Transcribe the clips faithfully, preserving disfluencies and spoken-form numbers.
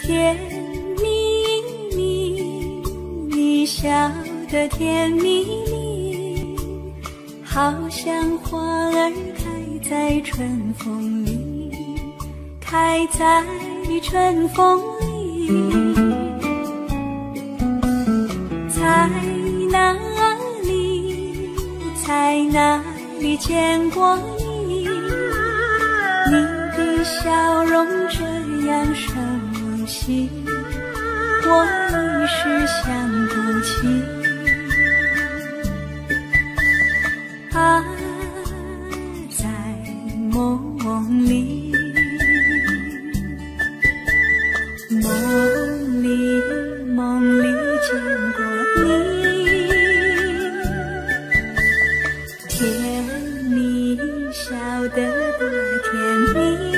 甜蜜蜜，你笑得甜蜜蜜，好像花儿开在春风里，开在春风里。在哪里，在哪里见过你？你的笑容这样熟悉，我一时想不起。啊，在梦里，梦里，梦里见过你，甜蜜笑得多甜蜜。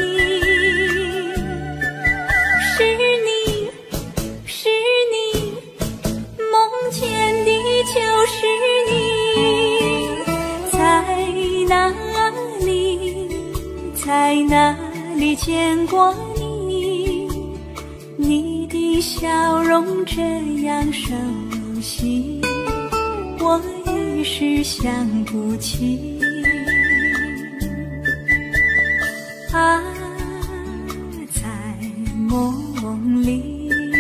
在哪里见过你？你的笑容这样熟悉，我一时想不起。啊，在梦里。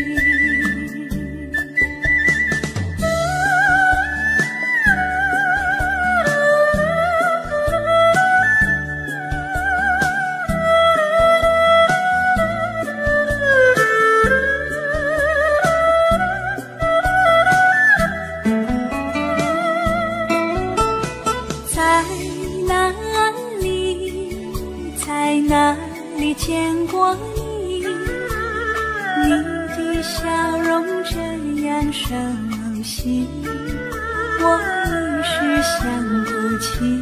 在哪里见过你？你的笑容这样熟悉，我一时想不起。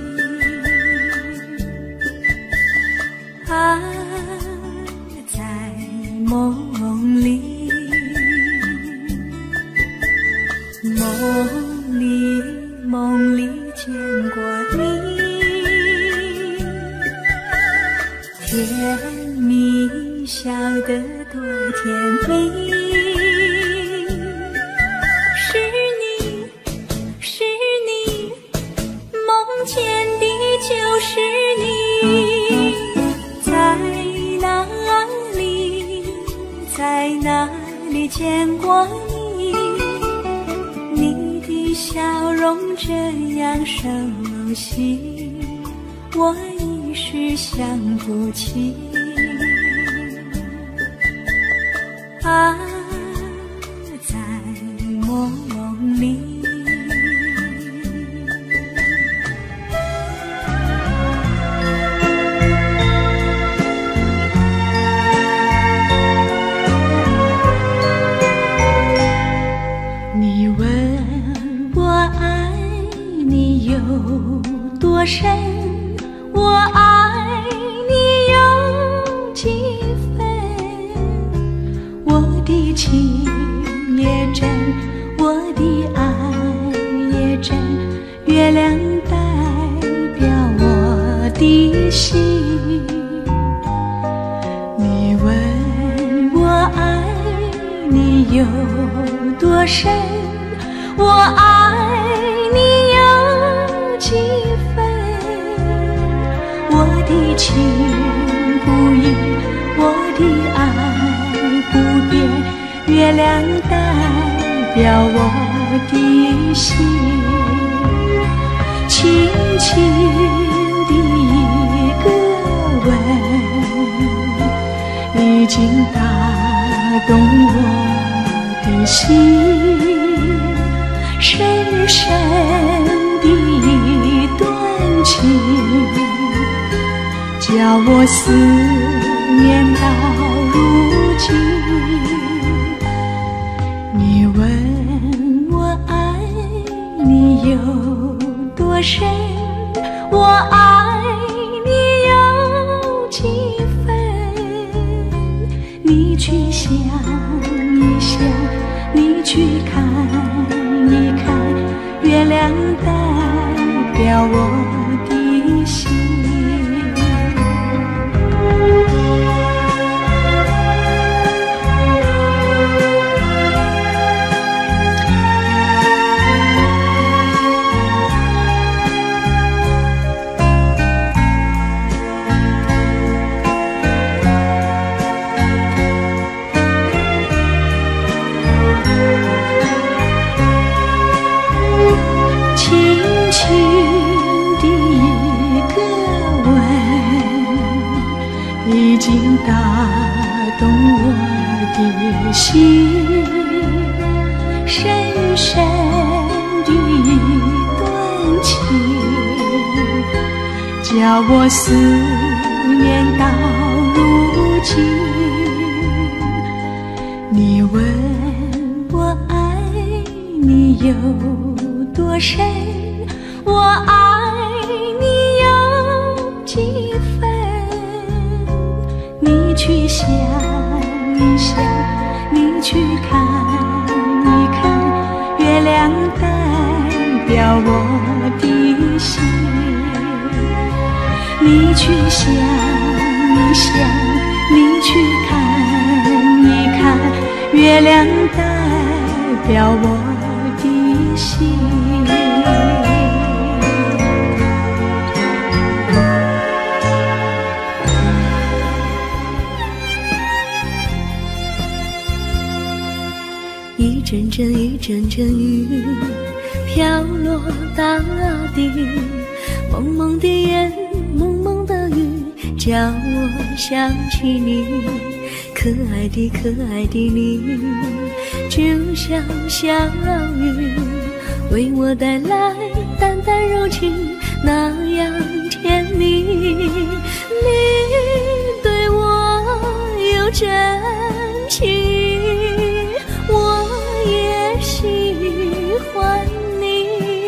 啊，在梦里，梦里，梦里见过你。甜蜜笑得多甜蜜，是你，是你，梦见的就是你。在哪里，在哪里见过你？你的笑容这样熟悉，我一时想不起。啊，在梦里。 你问我爱你有多深，我爱你有几分？我的情也真，我的爱也真，月亮代表我的心。你问我爱你有多深，我爱你有几分？我的情不移，我的爱不变，月亮代表我的心。轻轻的一个吻，已经打动我的心。深深的一段情，叫我思念到如今。你问我爱你有多深，我爱你有几分？你去想一想，你去看一看，月亮代表我的心。 已经打动我的心，深深的一段情，叫我思念到如今。你问我爱你有多深，我爱你有几分？你去想一想，你去看一看，月亮代表我的心。你去想一想，你去看一看，月亮代表我的心。 一阵阵一阵阵雨飘落大地，蒙蒙的烟，蒙蒙的雨，叫我想起你，可爱的可爱的你，就像小雨，为我带来淡淡柔情，那样甜蜜。你对我有真情，我也喜欢你，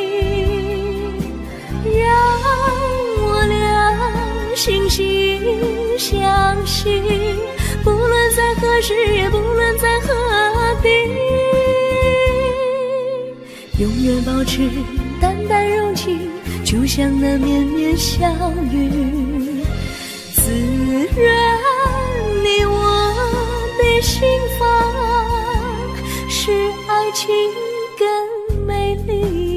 让我俩心心相惜，不论在何时，也不论在何地，永远保持淡淡柔情，就像那绵绵小雨，滋润你我的心房，使爱情更美丽。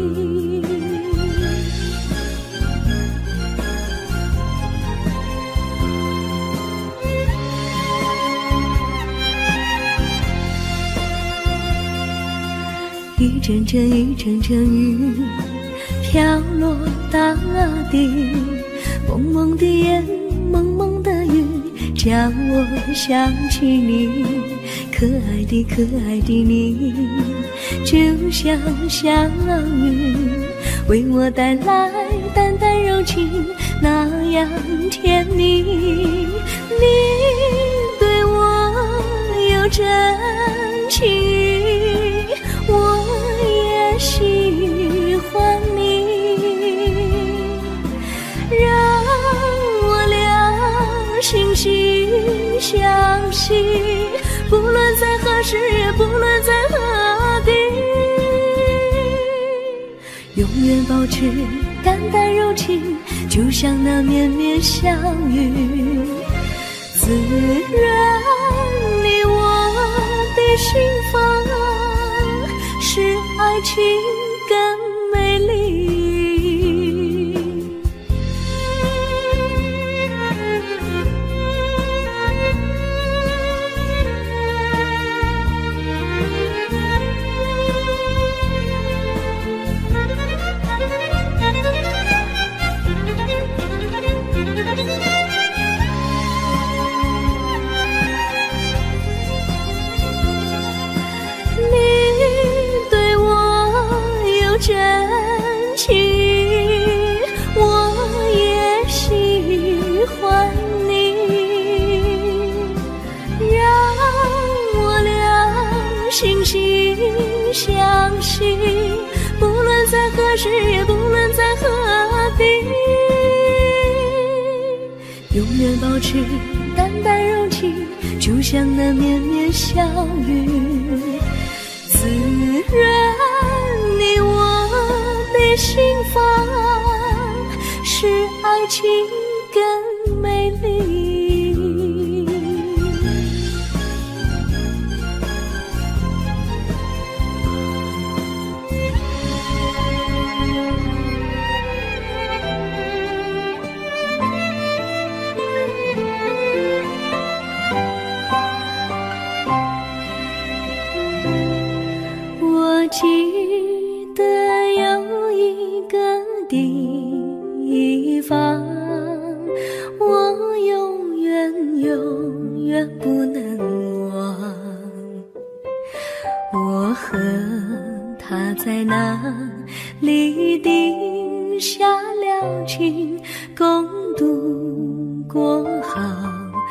一阵阵一阵阵雨飘落大地，蒙蒙的烟，蒙蒙的雨，叫我想起你，可爱的可爱的你，就像小雨，为我带来淡淡柔情，那样甜蜜。你对我有真情，我也喜欢你，让我俩心心相惜，不论在何时，也不论在何地，永远保持淡淡柔情，就像那绵绵小雨，滋润你我的心房，使爱情更美丽。真情，我也喜欢你，让我俩心心相惜，不论在何时，也不论在何地，永远保持淡淡柔情，就像那绵绵小雨，滋润你我的心房，使爱情更美丽。我记得有一个地方，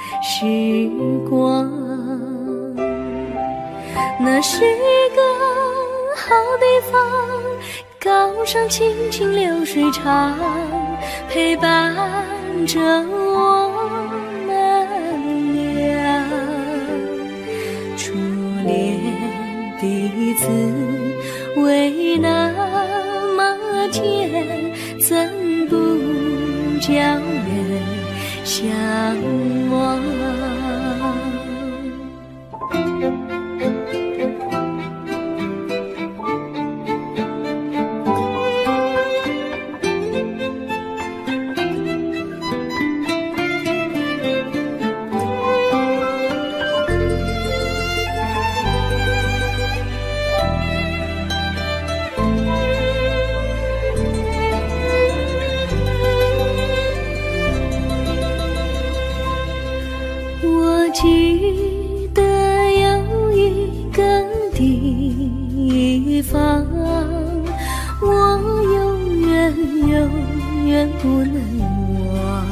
时光。那是个好地方，高山青青流水长，陪伴着我们俩。初恋的滋味那么甜，怎不叫人向往？记得有一个地方，我永远永远不能忘。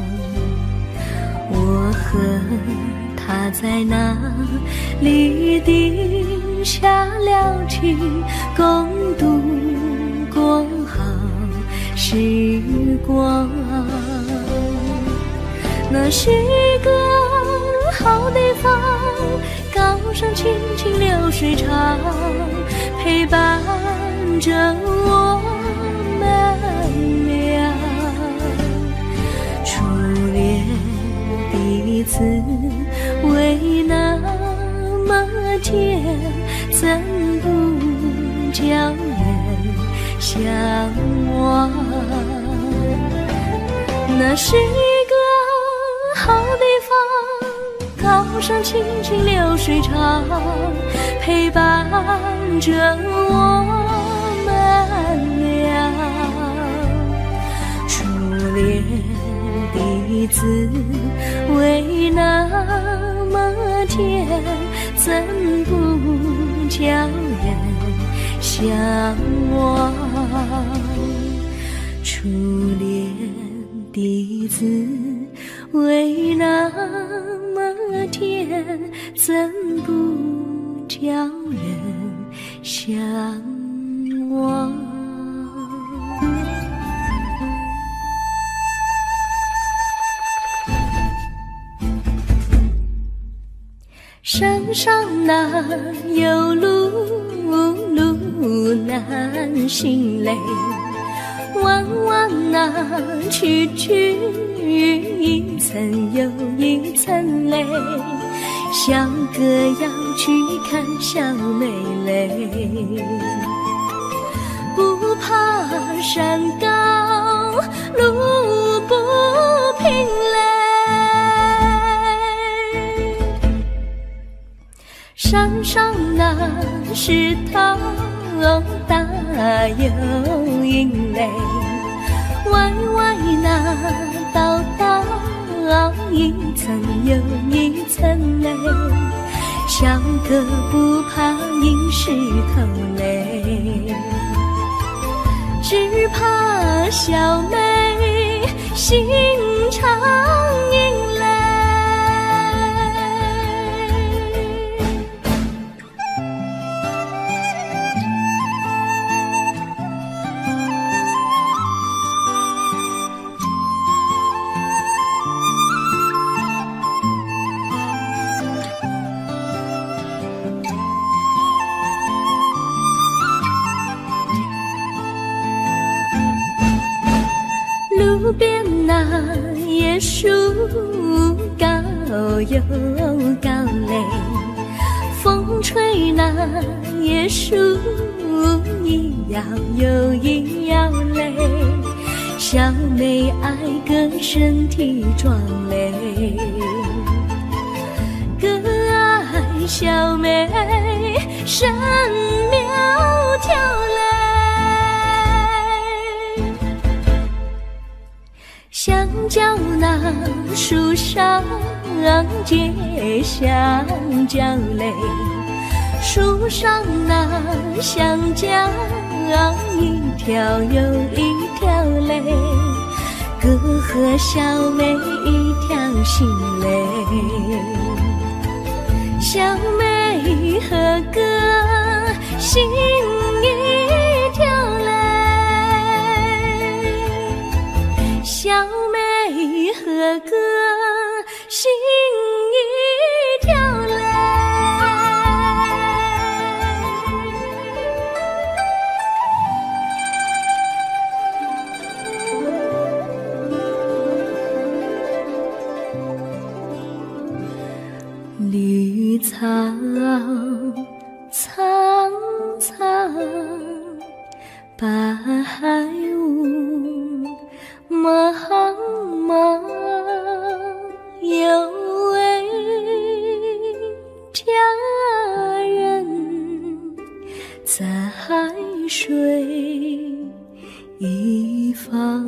我和他在那里定下了情，共度过好时光。那是个好地方，高山青青流水长，陪伴着我们俩。初恋的滋味那么甜，怎不叫人向往？那是一个好地方，高山青青流水长，陪伴着我们俩。初恋的滋味那么甜，怎不叫人向往？初恋的滋味那么甜，怎不叫人向往？山上哪有路，路难行嘞，弯弯那曲曲，一层又一层嘞，小哥要去看小妹嘞，不怕山高路不平嘞，山上那石头大又硬嘞，歪歪那道道，一层又一层嘞，小哥不怕硬石头嘞，只怕小妹心肠硬嘞。路边那椰树高又高嘞，风吹那椰树一摇又一摇嘞，小妹爱个身体壮嘞，哥爱小妹身苗条嘞。香蕉那树上结香蕉嘞，树上那香蕉一条又一条嘞，哥哥和小妹一条心嘞，小妹和哥心一条嘞，小妹和哥心一条嘞。绿草苍苍，白雾茫茫，有位佳人在水一方，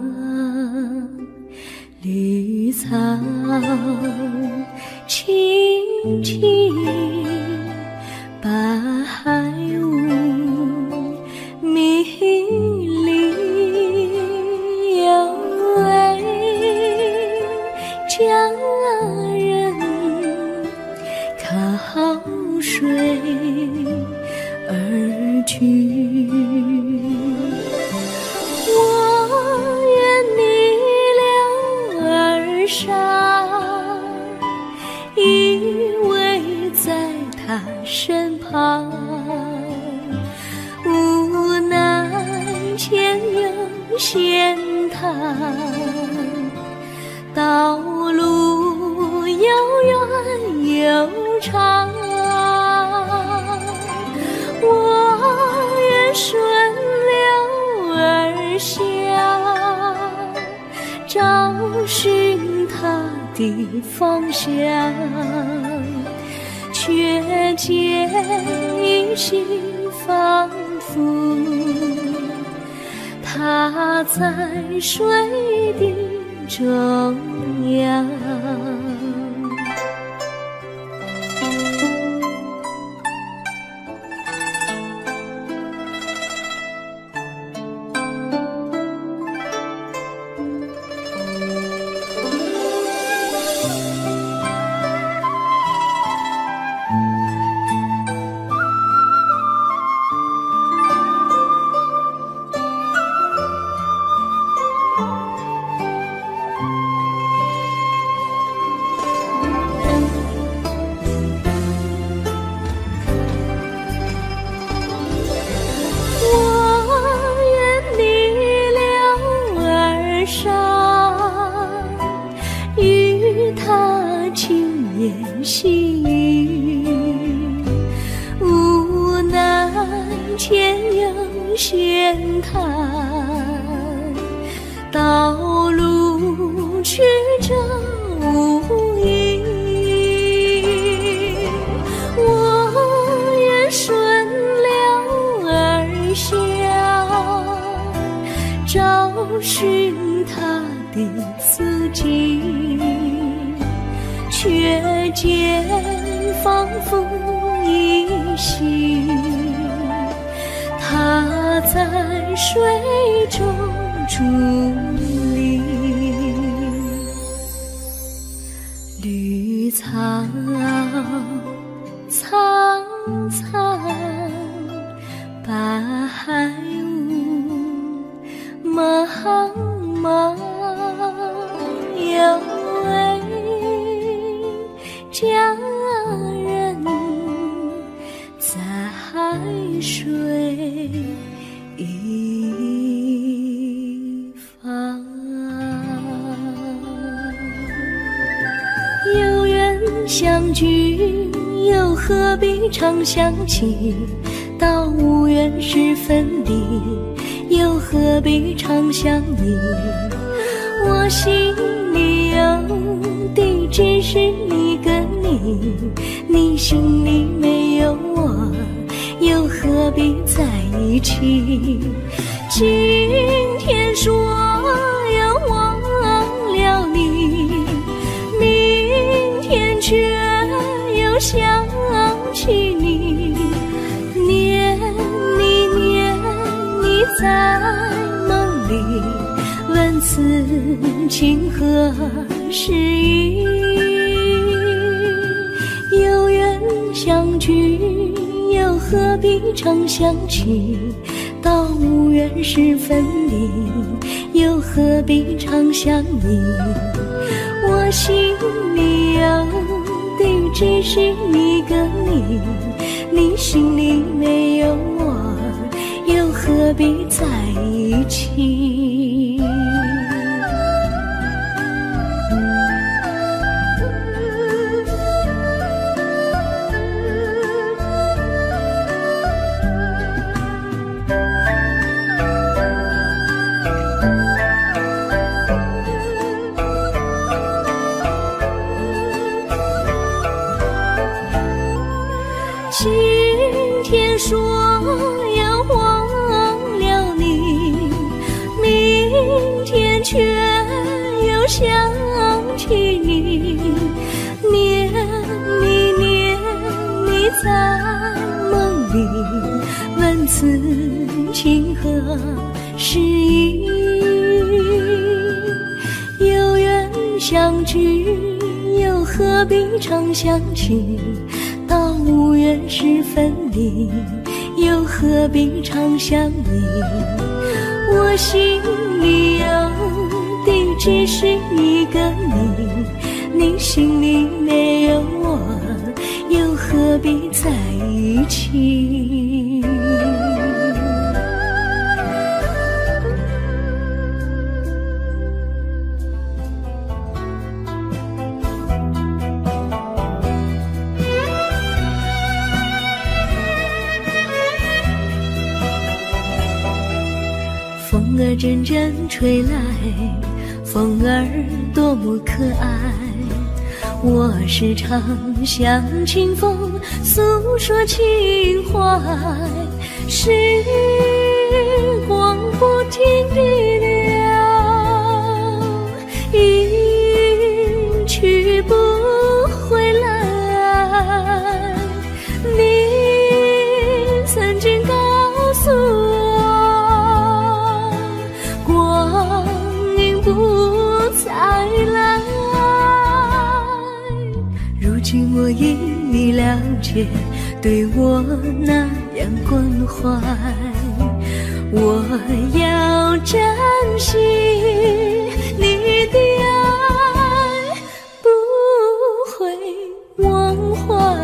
绿草青青，白雾迷离，有位佳人靠水而居。我愿你了儿伤，依偎在他身旁，无奈前有险滩，道路又远又长，我愿顺流而下，找寻他的方向，却见一心仿佛他在水的中央。与他轻言细语，无奈前有险滩，道路曲折无依，我愿顺流而下，找寻他的自己，却见仿佛依稀，他在水中伫立。绿草苍苍，白雾茫茫，有位佳人在水一方。有缘相聚，又何必常想起，到无缘时分离，又何必常想你。我心里有的只是你跟你，你心里没有我，又何必在一起。今天说要忘了你，明天却又想起你，念你念你在梦里，问问此情何时已？有缘相聚，又何必常想起？到无缘时分离，又何必常想你？我心里有的只是一个你，你心里没有我，又何必在一起？今天说要忘了你，明天却又想起你，念你念你在梦里，问此情何时已？有缘相聚，又何必常想起？到无缘时分离，又何必常想你？我心里有的只是一个你，你心里没有我，又何必在一起？风儿阵阵吹来，风儿多么可爱。我时常向清风诉说情怀，时光不停地流，一去不回来。你曾经告诉我，不再来，如今我已你了解，对我那样关怀，我要珍惜你的爱，不会忘怀。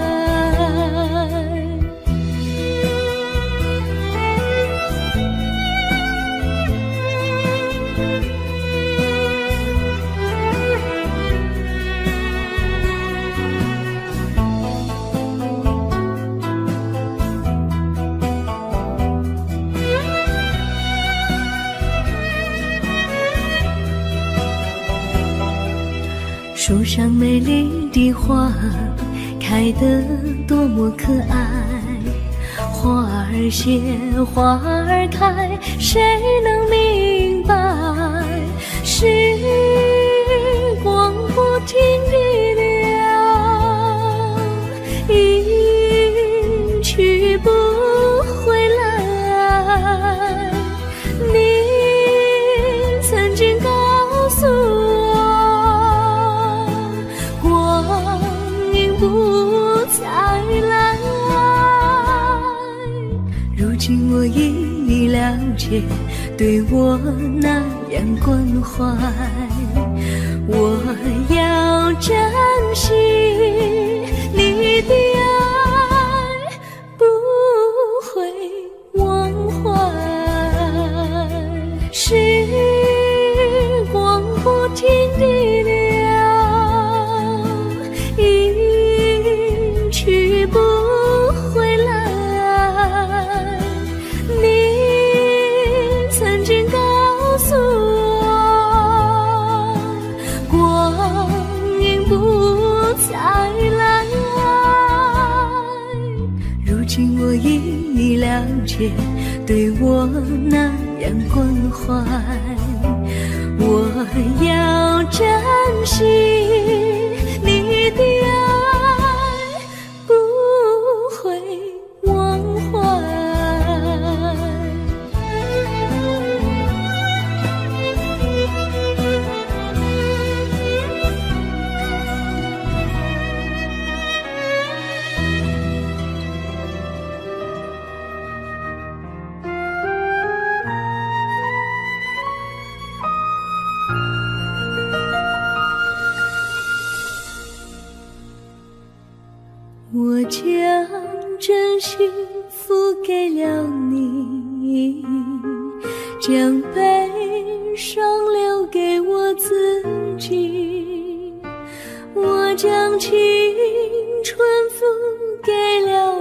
树上美丽的花开得多么可爱，花儿谢花儿开，谁能明白？时光不停地流，一去不回来。你曾经告诉我，不再来，如今我已你了解，对我那样关怀，我要珍惜你的爱，不会忘怀。时光不停地流，去不回来。你曾经告诉我，光阴不再来，如今我已你了解，对我那样关怀，我要珍惜你的爱，不会忘怀。 我将真心付给了你，将悲伤留给我自己，我将青春付给了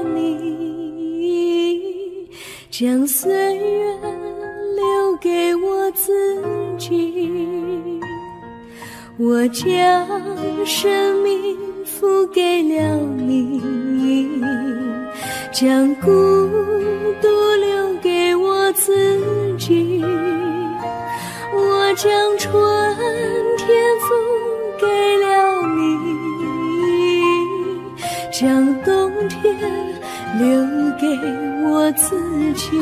你，将岁月留给我自己，我将生命付给了你，将孤独留给我自己，我将春天付给了你，将冬天留给我自己。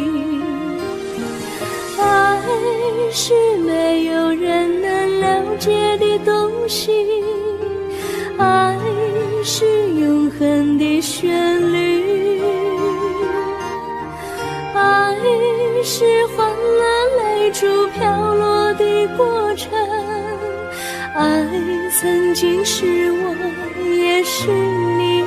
爱是没有人能了解的东西，爱是永恒的旋律，爱是换了泪珠飘落的过程，爱曾经是我也是你，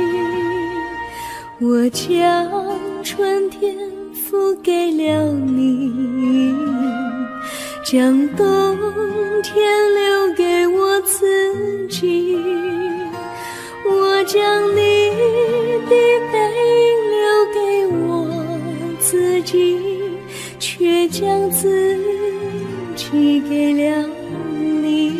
我将春天付给了你，将冬天留给我自己，我将你的背影留给我自己，却将自己给了你。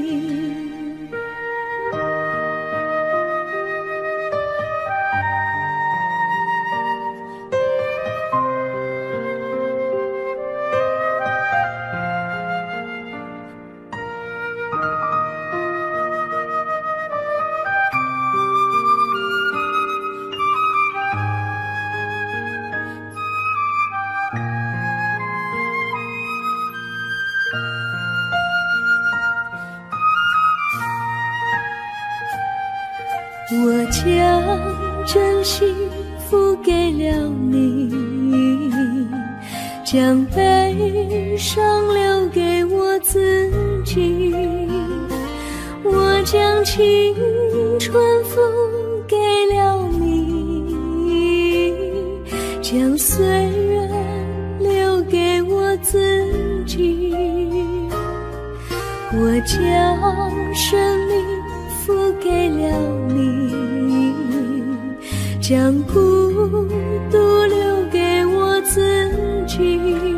我将真心付给了你，将悲伤留给我自己，我将青春付给了你，将岁月留给我自己，我将生命付给了你，将孤独留给我自己，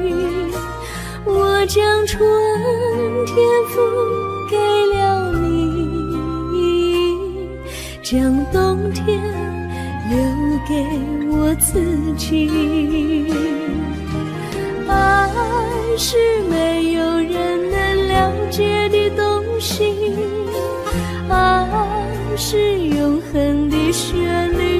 我将春天付给了你，将冬天留给我自己。爱是没有人能了解的东西，爱是永恒的旋律，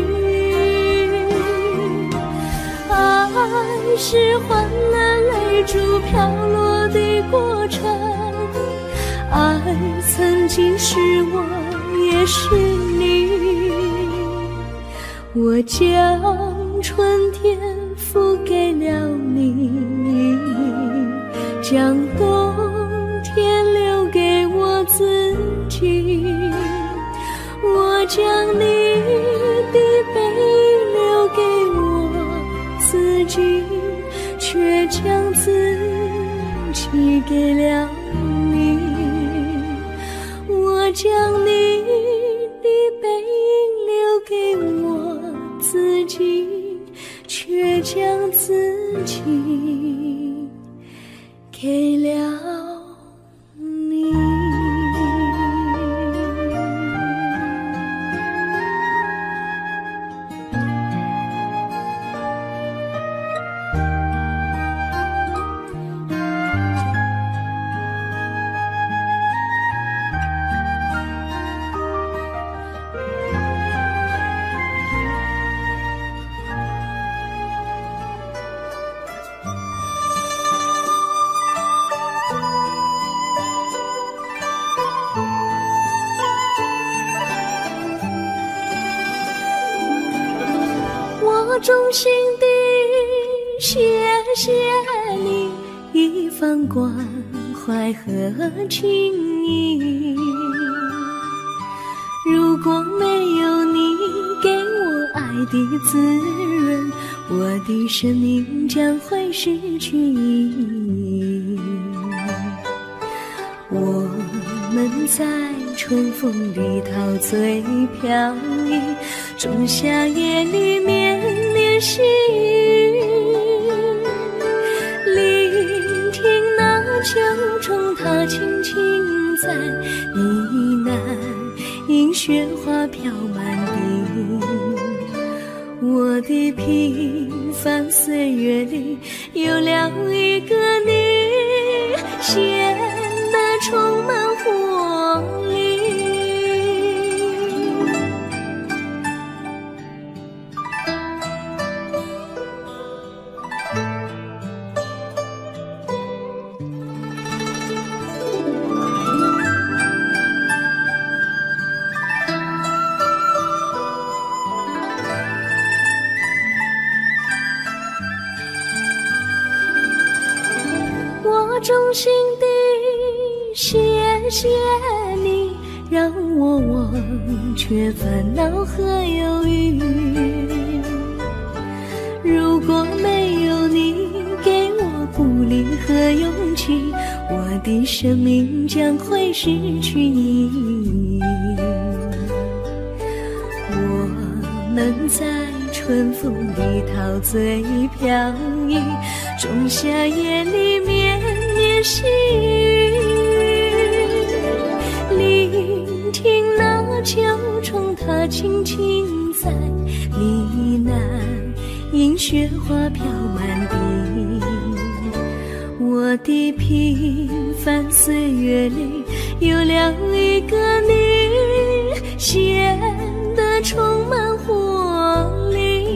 爱是换了泪珠飘落的过程，爱曾经是我也是你，我将春天付给了你，将冬天留给我自己，我将你的背影留给我自己，却将自己给了你，我将你的背影留给我自己，却将自己给了你。我衷心地谢谢你一番关怀和情谊，如果没有你的滋润，我的生命将会失去意义。我们在春风里陶醉飘逸，仲夏夜里绵绵细雨，聆听那秋虫它轻轻在呢喃，因雪花飘满地。我的平凡岁月里有了一个你，显得充满活力。我衷心地谢谢你，让我忘却烦恼和忧郁。如果没有你给我鼓励和勇气，我的生命将会失去意义。我们在春风里陶醉飘逸，仲夏夜里绵绵细雨，聆听那秋虫它轻轻在呢喃，因雪花飘满地。我的平凡岁月里有了一个你，显得充满活力。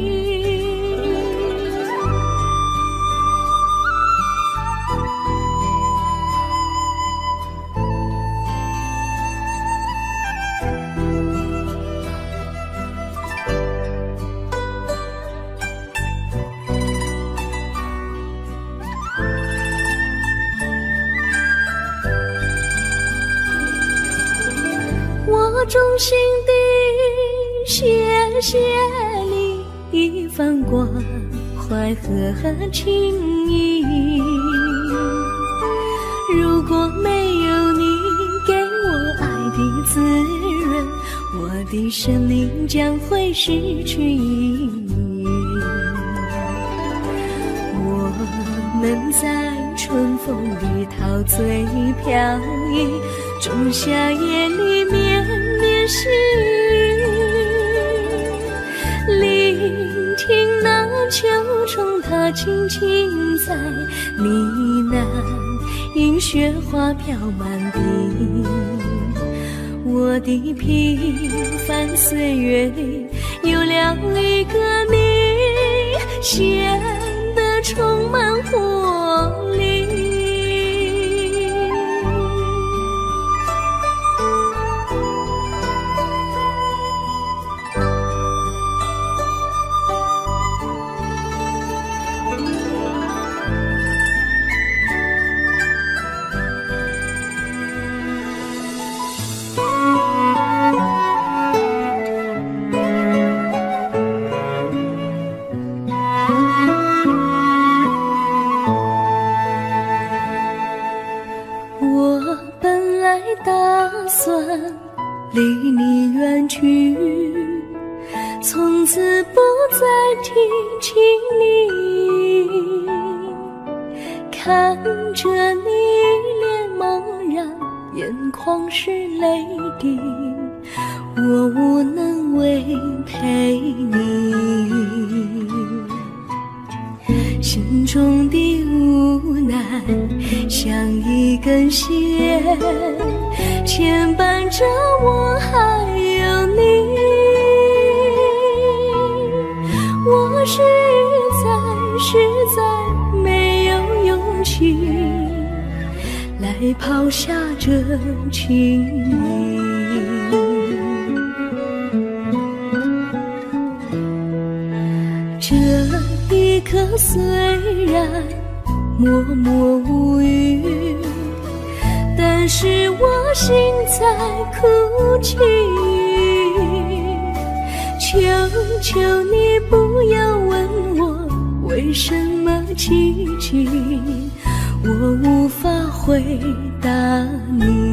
我衷心地谢谢你一番关怀和情谊，如果没有你给我爱的滋润，我的生命将会失去意义。我们在春风里陶醉飘逸，仲夏夜里绵绵细雨，聆听那秋虫它轻轻在呢喃，因雪花飘满地。我的平凡岁月里有了一个你，显得充满活力。打算离你远去，从此不再提起你，看着你脸茫然，眼眶是泪滴，我无能为陪你，心中的无奈像一根线牵绊着我还有你，我实在实在没有勇气来抛下这情谊。这一刻虽然默默无语，但是我心在哭泣，求求你不要问我为什么寂静，我无法回答你。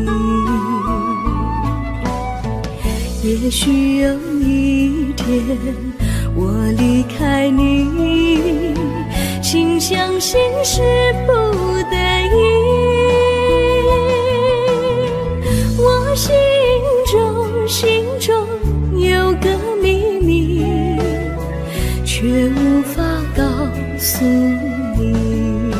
也许有一天我离开你，心相信是不得已。我心中心中有个秘密，却无法告诉你。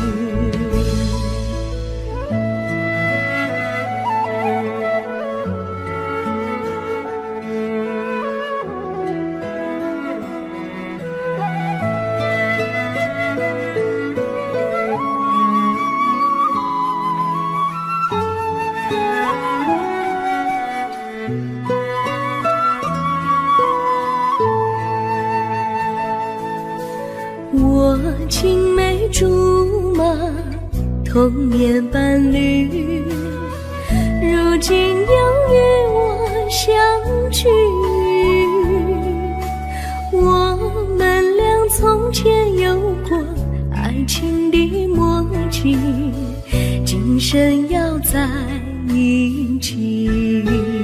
我青梅竹马，童年伴侣，如今又与我相聚。我们俩从前有过爱情的默契，今生要在一起。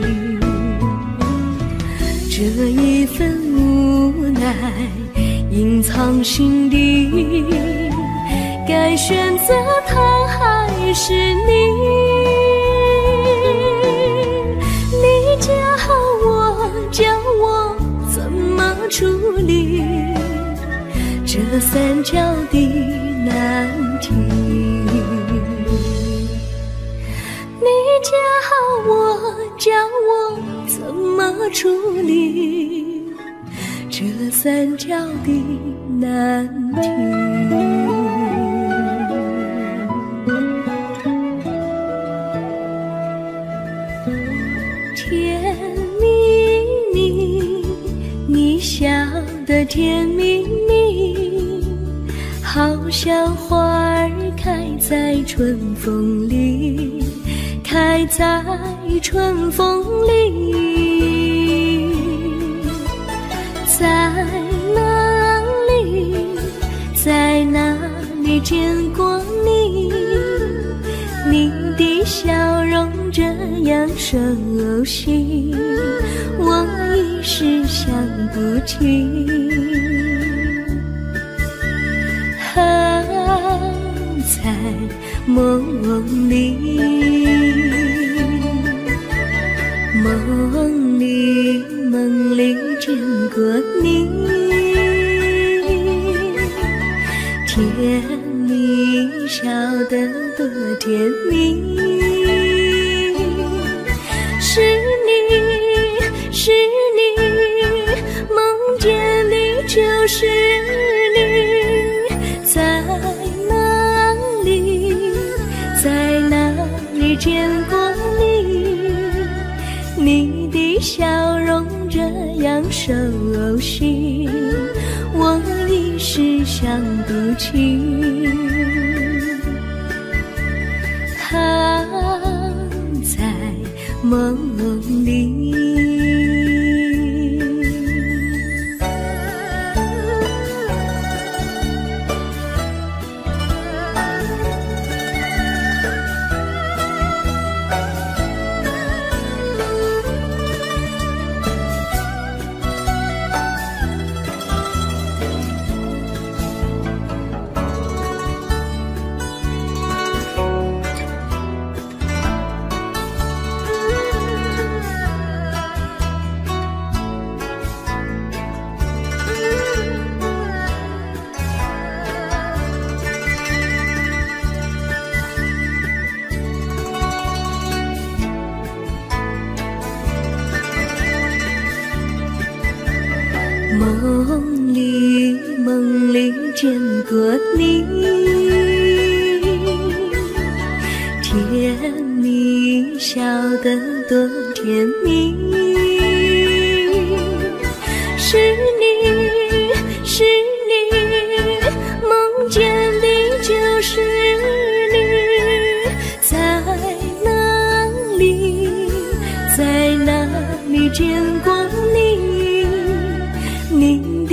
这一份无奈隐藏心底，该选择他还是你？你教我，教我怎么处理这三角的难题。你教我，教我怎么处理这三角的难题。甜蜜蜜，你笑得甜蜜蜜，好像花儿开在春风里，开在春风里。在哪里，在哪里见过你？你的笑容这样熟悉，我一时想不起。还在梦里，梦里梦里见过你，甜蜜笑得多甜蜜。是你，是你，梦见你就是你。在哪里，在哪里见过你？你的笑容这样熟悉，我一时想不起。还在梦里。梦里梦里见过你，甜蜜笑得多甜蜜。是你，是你，梦见的就是你。在哪里，在哪里见过你？你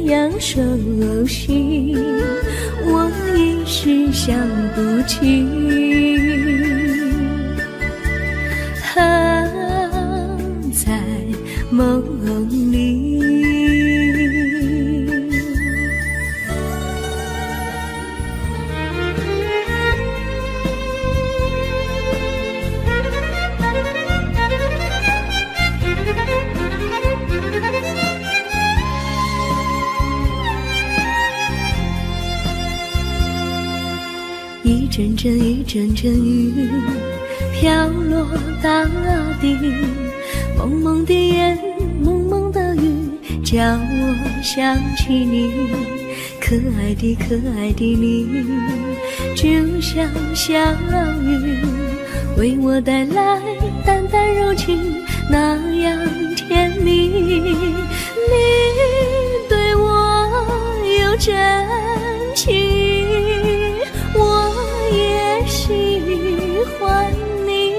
样熟悉，我一时想不起。还在梦里，一阵阵一阵阵雨飘落大地，蒙蒙的烟，蒙蒙的雨，叫我想起你，可爱的可爱的你，就像小雨，为我带来淡淡柔情，那样甜蜜。你对我有真情，我也喜欢你，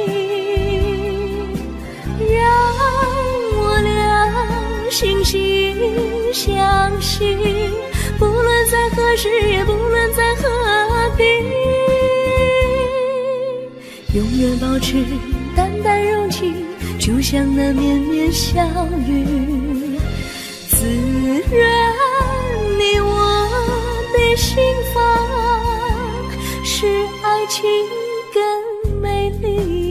让我俩惺惺相惜，不论在何时，也不论在何地，永远保持淡淡柔情，就像那绵绵小雨，滋润你我的心房，使爱情更美丽。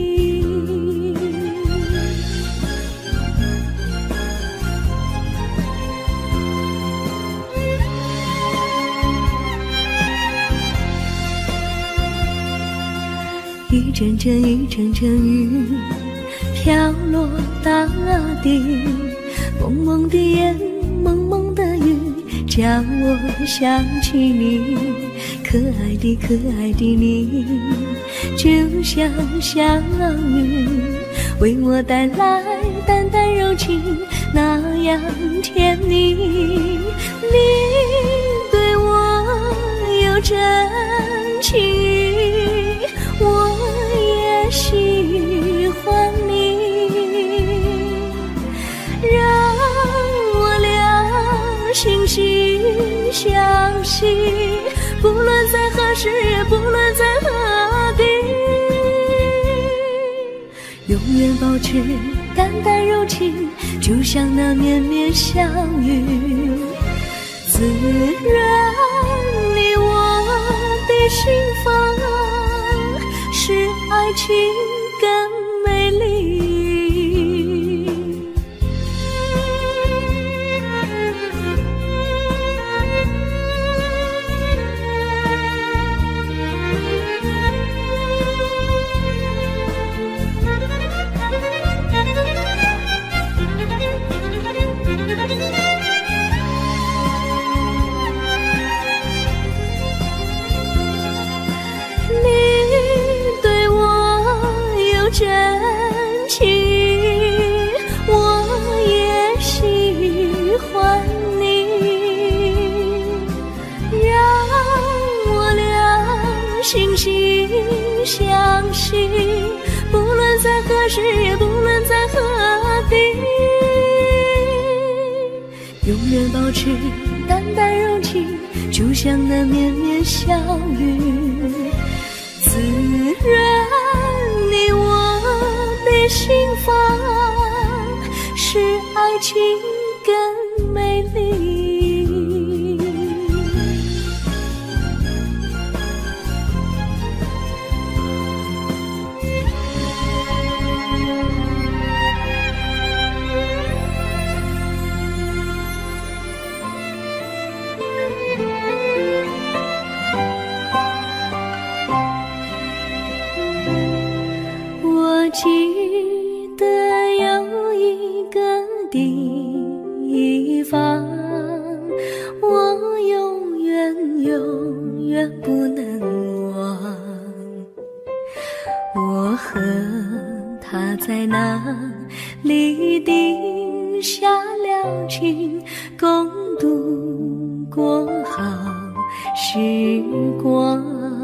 一阵阵一阵阵雨飘落大地，蒙蒙的烟，蒙蒙的雨，叫我想起你，可爱的可爱的你，就像小雨，为我带来淡淡柔情，那样甜蜜。你对我有真情，我也喜欢你，让我俩惺惺相惜，不论在何时，也不论在何地，永远保持淡淡柔情，就像那绵绵小雨，滋润你我的心房，使爱情更美丽。真情，我也喜欢你，让我俩惺惺相惜，不论在何时，也不论在何地，永远保持淡淡柔情，就像那绵绵小雨，滋润你我的心房，使爱情更美丽。我记得有一个地方，我永远永远不能忘。我和他在那里定下了情，共度过好时光。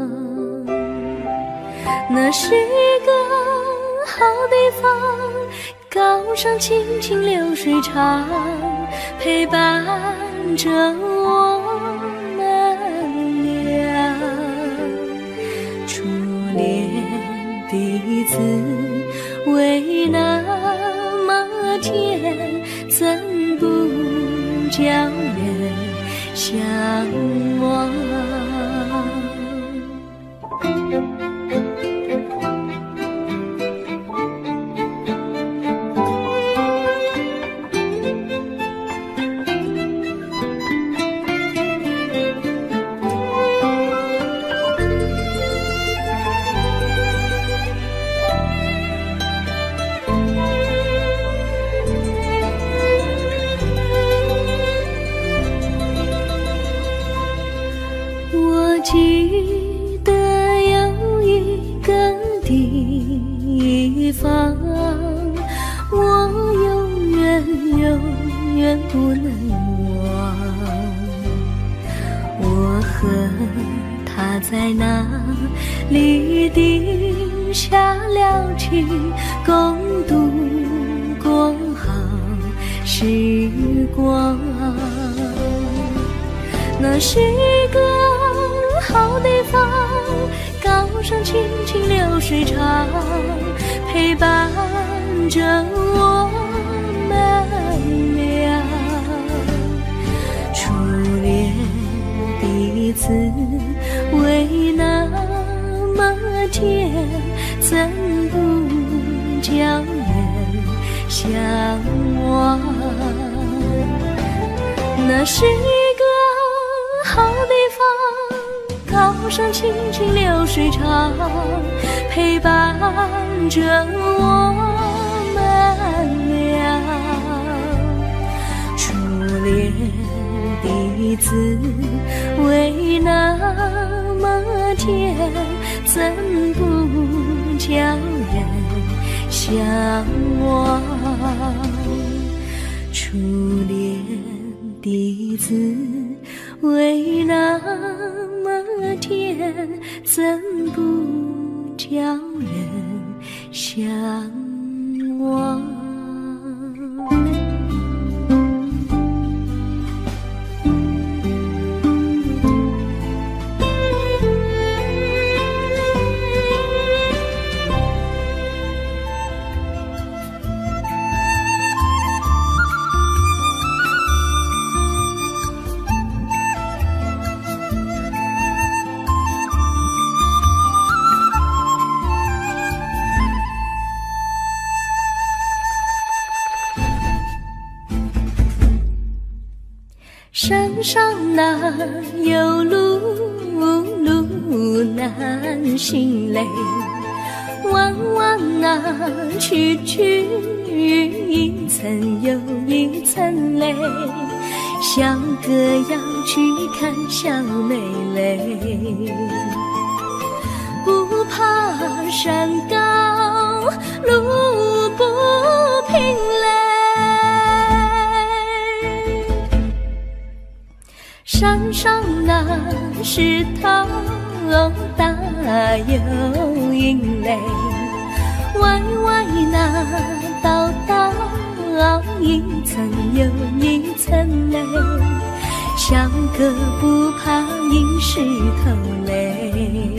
那是一个好地方，高山清清流水长，陪伴着我们俩，初恋的滋味那么甜，怎不叫人向往？我记得有一个地方，我永远永远不能忘。我和他在那里定下了情，共度过好时光。那是一个好地方，高山青青流水长，陪伴着我们俩。初恋的滋味那么甜，怎不叫人向往？那是一个好地方，高山青青流水长，陪伴着我们俩。初恋的滋味那么甜，怎不叫人向往？初恋的滋味那么甜，怎不叫人向往？山上哪有路，路难行嘞，弯弯啊曲曲，一层又一层嘞，小哥要去看小妹嘞，不怕山高路不平嘞，山上那石头大又硬嘞，歪歪那道道一层又一层嘞，小哥不怕硬石头嘞，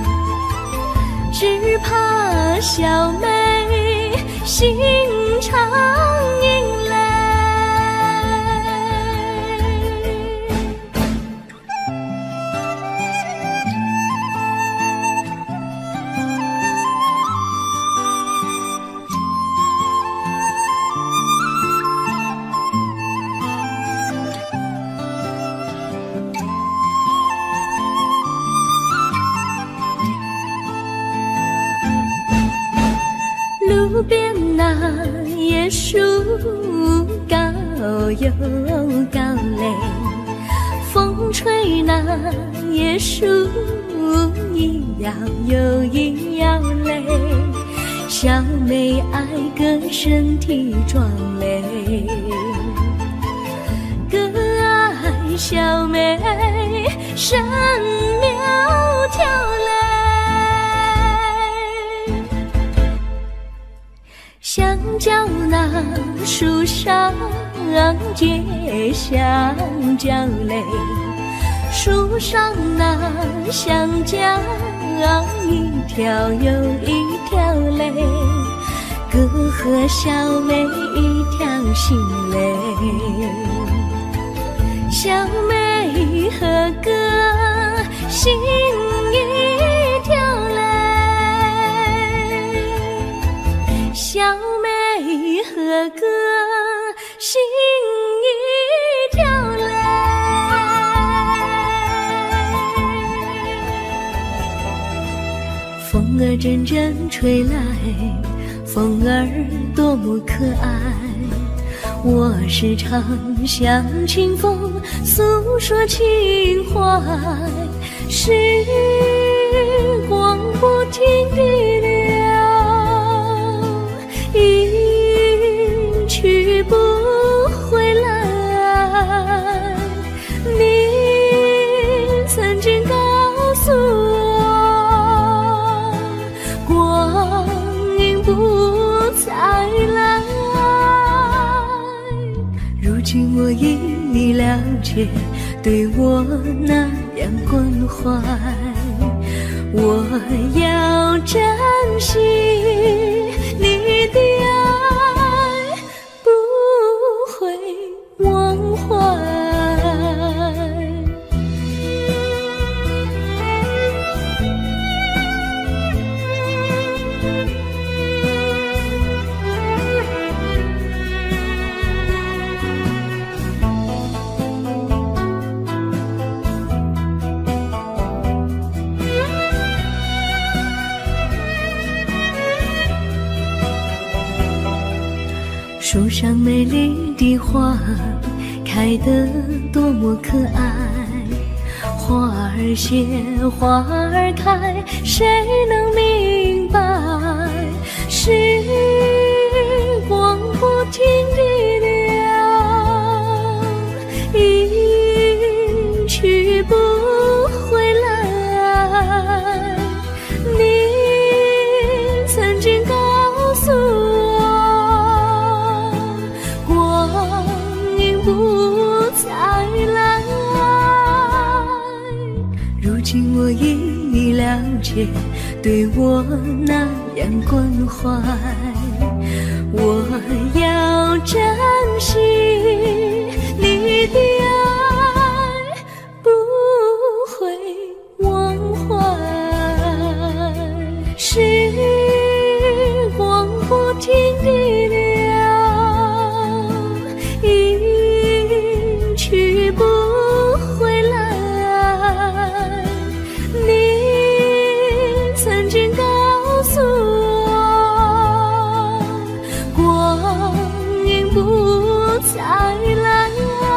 只怕小妹心肠硬嘞。路边那椰树高又高嘞，风吹那椰树一摇又一摇嘞，小妹爱个身体壮嘞，哥爱小妹身苗条嘞。香蕉那树上街巷交泪，树上那香蕉一条又一条嘞，哥和小妹一条心嘞，小妹和哥心一条嘞，小妹和哥心一条嘞。风儿阵阵吹来，风儿多么可爱，我时常向清风诉说情怀，时光不停地流，一去不回来，你曾经告诉我，光阴不再来，如今我已了解，对我那样关怀，我要珍惜你的爱，不会忘怀。树上美丽的花开得多么可爱，花儿谢花儿开，谁能明白，时光不停地流，一去不回来，你曾经告诉我，不再来，如今我已了解，对我那样关怀，我要珍惜你的爱，不会忘怀，时光不停地流，去不回来，你曾经告诉我，光阴不再来，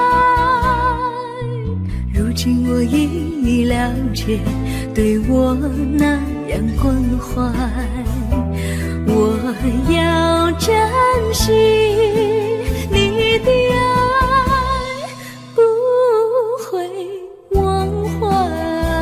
如今我已了解，对我那样关怀，我要珍惜你的爱，不会忘怀。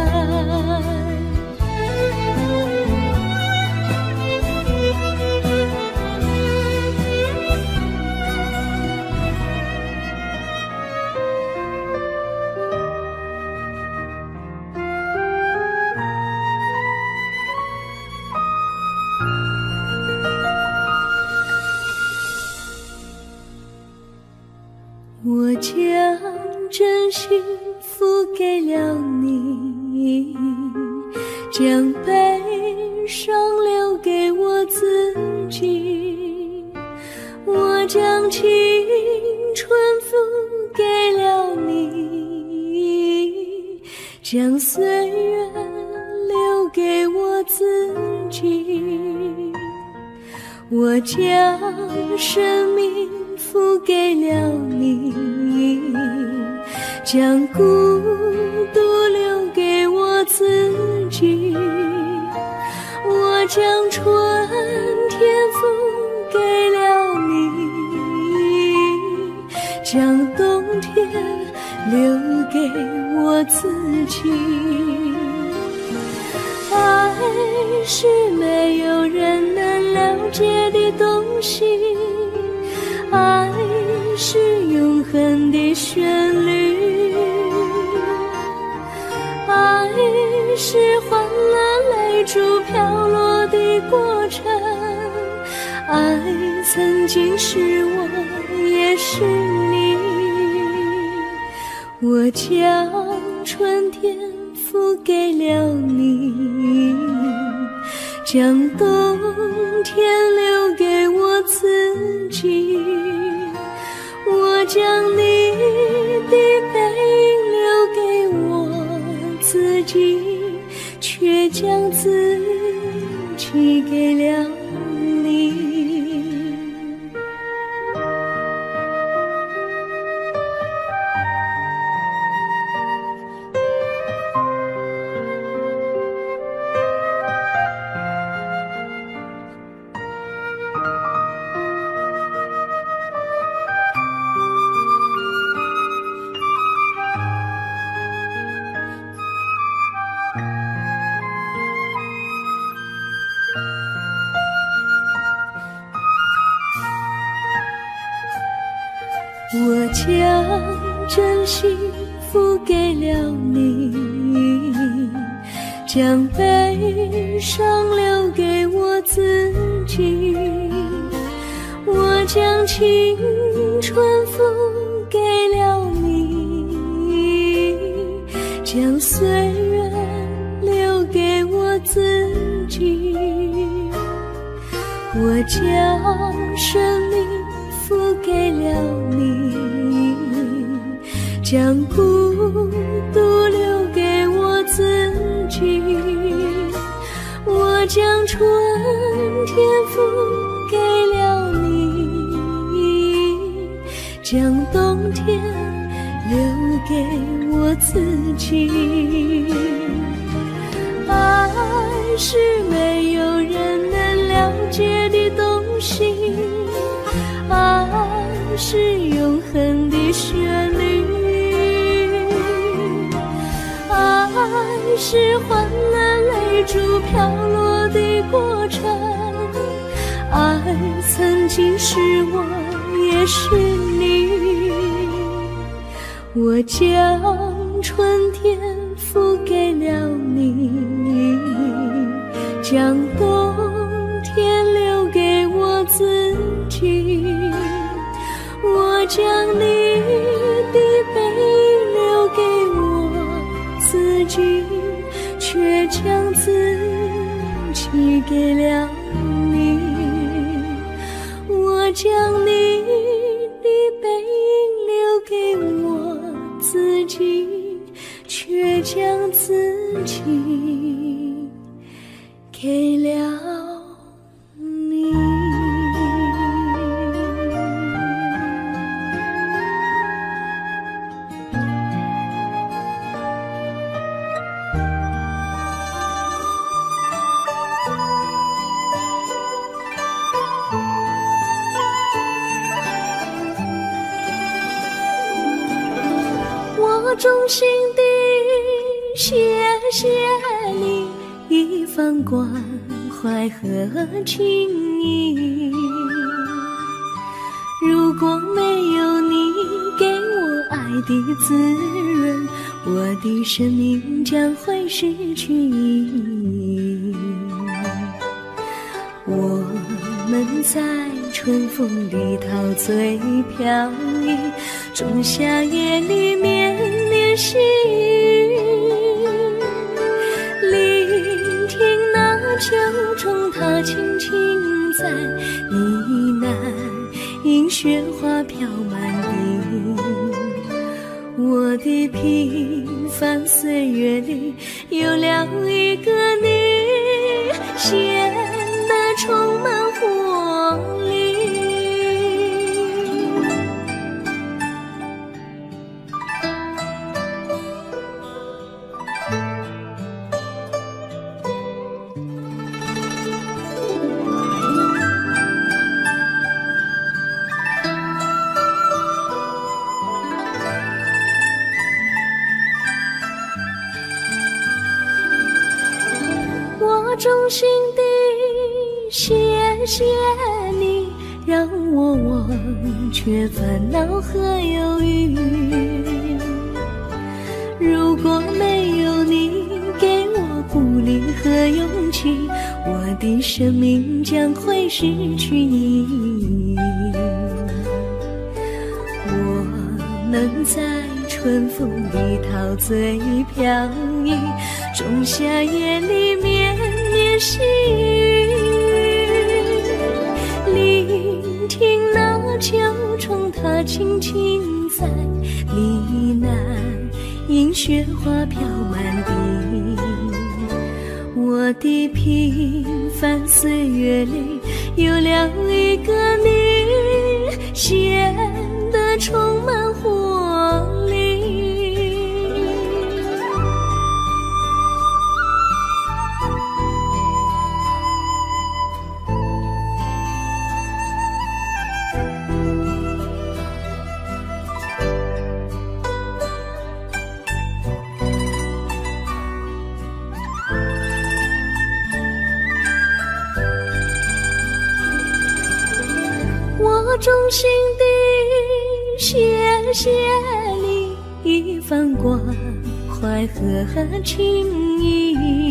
我将真心付给了你，将悲伤留给我自己，我将青春付给了你，将岁月留给我自己，我将生命付给了你，将孤独留给我自己，我将春天付给了你，将冬天留给我自己。爱是没有人能了解的东西，爱是永曾经是我，也是你。我将春天付给了你，将冬天留给我自己。我将你的背影留给我自己，却将自己给了你。我将真心付给了你，将悲伤留给我自己。我将青春付给了你，将岁月留给我自己。我将生命付给了你，将孤独留给我自己。我将春天付给了你，将冬天留给我自己。爱是没有人能了解的东西，爱是永恒的旋律，爱是换了泪珠飘落的过程。爱曾经是我，也是你。我将春天付给了你，将冬天留给我自己。我将你的背影留给我自己，却将自己给了你。我将你的背影留给我自己，却将自己给了你。我衷心地谢谢你一番关怀和情谊，如果没有你给我爱的滋润，我的生命将会失去意义。我们在春风里陶醉飘逸，仲夏夜里绵绵细雨，聆听那秋虫它轻轻在呢喃，因雪花飘满地。我的平凡岁月里有了一个你，显得充满活力。我衷心地谢谢你，让我忘却烦恼和忧郁。如果没有你给我鼓励和勇气，我的生命将会失去意义。 能在春风里陶醉飘逸，仲夏夜里绵绵细雨，聆听那秋虫它轻轻在呢喃，迎雪花飘满地。我的平凡岁月里有了一个你，显得充满活力。我衷心地谢谢你一番关怀和情谊，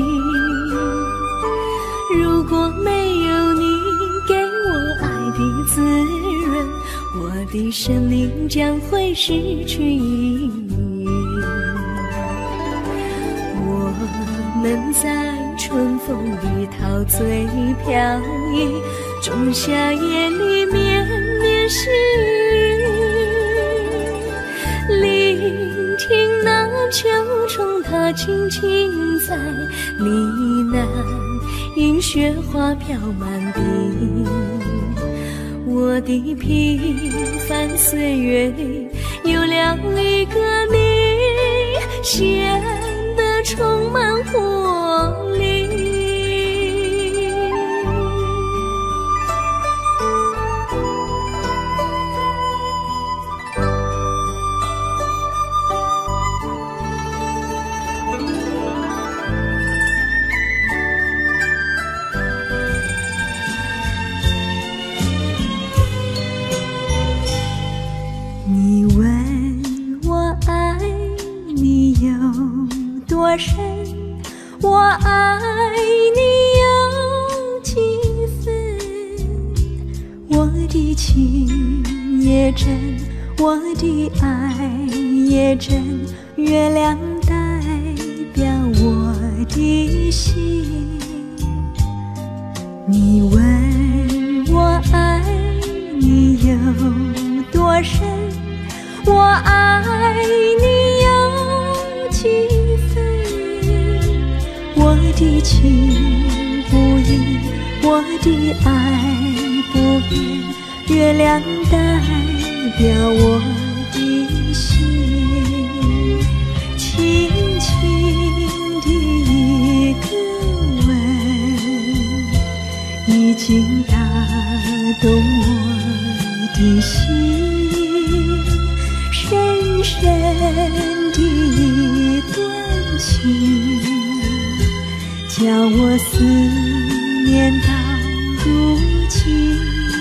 如果没有你给我爱的滋润，我的生命将会失去意义。我能在春风里陶醉飘逸，仲夏夜里绵绵细雨，聆听那秋虫它轻轻在呢喃，迎雪花飘满地。我的平凡岁月里有了一个你，显得充满活力。 你问我爱你有多深，我爱你有几分？我的情也真，我的爱也真，月亮代表我的心。你问我爱你有多深，我爱你有几分？我的情不移，我的爱不变，月亮代表我的心。轻轻的一个吻，已经打动我的心。深深的一段情，叫我思念到如今。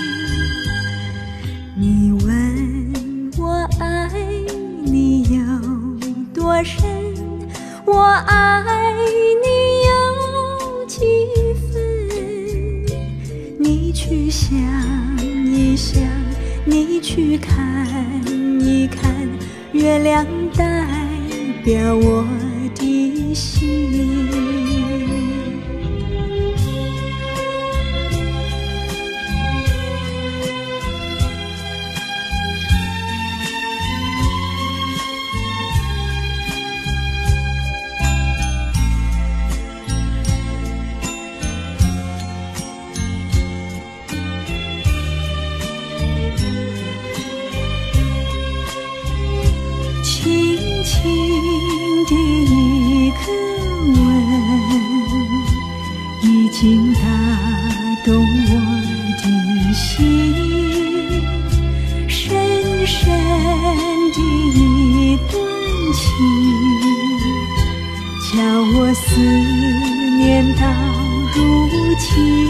你问我爱你有多深，我爱你有几分？你去想一想，你去看一看，月亮代表我的心。轻轻的一个吻，已经打动我的心。深深的一段情，叫我思念到如今。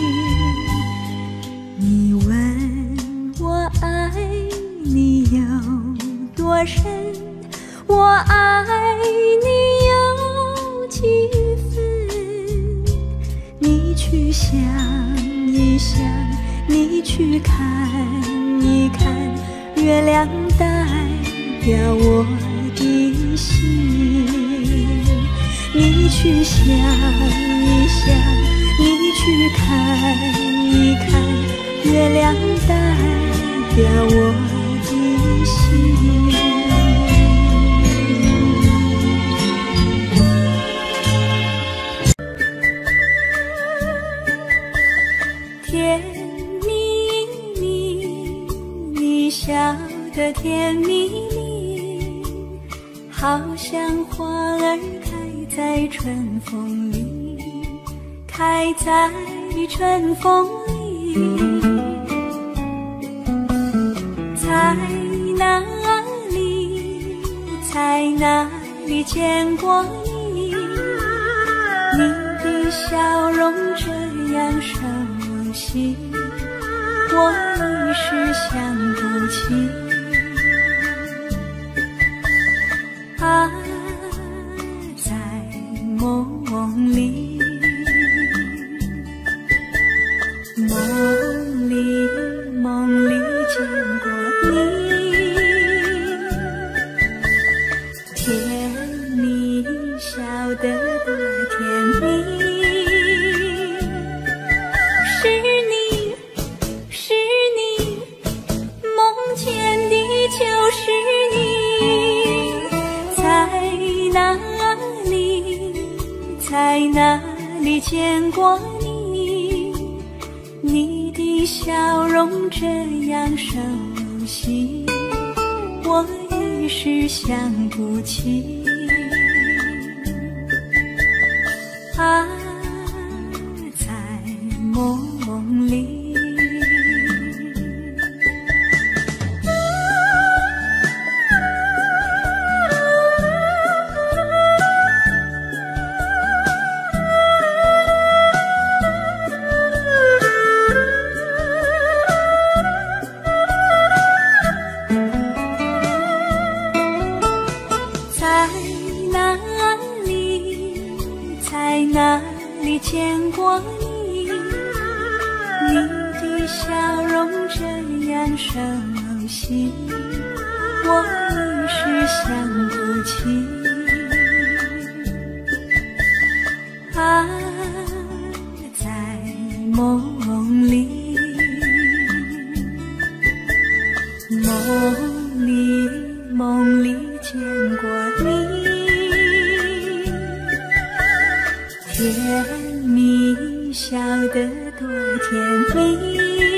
你问我爱你有多深，我爱你有几分？你去想一想，你去看一看，月亮代表我的心。你去想一想，你去看一看，月亮代表我的心。甜蜜蜜，你笑得甜蜜蜜，好像花儿开在春风里，开在春风里。在哪里，在哪里见过你？你的笑容这样熟悉，我一时想不起。啊，在梦里，梦里，梦里见过你，甜蜜笑得多甜蜜。是你，是你，梦见的就是你。在哪里，在哪里见过你？你的笑容这样熟悉，我一时想不起。啊，在梦里。在哪里，在哪里见过你？你的笑容这样熟悉，我一时想不起。啊，在梦里，梦里，梦里见过你，甜蜜笑得多甜蜜。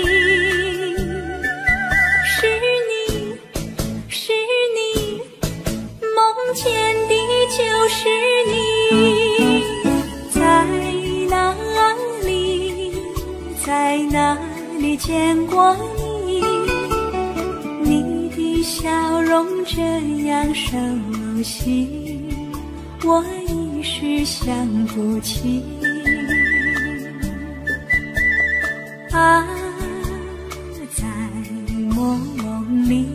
是你，是你，梦见的就是你。在哪里，在哪里见过你？你的笑容这样熟悉，我一时想不起。啊，在梦里。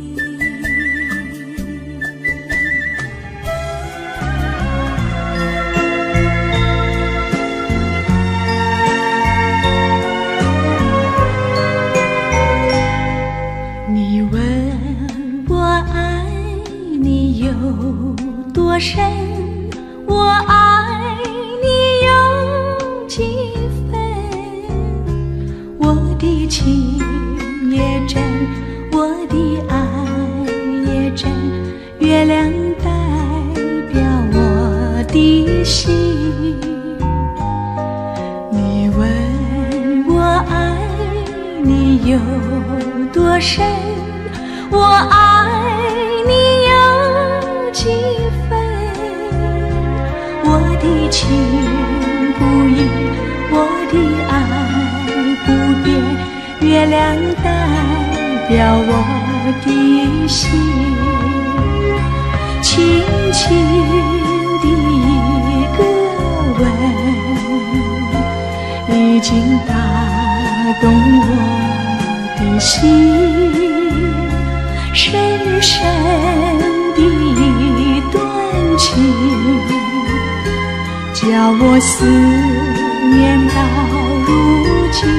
你问我爱你有多深，我爱你有几分？我的情也真，我的爱也真，月亮代表我的心。你问我爱你有多深，我爱你有几分？我的情不移，我的爱不变，月亮代表我的心。轻轻的一个吻，已经打动我的心。深深的一段情，叫我思念到如今。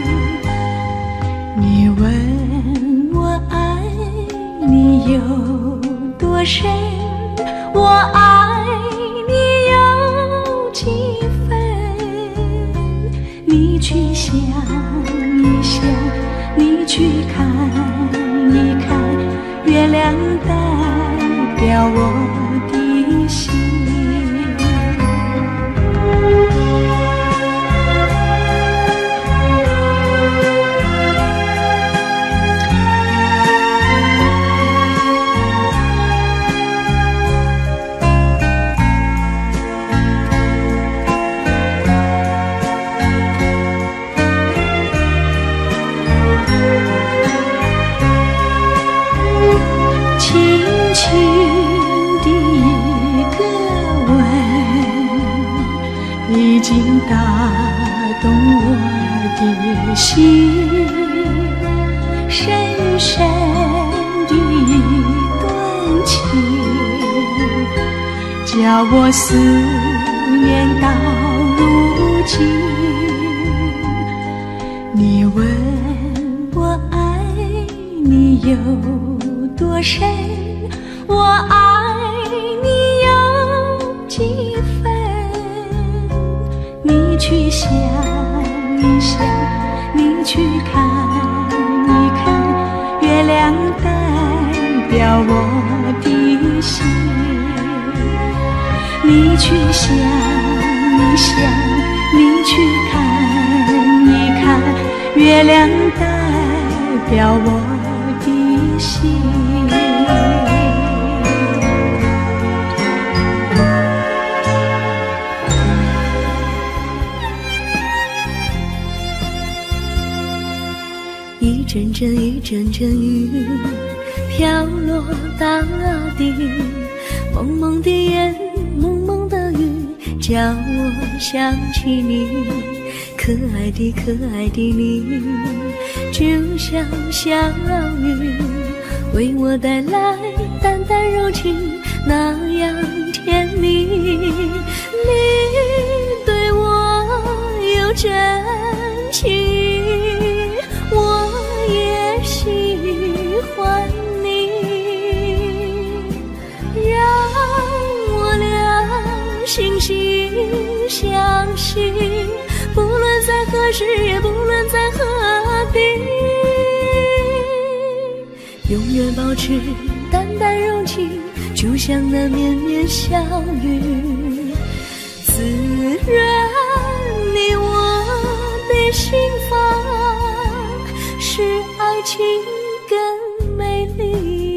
你问我爱你有多深，我爱你有几分？你去想一想，你去看一看，月亮代表我的心。已经打动我的心，深深的一段情，叫我思念到如今。你问我爱你有多深，我爱你有几分？你去想一想，你去看一看，月亮代表我的心。你去想一想，你去看一看，月亮代表我的心。 一阵阵一阵阵雨飘落大地，蒙蒙的烟，蒙蒙的雨，叫我想起你，可爱的可爱的你，就像小雨，为我带来淡淡柔情，那样甜蜜。你对我有真情，我也喜欢你，让我俩惺惺相惜，不论在何时，也不论在何地，永远保持淡淡柔情，就像那绵绵小雨，滋润你我的心房，使爱情更美丽。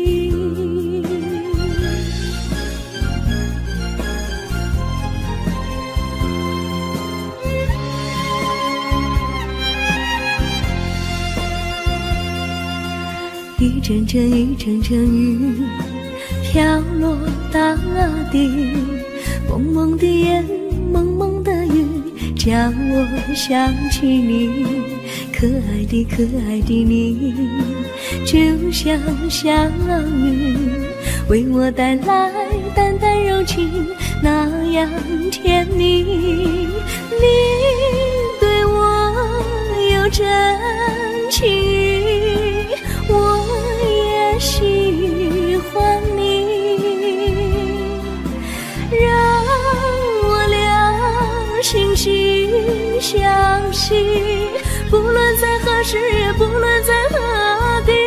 一阵阵一阵阵雨飘落大地，蒙蒙的烟，蒙蒙的雨，叫我想起你，可爱的可爱的你，就像小雨，为我带来淡淡柔情，那样甜蜜。你对我有真情，我也喜欢你，让我俩惺惺相惜，不论在何时，也不论在何地，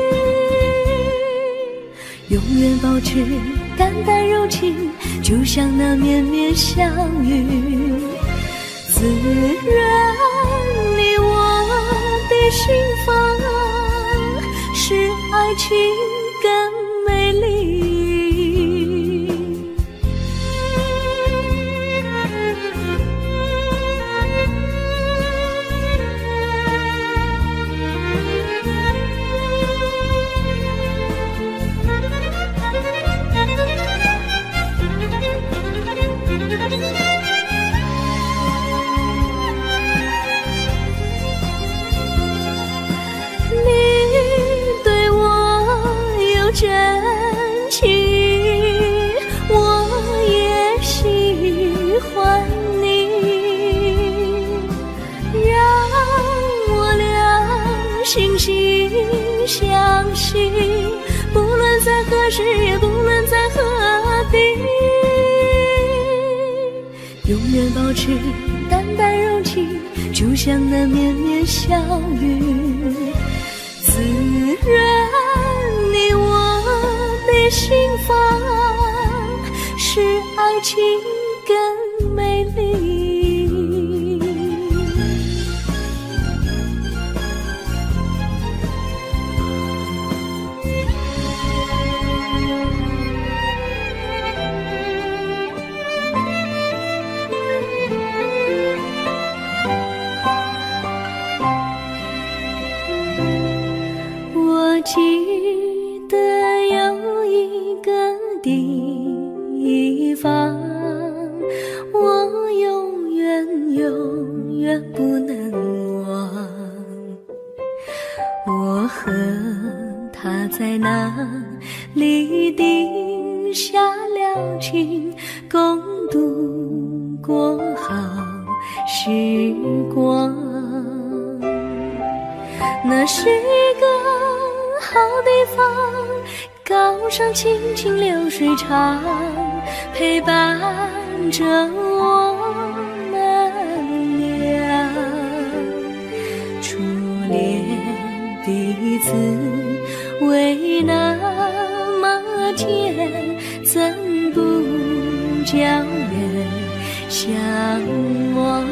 永远保持淡淡柔情，就像那绵绵小雨，滋润你我的心房，使爱情更美丽。真情，我也喜欢你，让我俩惺惺相惜，不论在何时，也不论在远保持淡淡柔情，就像那绵绵小雨。自认你我的心房，使爱情更美丽。我记得有一个地方，我永远永远不能忘。我和他在那里定下了情，共度过好时光。那是一个好地方，高山青青流水长，陪伴着我们俩。初恋第一次为那么甜，怎不叫人向往？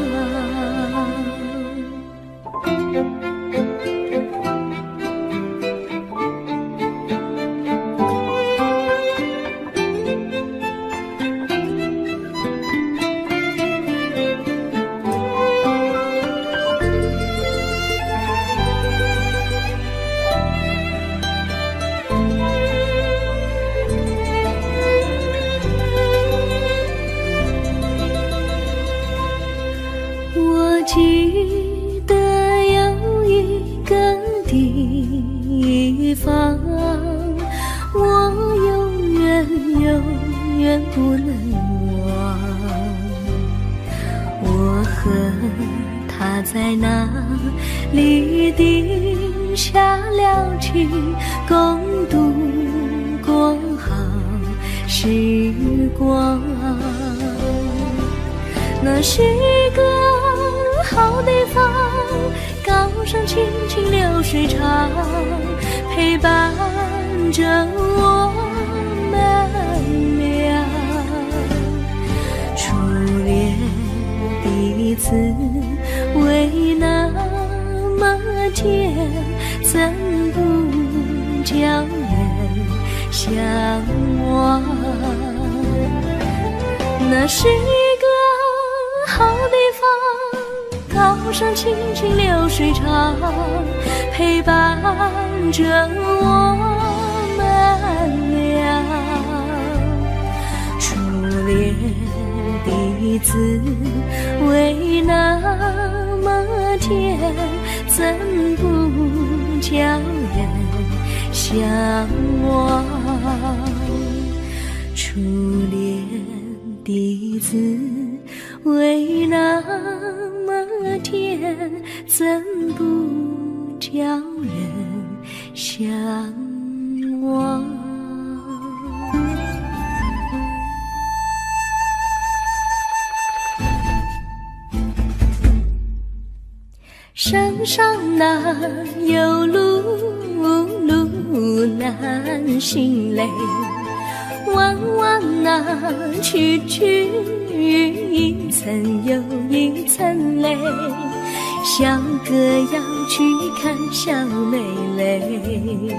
记得有一个地方，我永远永远不能忘。我和他在那里定下了情，共度过好时光。那是一个好地方，高山青青流水长，陪伴着我们俩。初恋第一次为那么甜，怎不叫人向往？那是一个好地方，高山青青流水长，陪伴着我们俩。初恋第一次为那么甜，怎不叫人向往？初恋第一次为那么甜，怎不叫人向往？山上哪有路，路难行嘞，弯弯那曲曲，一层又一层嘞，小哥要去看小妹妹，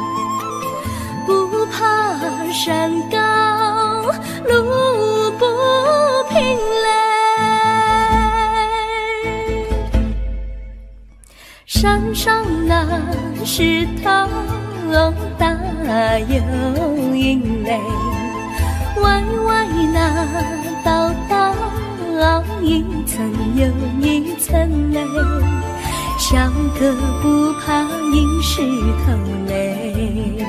不怕山高路不平嘞，山上那石头大又硬嘞，歪歪那道道，一层又一层嘞，小哥不怕硬石头嘞，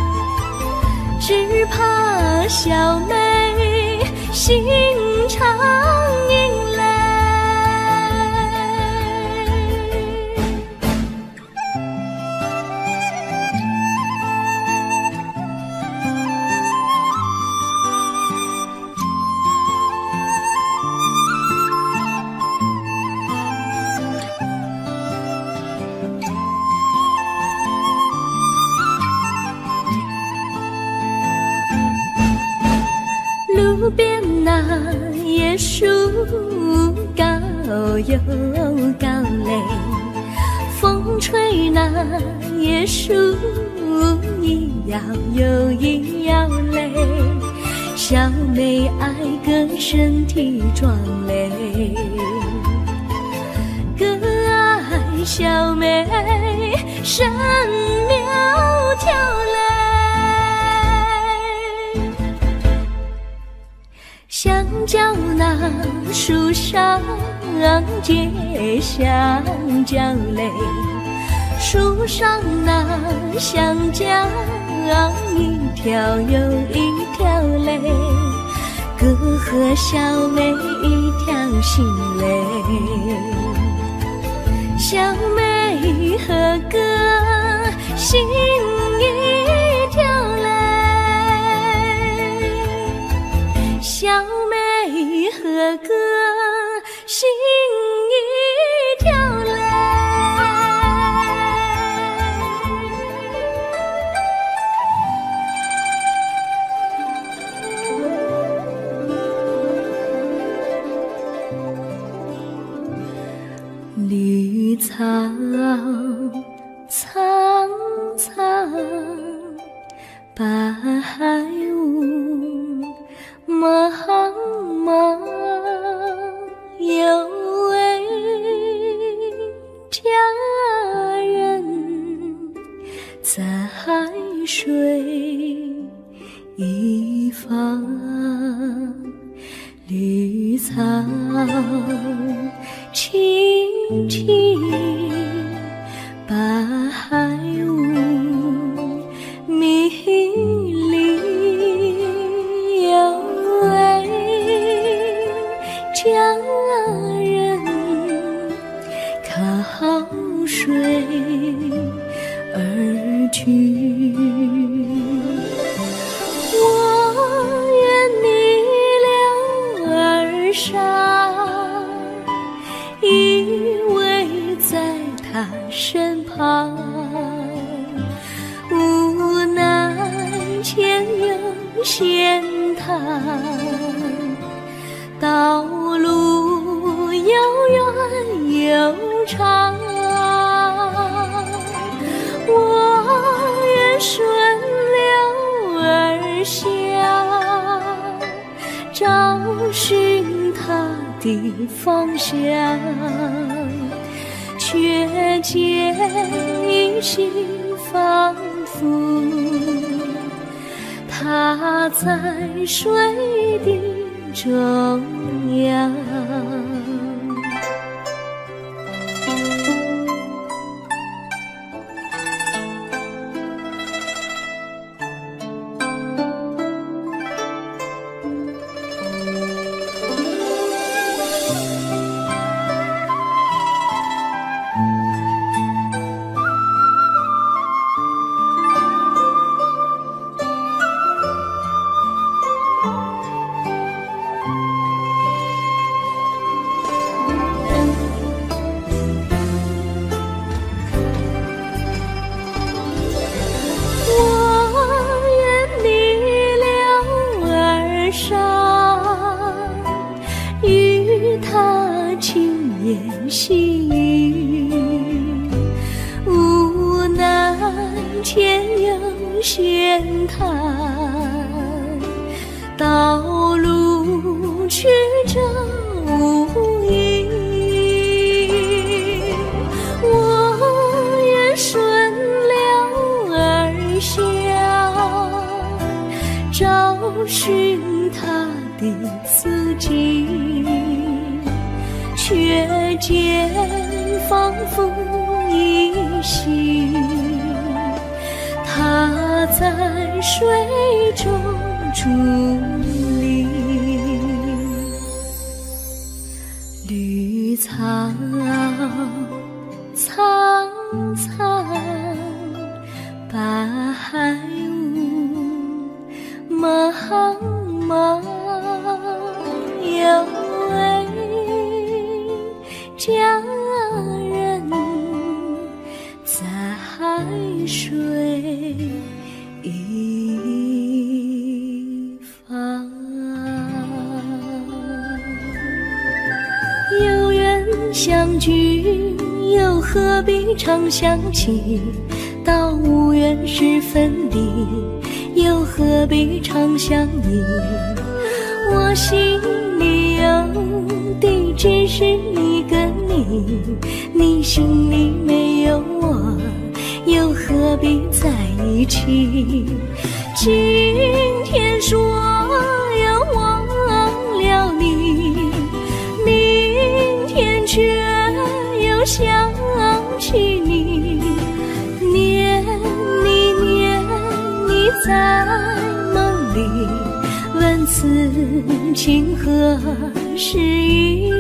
只怕小妹心肠硬嘞。 边那椰树高又高嘞，风吹那椰树一摇又一摇嘞，小妹爱个身体壮嘞，个爱小妹身苗条嘞，香蕉那树上结香蕉嘞，树上那香蕉一条又一条嘞，哥和小妹一条心嘞，小妹和哥心一条嘞，小妹和哥心一条嘞。绿草苍苍，白雾茫茫，有位佳人在水一方，绿草青青，白雾迷离，有位佳人靠水而居，我愿你留儿伤，依偎在他身旁，无奈前有险滩，道路又远又长，我愿顺流而下，找寻他的方向，却见一心仿佛他在水的中央。细雨，无奈前有险滩，道路曲折无依，我愿顺流而下，找寻他的足迹，却见仿佛依稀，他在水中伫立。绿草苍苍，白雾茫茫，有位佳人在水一方。 相聚，又何必常想起？到无缘时分离，又何必常相依？我心里有地，只是一个你，你心里没有我，又何必在一起？今天说要忘了你，明天却又想起你，念你念你在梦里，问此情何时已？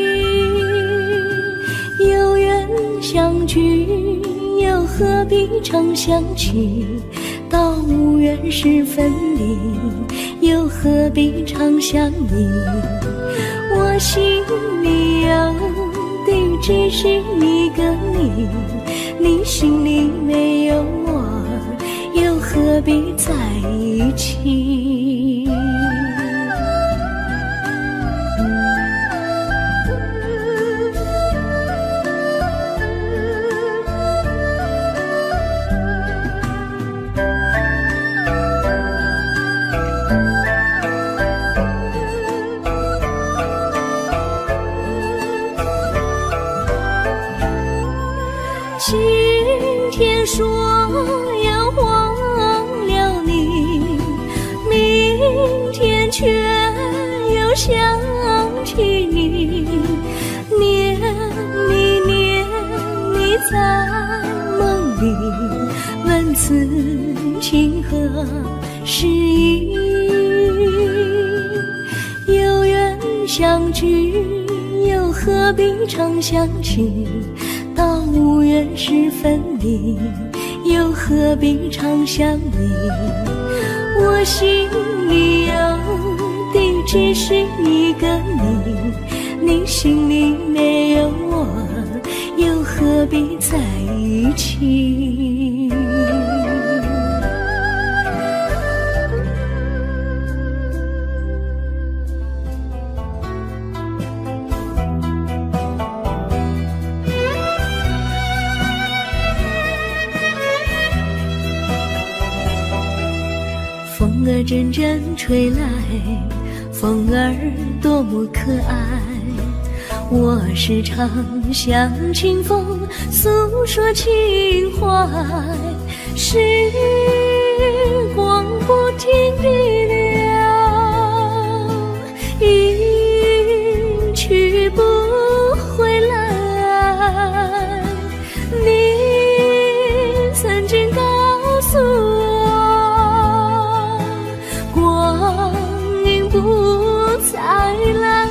有缘相聚，又何必常想起？到无缘时分离，又何必常相依？我心里有地，只是一个你，你心里没有我，又何必在一起？今天说要忘了你，明天却又想起你，念你念你在梦里，问此情何时已？有缘相聚，又何必常想起？到无缘时分离，又何必常相依？我心里有地，只是一个你，你心里没有我，又何必在一起？风儿阵阵吹来，风儿多么可爱。我时常向清风诉说情怀，时光不停地流，一去不回来。你曾经告诉我，光阴不再来。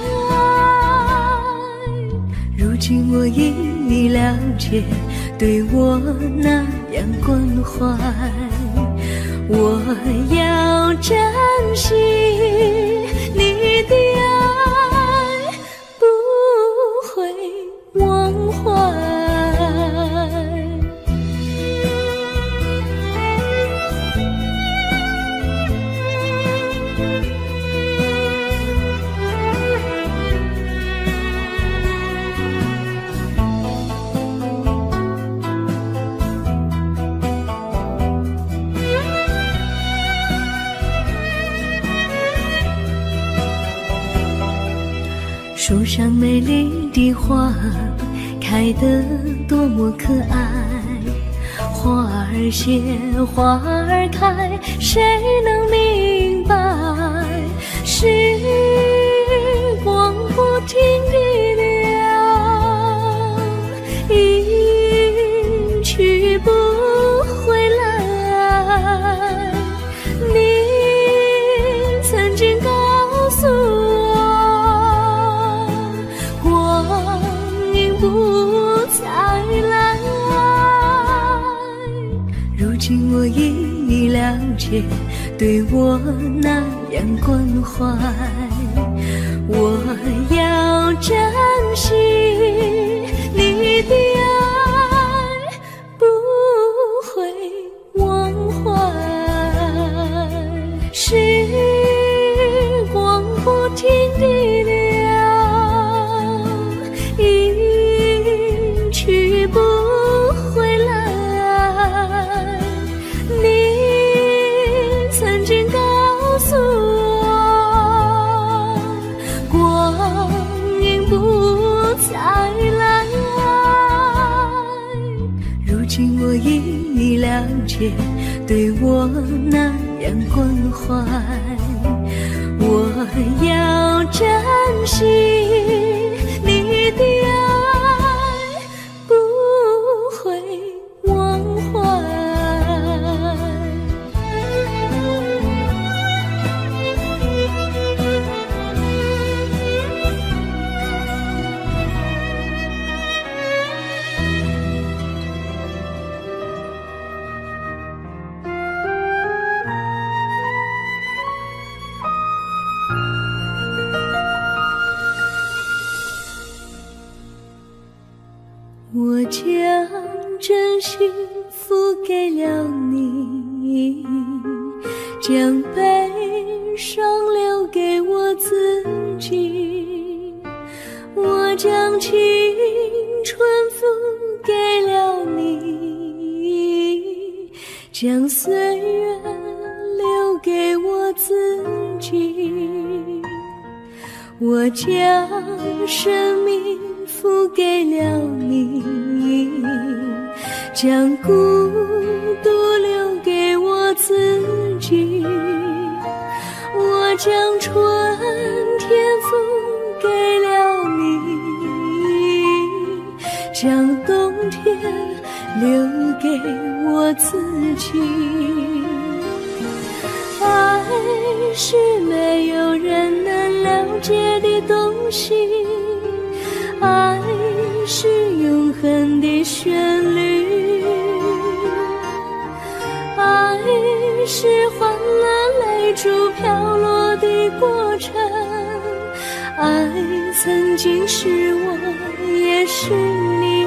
如今我已了解，对我那样关怀，我要珍惜你的爱，不会忘怀。树上美丽的花开得多么可爱，花儿谢花儿开，谁能明白？时光不停地流，一去不回来。你曾经告诉我，不再来。如今我已了解，对我那样关怀，我要珍惜你的爱，不会忘怀。时光不停地流，一了解，对我那样关怀。我要珍惜你的爱，不会忘怀。我将真心付给了你，将悲伤留给我自己。我将青春付给了你，将岁月留给我自己。我将生命付给了你，将孤独留给我自己。我将春天付给了你，将冬天留给我自己。爱是没有人能了解的东西，爱是永恒的旋律，爱是换了泪珠飘落的过程，爱曾经是我也是你。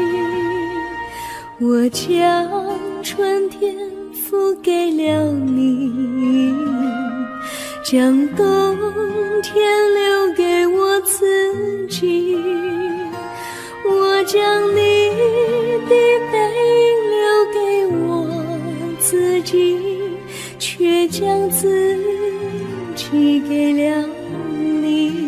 我将春天付给了你，将冬天留给我自己。我将你的背影留给我自己，却将自己给了你。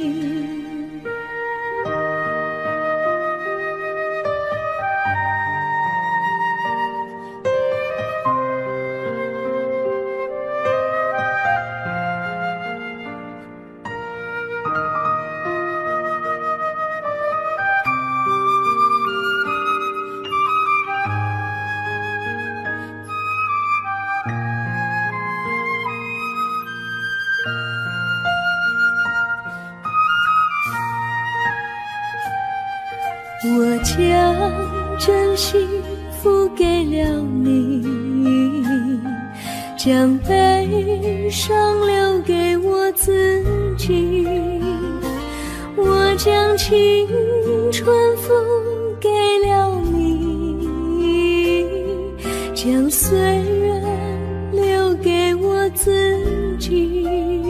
我将真心付给了你，将悲伤留给我自己。我将青春付给了你，将岁月留给我自己。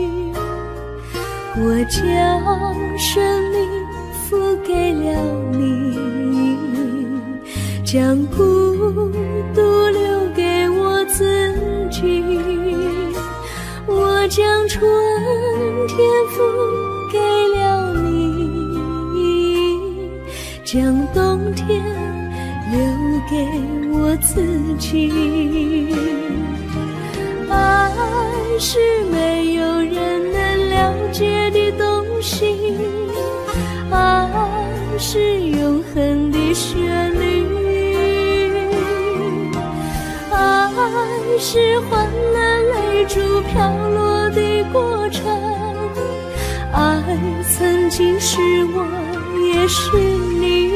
我将生命付给了你，将孤独留给我自己。我将春天付给了你，将冬天留给我自己。爱是没有人能了解的东西，爱是永恒的旋律，爱是换了泪珠飘落的过程，爱曾经是我也是你。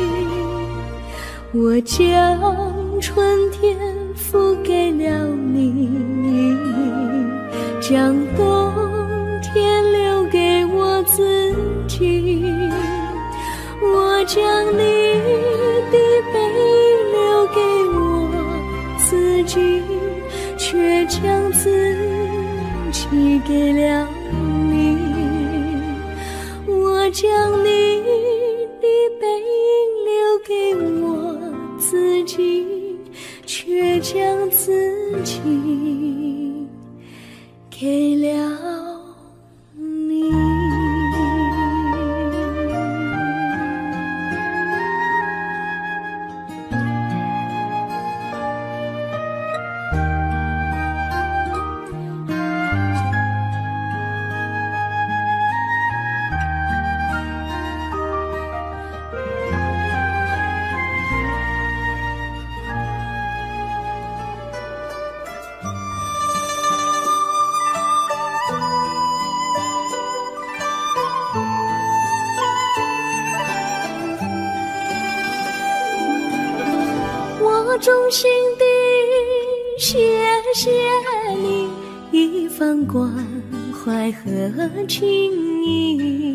我将春天付给了你，将冬天留给我自己。我将你的背影留给我自己，却将自己给了你。我将你的背影留给我自己，却将自己给了你。 一番关怀和情谊。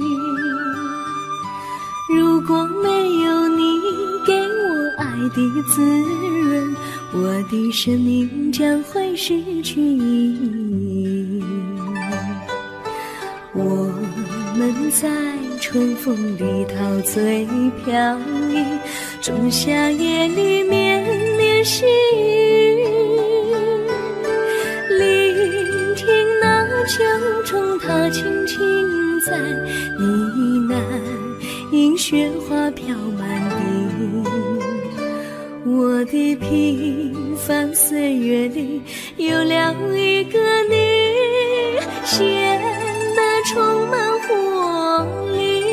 如果没有你给我爱的滋润，我的生命将会失去意义。我们在春风里陶醉飘逸，仲夏夜里绵绵细雨，聆听那秋虫它轻轻在呢喃，映雪花飘满地。我的平凡岁月里有了一个你，显得充满活力。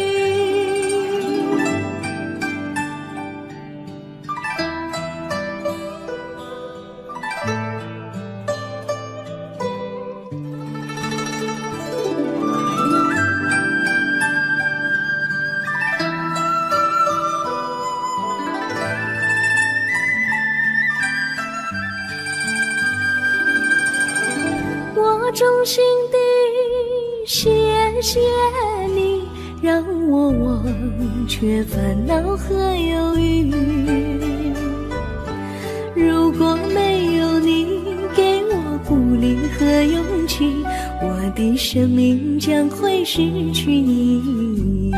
我衷心地谢谢你，让我忘却烦恼和忧郁。如果没有你给我鼓励和勇气，我的生命将会失去意义。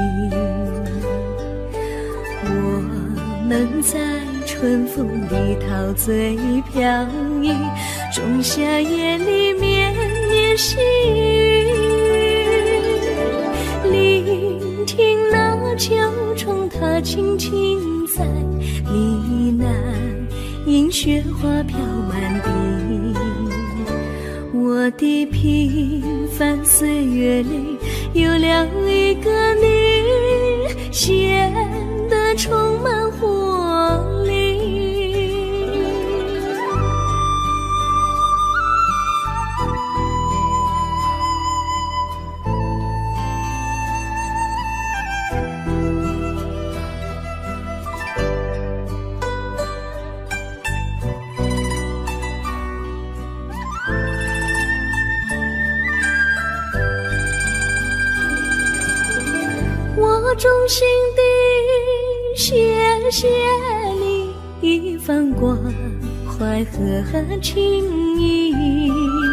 我们在春风里陶醉飘逸，仲夏夜里绵绵细雨，聆听那秋虫它轻轻在呢喃，映雪花飘满地。我的平凡岁月里有了一个你，显得充满活力。我衷心地谢谢你一番关怀和情谊。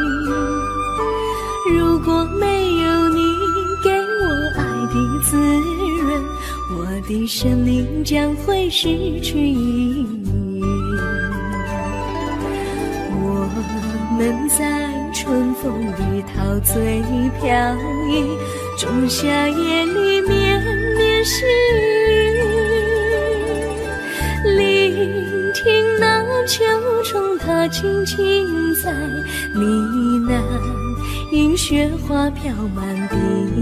如果没有你给我爱的滋润，我的生命将会失去意义。我们在春风里陶醉飘逸，仲夏夜里绵绵细雨，聆听那秋虫它轻轻在呢喃，映雪花飘满地。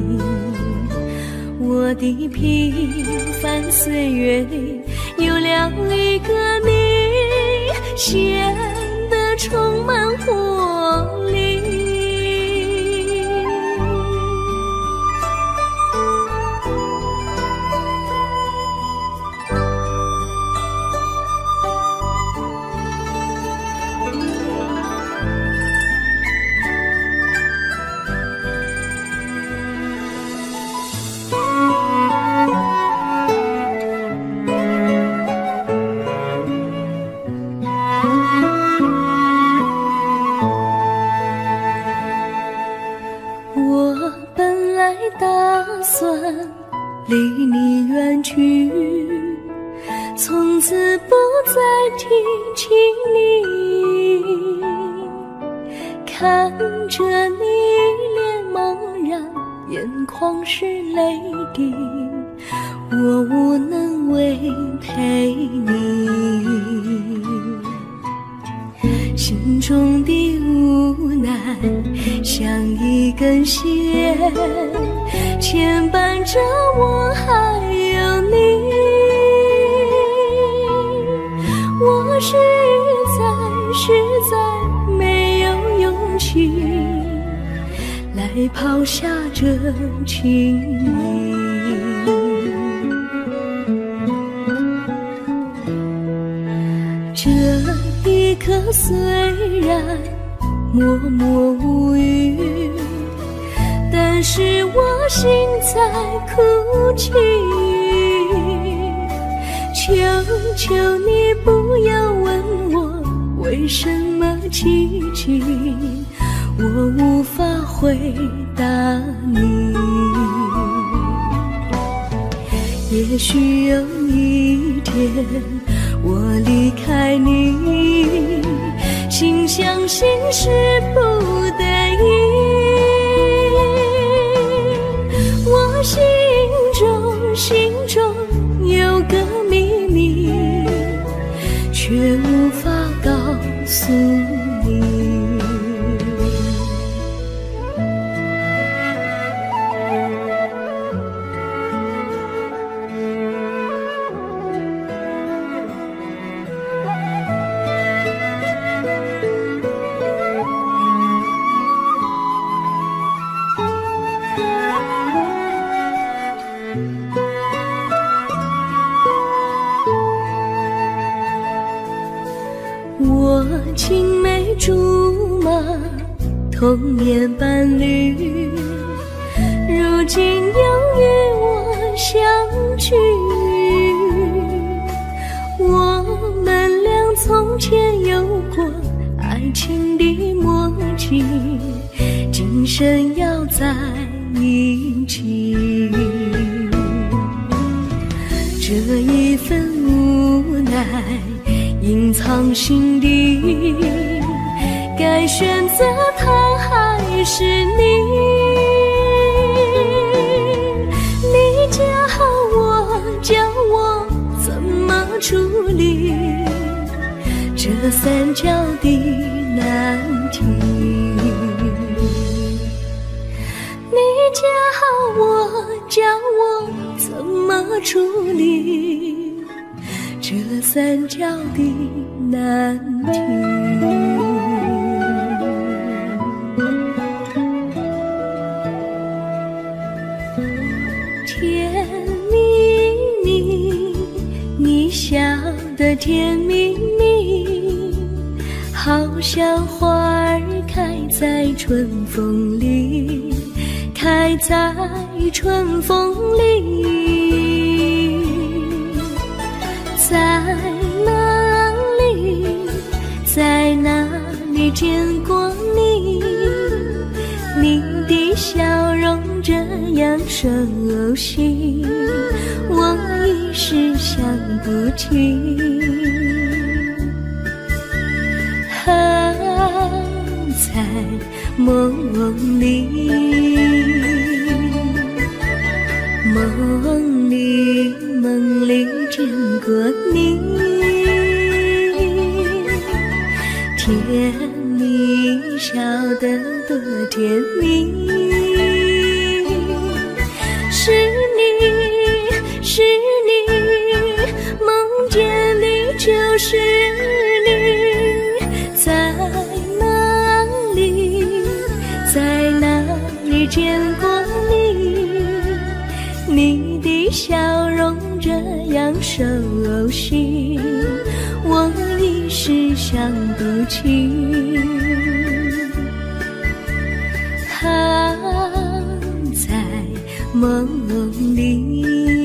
我的平凡岁月里有了一个你，显得充满活力。离你远去，从此不再提起你，看着你脸茫然，眼眶是泪滴，我无能为陪你，心中的无奈像一根线牵绊着我还有你，我实在实在没有勇气来抛下这情谊。这一刻虽然默默无语，但是我心在哭泣。求求你不要问我为什么奇迹，我无法回答你。也许有一天我离开你，心相信是不得已。我心中心中有个秘密，却无法告诉你。我青梅竹马，童年伴侣，如今又与我相聚。我们俩从前有过爱情的默契，今生要在一起。这一份无奈隐藏心底，该选择他还是你？你教我，教我怎么处理这三角的难题。你教我，教我怎么处理这三角的难题。甜蜜蜜，你笑得甜蜜蜜，好像花儿开在春风里，开在春风里。在哪里，在哪里见过你？你的笑容这样熟悉，我一时想不起。还在梦里，梦里梦里见过你，甜蜜笑得多甜蜜。是你是你，梦见你就是你。在哪里，在哪里见过你？你的笑容这样熟悉，我一时想不起。还在梦里。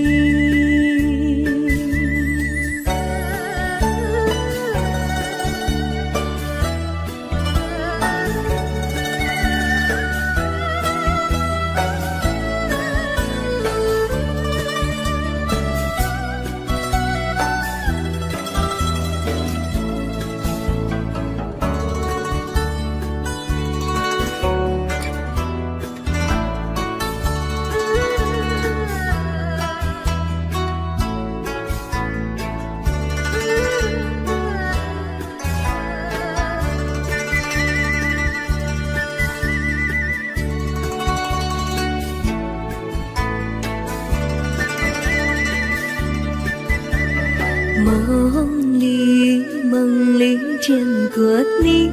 梦里梦里见过你，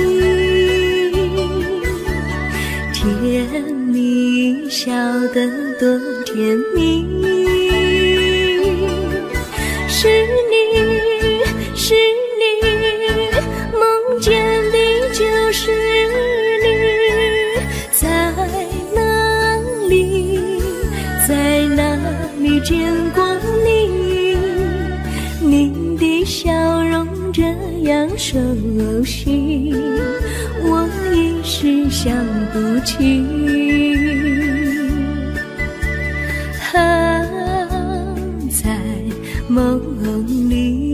甜蜜笑得多甜蜜。是你是你，梦见的就是见过你，你的笑容这样熟悉，我一时想不起。还在梦里，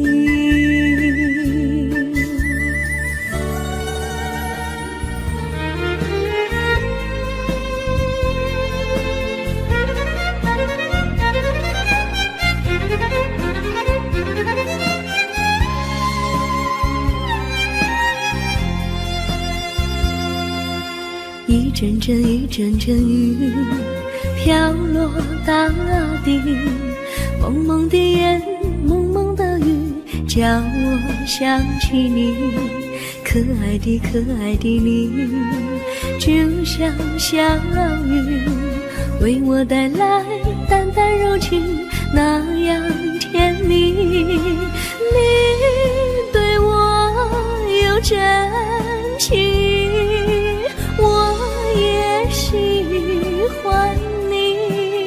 一阵阵一阵阵雨飘落大地，蒙蒙的烟，蒙蒙的雨，叫我想起你。可爱的可爱的你，就像小雨，为我带来淡淡柔情，那样甜蜜。你对我有真情，我也喜欢你，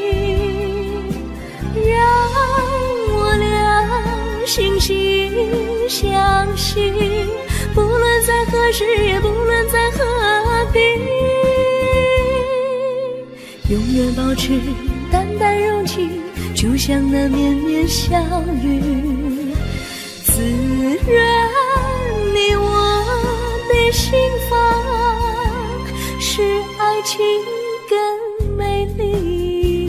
让我俩惺惺相惜，不论在何时，也不论在何地，永远保持淡淡柔情，就像那绵绵小雨，滋润你我的心房，使爱情更美丽。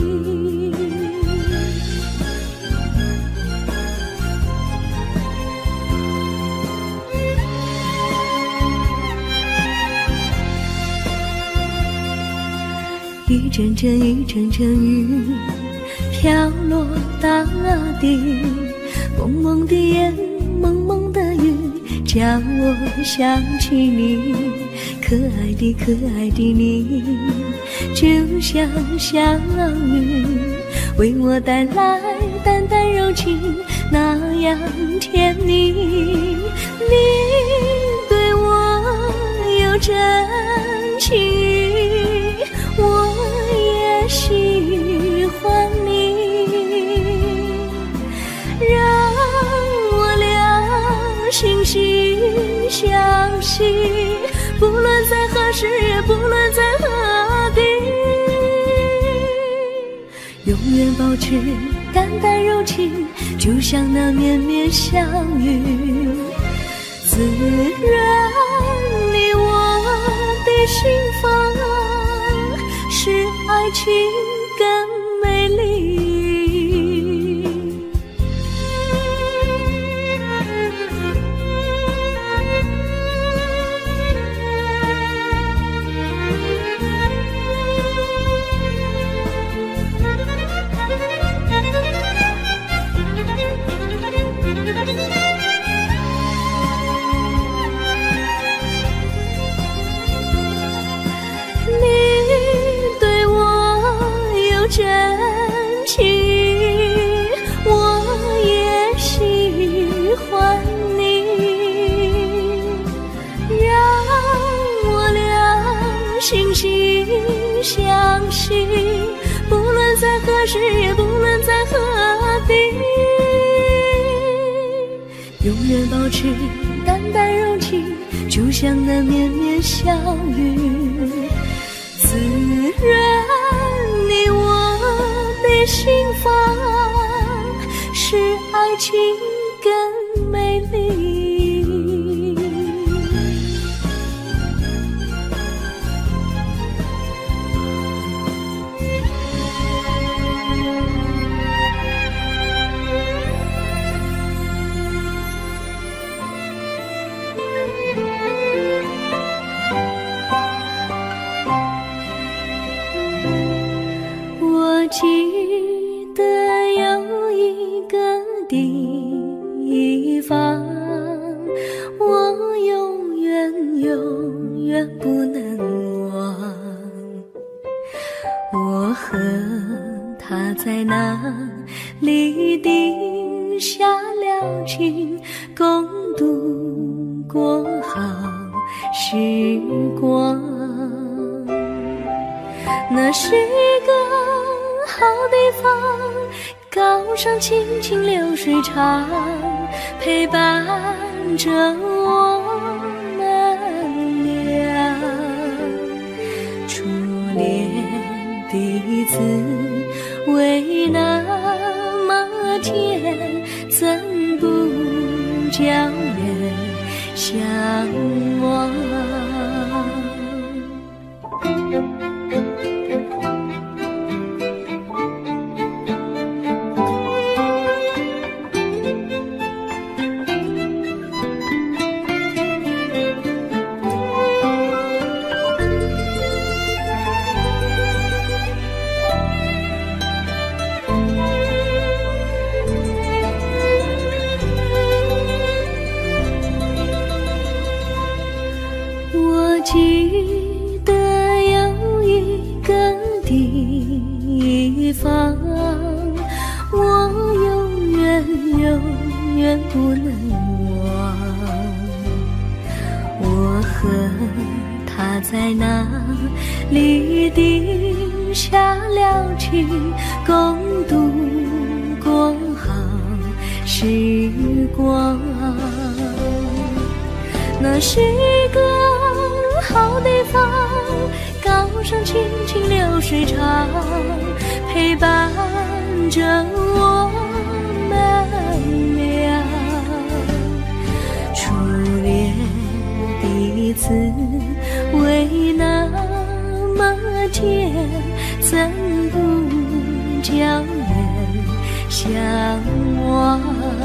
一阵阵一阵阵雨飘落大地，蒙蒙的烟，蒙蒙的雨，叫我想起你。可爱的可爱的你，就像小雨，为我带来淡淡柔情，那样甜蜜。你对我有真情，我也喜欢你，让我俩惺惺相惜，不论在何时，也不论在何地，永远保持淡淡柔情，就像那绵绵小雨，滋润你我的心房，使爱情更美丽。真情，我也喜欢你，让我俩惺惺相惜，不论在何时，也不论在何地，永远保持淡淡柔情，就像那绵绵小雨，滋润你我的心房，使爱情更美丽。我记得有一个地方，我永远永远不能忘。我和他在那里定下了情，共度过好时光。那是一个好地方， 高山清清流水长，陪伴着我们俩。初恋的滋味那么甜，怎不叫人向往？我记得有一个地方，我永远永远不能忘。我和他在那里定下了情，共度过好时光。那是一个好地方，高山清清流水长，陪伴着我们俩。初恋的滋味那么甜，怎不叫人向往？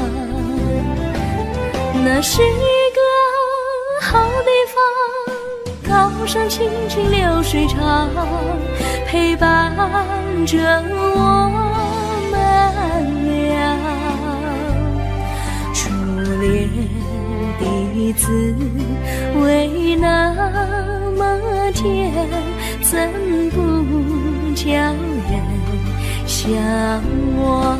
那是一个好地方，高山清清流水长，陪伴着我们俩。初恋的滋味那么甜，怎不叫人向往？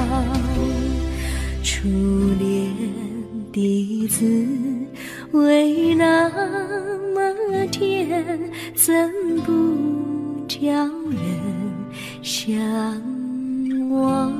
初恋的滋味那么甜，怎不叫人向往？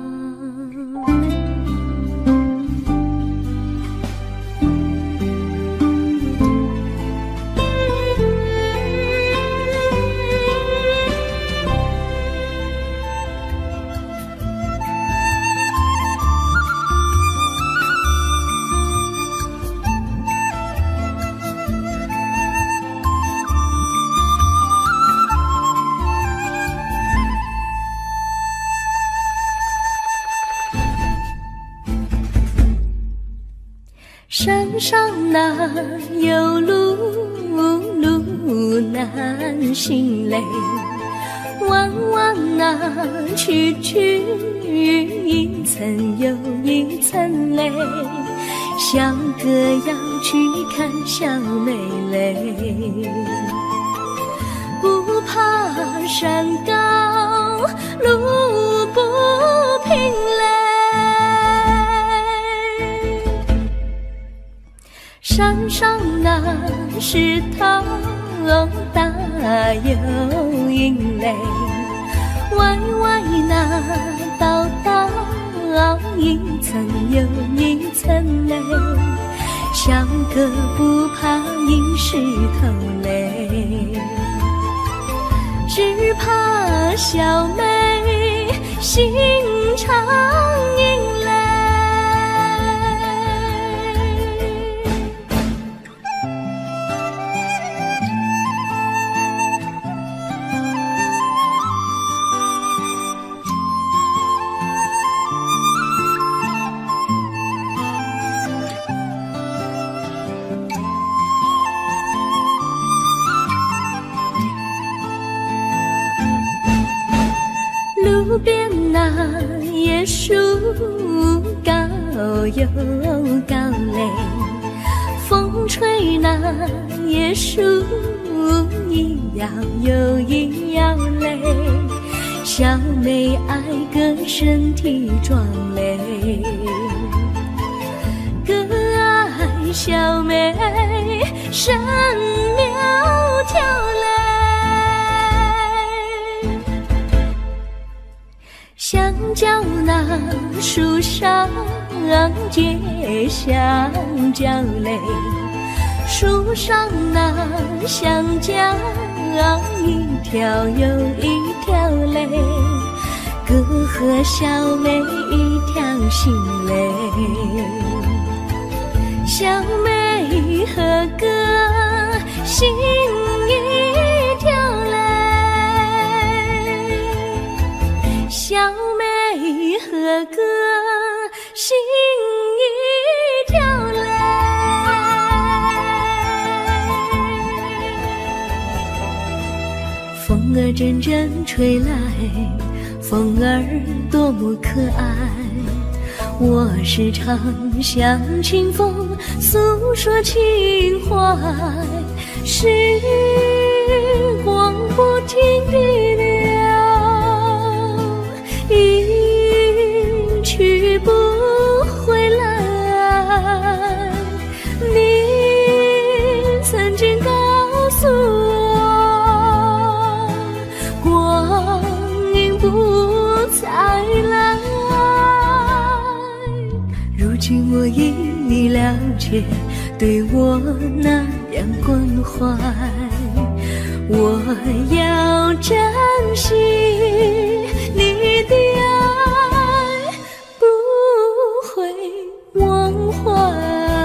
山上哪有路，路难行嘞，弯弯那曲曲，一层又一层嘞，小哥要去看小妹嘞，不怕山高路不平嘞，山上那石头大又硬嘞，歪歪那道道一层又一层嘞，小哥不怕硬石头嘞，只怕小妹心肠硬嘞。路边那椰树高又高嘞，风吹那椰树一摇又一摇嘞，小妹爱个身体壮嘞，哥爱小妹身苗条嘞。香蕉那树上结香蕉嘞，树上那香蕉一条又一条嘞，哥和小妹一条心嘞，小妹和哥心一条嘞，小妹和哥心一条嘞。风儿阵阵吹来，风儿多么可爱，我时常向清风诉说情怀，时光不停地流，一去不回来，你曾经告诉我，光阴不再来，如今我已你了解，对我那样关怀，我要珍惜你的爱，不会忘怀。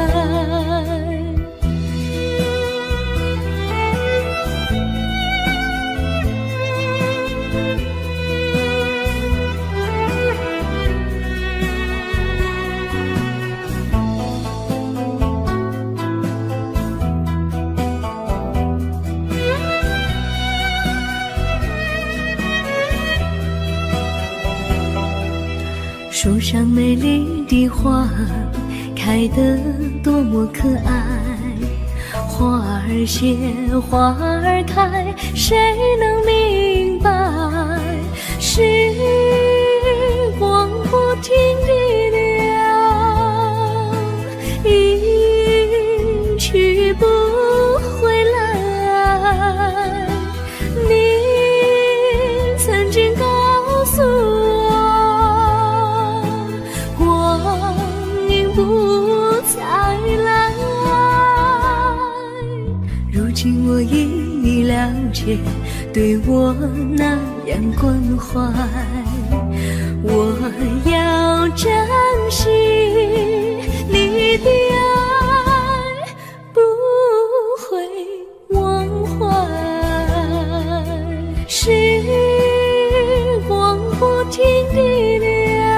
树上美丽的花开得多么可爱，花儿谢花儿开，谁能明白，时光不停地流，一去不回来，你曾经告诉我，不再来，如今我已你了解，对我那样关怀，我要珍惜你的爱，不会忘怀，时光不停地流，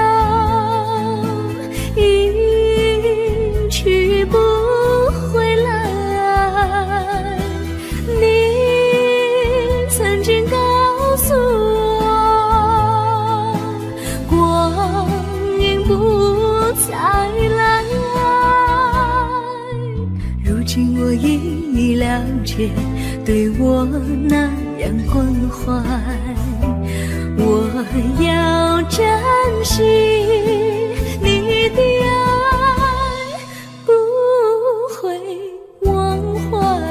去不回来，你曾经告诉我，光阴不再来，如今我已你了解，对我那样关怀，我要珍惜你的爱，不会忘怀。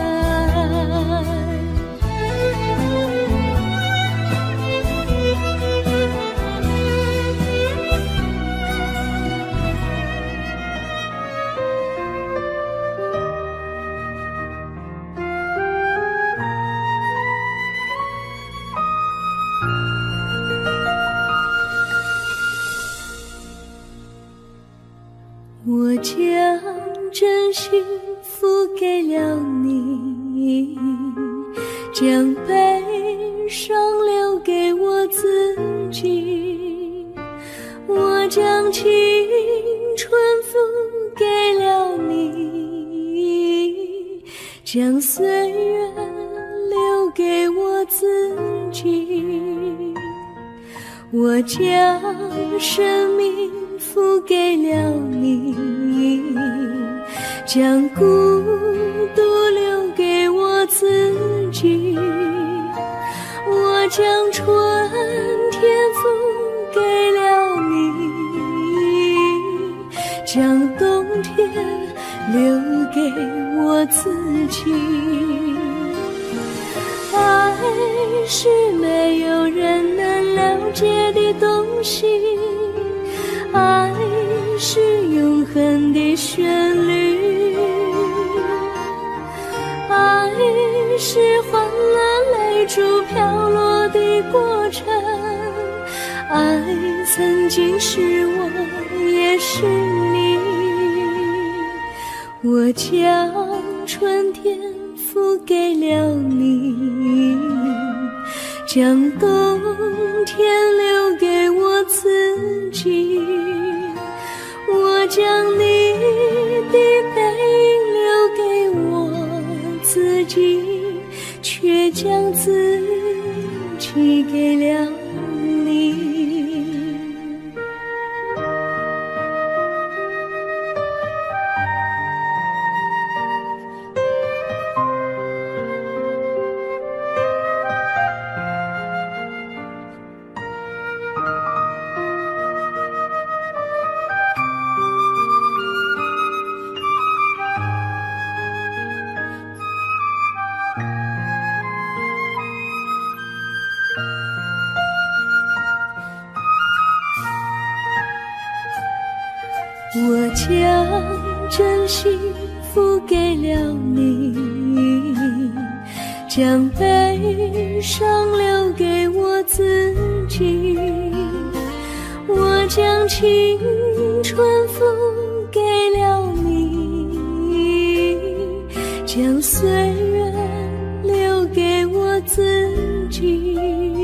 我将真心付给了你，将悲伤留给我自己，我将青春付给了你，将岁月留给我自己，我将生命付给了你，将孤独留给我自己，我将春天付给了你，将冬天留给我自己。爱是没有人能了解的东西， 恒的旋律。爱是换了泪珠飘落的过程，爱曾经是我，也是你。我将春天付给了你，将冬天留给我自己。我将你的背影留给我自己，却将自己给了你。我将真心付给了你，将悲伤留给我自己。我将青春付给了你，将岁月留给我自己。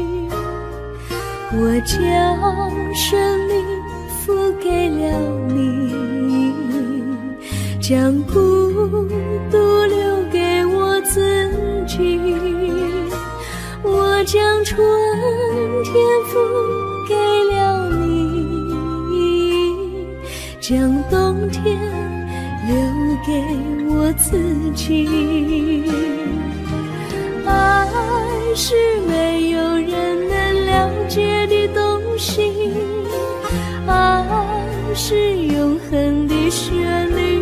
我将生命付给了你，将孤独留给我自己。我将春天付给了你，将冬天留给我自己。爱是没有人能了解的东西，爱是永恒的旋律，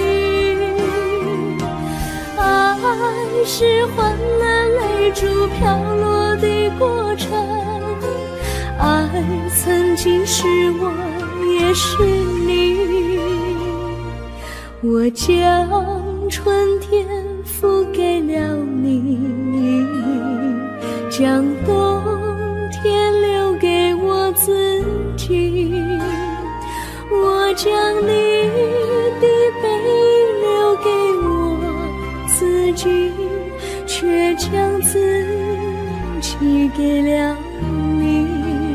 爱是换了泪珠飘落的过程，爱曾经是我，也是你。我将春天付给了你，将冬天留给我自己。我将你的背影留给我自己，却将自己给了你。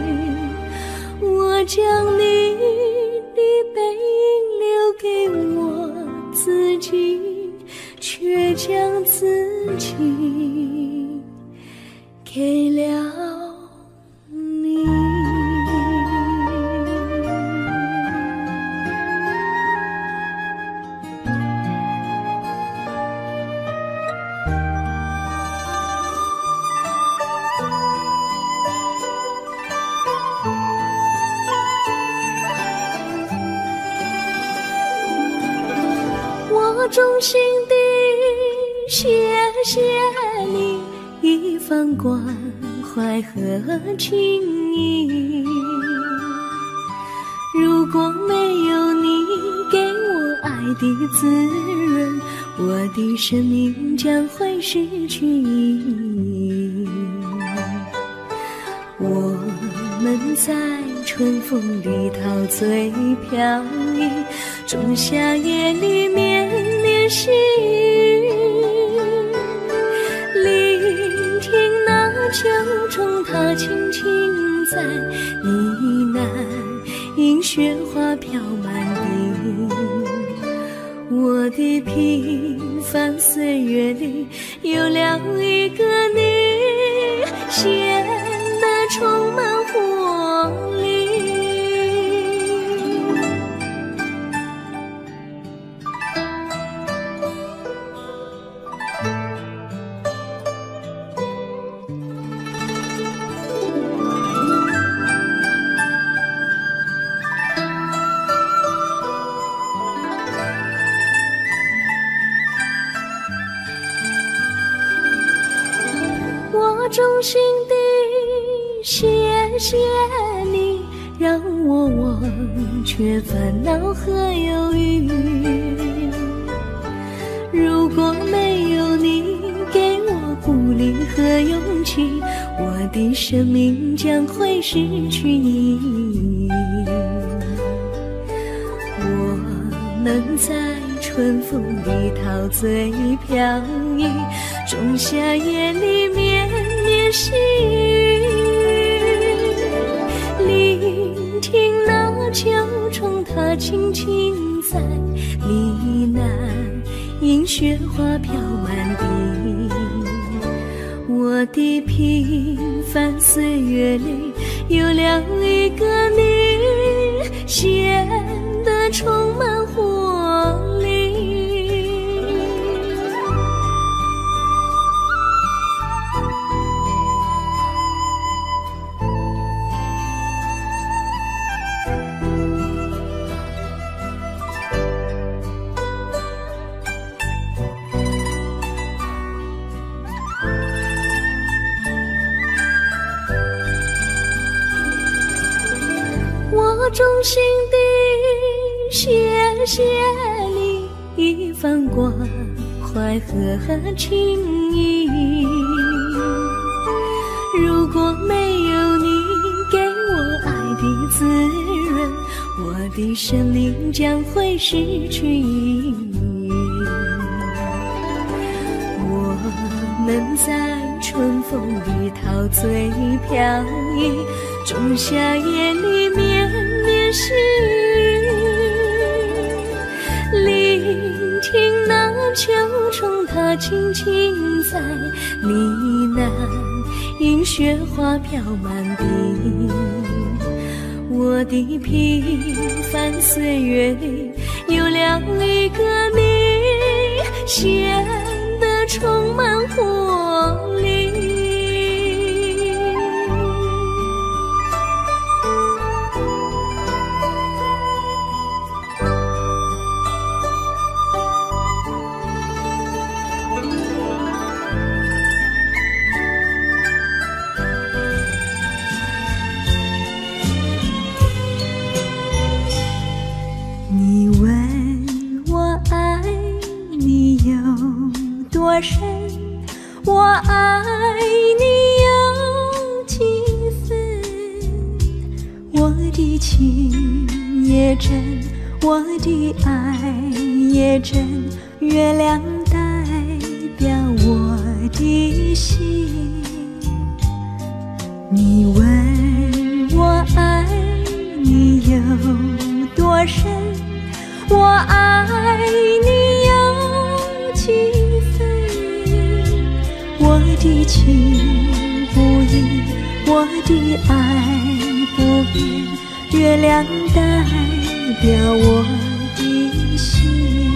我将你的背影留给我自己，却将自己给了你。我衷心地谢谢你一番关怀和情谊，如果没有你给我爱的滋润，我的生命将会失去意义。我们在春风里陶醉飘逸，仲夏夜里绵绵细雨，聆听那秋虫它轻轻在呢喃，因雪花飘满地。我的平凡岁月里有了一个你，显得充满活力。我衷心地谢谢你让我忘却烦恼和忧郁。如果没有你给我鼓励和勇气，我的生命将会失去意义。我能在春风里陶醉飘逸，仲夏夜里绵绵细雨，聆听那秋虫它轻轻在呢喃，迎雪花飘满地。我的平凡岁月里有了一个你，显得充满活力。我衷心地谢谢你一番关怀和情谊，如果没有你给我爱的滋润，我的生命将会失去意义。我能在春风里陶醉飘逸，仲夏夜里绵绵细雨，聆听那秋虫它轻轻在呢喃，迎雪花飘满地。我的平凡岁月里有了一个你，显得充满活力。 你问我爱你有多深，我爱你有几分？我的情也真，我的爱也真，月亮代表我的心。你问我爱你有多深，我爱你有几分？我的情不移，我的爱不变，月亮代表我的心。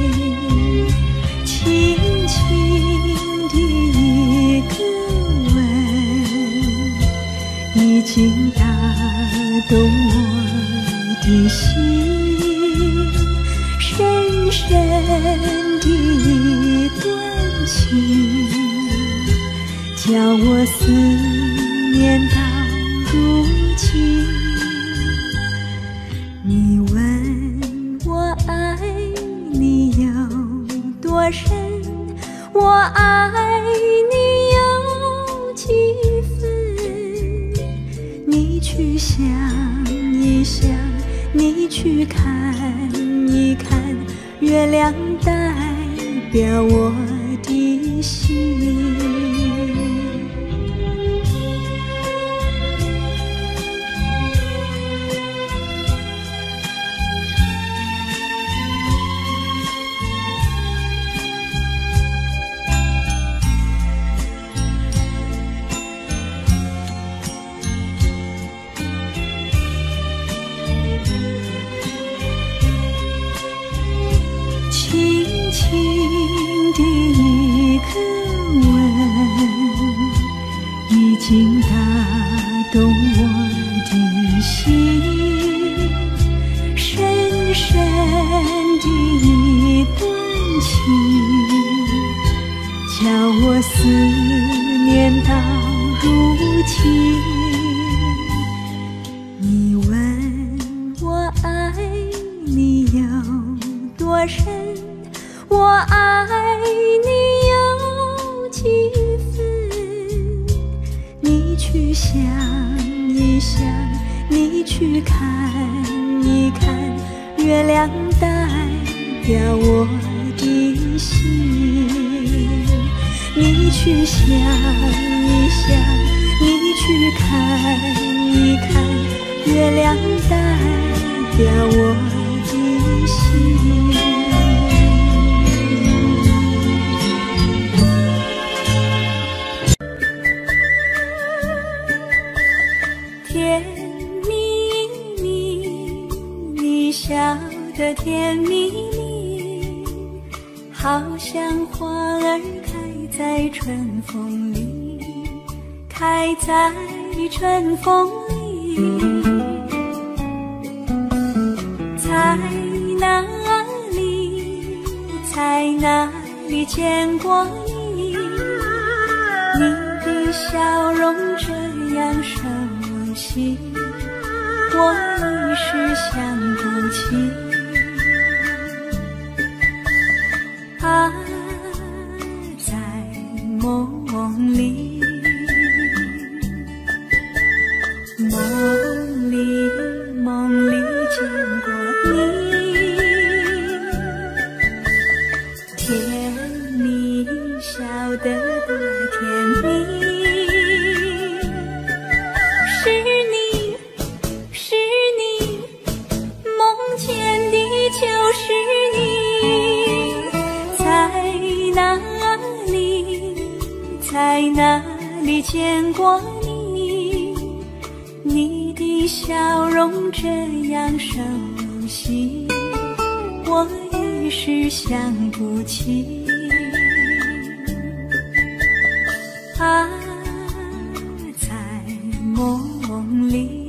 轻轻的一个吻，已经打动我的心。深深的一段情，叫我思念到如今。你问我爱你有多深，我爱你有几分？你去想一想，你去看一看，月亮代表我的心。轻轻的一个吻，已经打动我的心。深深的一段情，叫我思念到如今。你问爱你有几分？你去想一想，你去看一看，月亮代表我的心。你去想一想，你去看一看，月亮代表我的心。甜蜜蜜，你笑得甜蜜蜜，好像花儿开在春风里，开在春风里。在哪里，在哪里见过你？你的笑容这样熟悉，我一时想不起。啊，在梦里，梦里，梦里见过你，甜蜜笑得多甜蜜。是你，是你，梦见的就是你。在哪里，在哪里见过你？你的笑容这样熟悉，我一时想不起。啊，在梦里。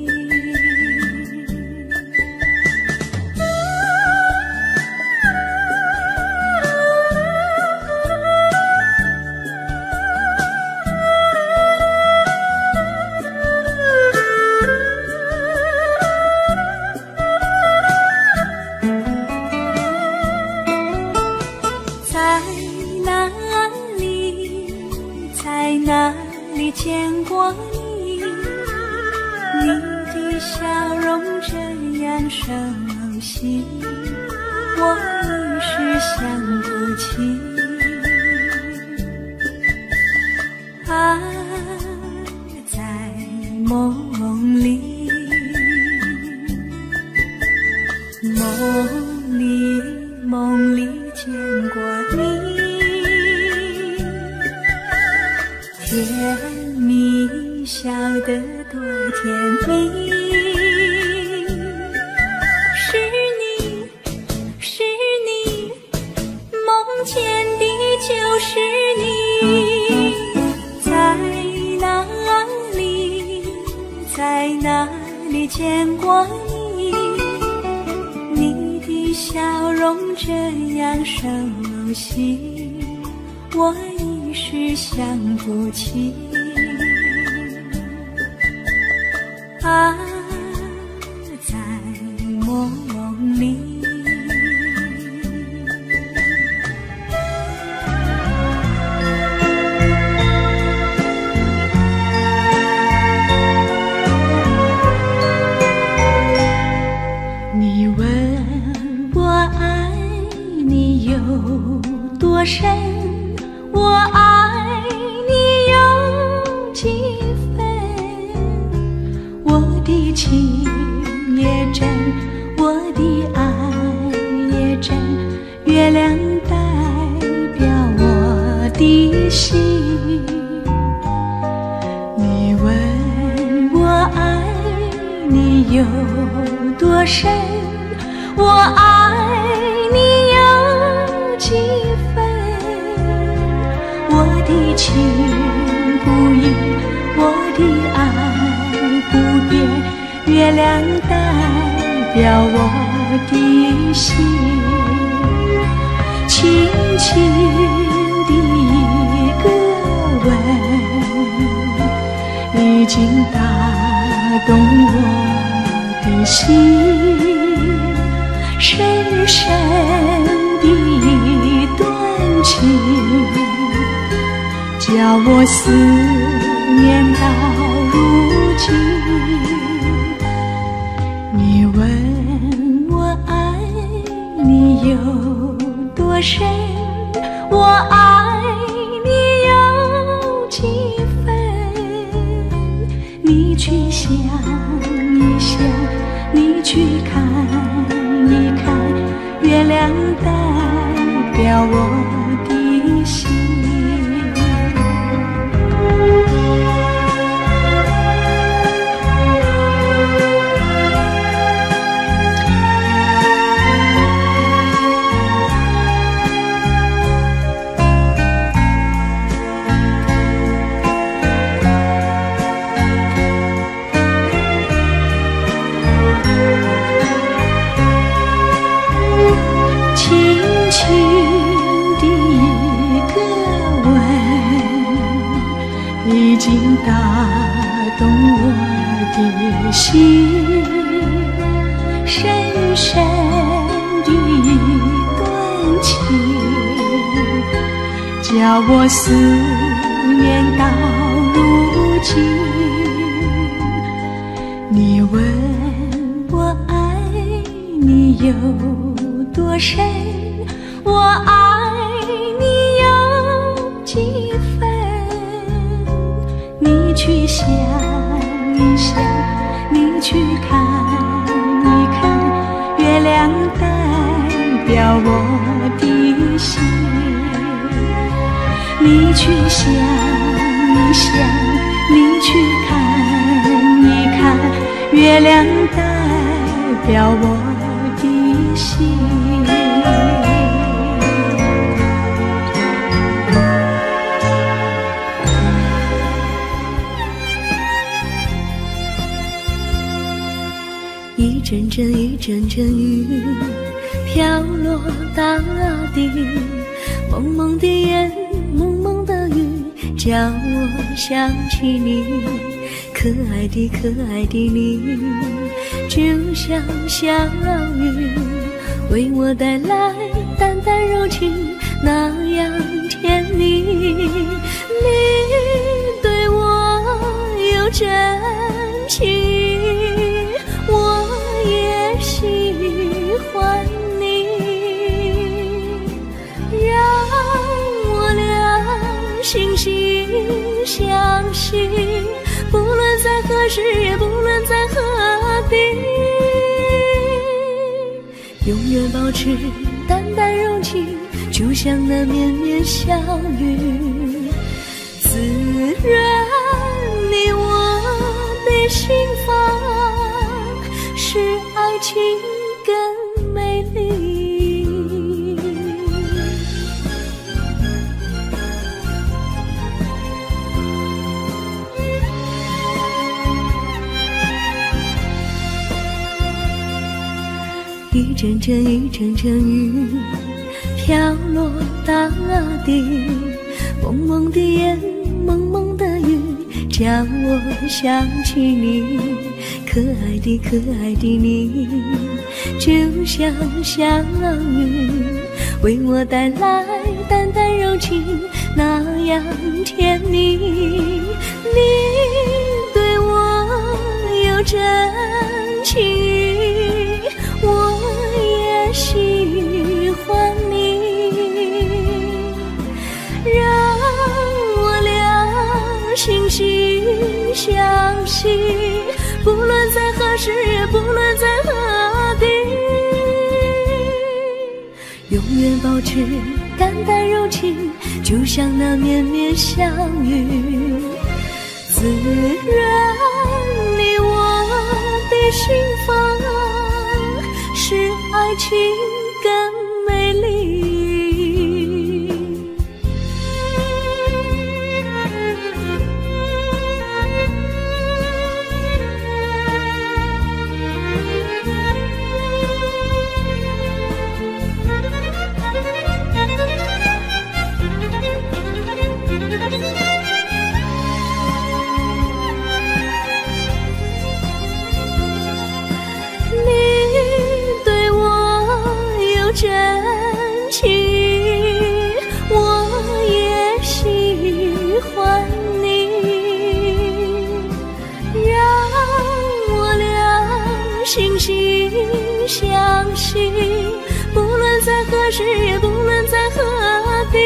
在哪里，在哪里见过你？你的笑容这样熟悉，我一时想不起。啊，在梦里，梦里，梦里见过你，甜蜜笑得多甜蜜。是你，是你，梦见的就是你。在哪里，在哪里见过你？你的笑容这样熟悉，我一时想不起。啊，在梦里。 你问我爱你有多深，我爱你有几分？我的情也真，我的爱也真，月亮代表我的心。你问我爱你有多深，我爱你有几分？我的情不移，我的爱不变，月亮代表我的心。轻轻的一个吻，已经打动我的心。深深的一段情，叫我思念到如今。你问我爱你有多深，我爱你有几分？你去想一想，你去看一看，月亮代表我的心。已经打动我的心，深深的一段情，叫我思念到如今。你问我爱你有多深，我爱你有几分？你去想一想，你去看一看，月亮代表我的心。你去想一想，你去看一看，月亮代表我的心。 一阵阵一阵阵雨飘落大地，蒙蒙的烟，蒙蒙的雨，叫我想起你，可爱的可爱的你，就像小雨，为我带来淡淡柔情，那样甜蜜。你对我有真情，我也喜欢你，让我俩惺惺相惜，不论在何时，也不论在何地，永远保持淡淡柔情，就像那绵绵小雨，滋润你我的心房，使爱情更美丽。一阵阵一阵阵雨飘落大地，蒙蒙的烟，蒙蒙的雨，叫我想起你，可爱的可爱的你，就像小雨，为我带来淡淡柔情，那样甜蜜。你对我有真情，我也喜欢你，让我俩惺惺相惜，不论在何时，也不论在何地，永远保持淡淡柔情，就像那绵绵小雨，滋润你我的心房，使爱情更美丽。 相信，不论在何时，也不论在何地，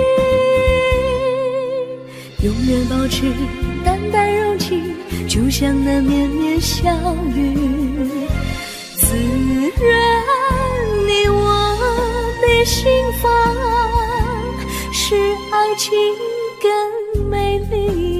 永远保持淡淡柔情，就像那绵绵小雨，滋润你我的心房，使爱情更美丽。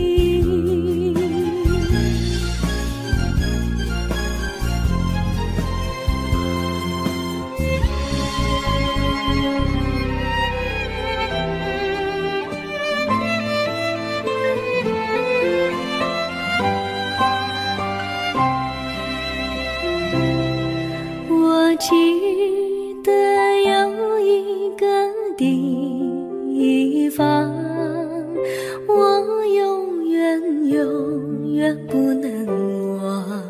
我记得有一个地方，我永远永远不能忘。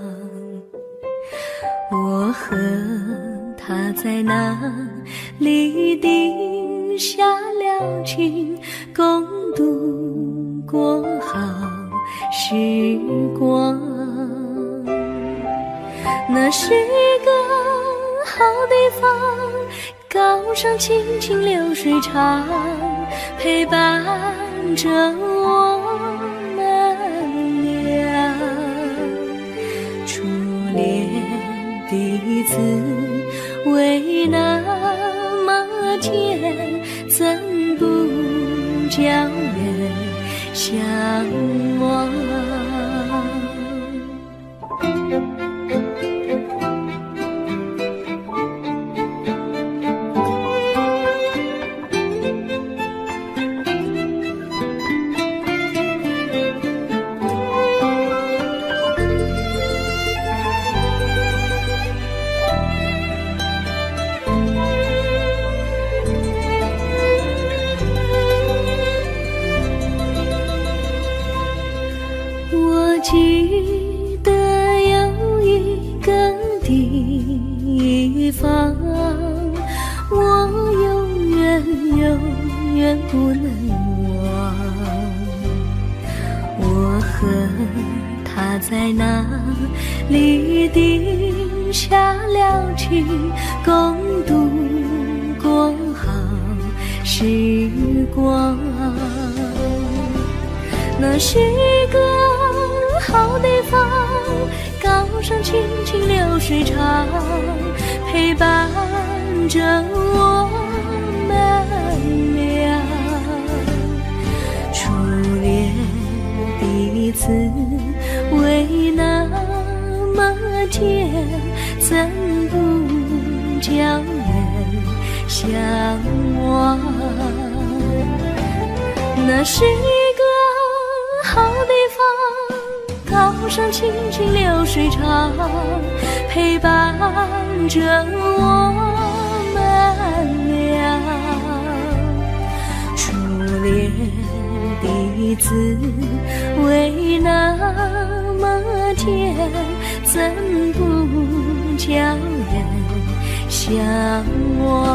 我和他在那里定下了情，共度过好时光。那是一个好地方，高山清清流水长，陪伴着我们俩。初恋的滋味那么甜，怎不叫人向往？我记得有一个地方，我永远永远不能忘。我和他在那里定下了情，共度过好时光。那是一个好地方，高山清清流水长，陪伴着我们俩。初恋的滋味那么甜，怎不叫人向往？那是一个好地方，高山清清流水长，陪伴着我们俩。初恋的滋味那么甜，怎不叫人向往？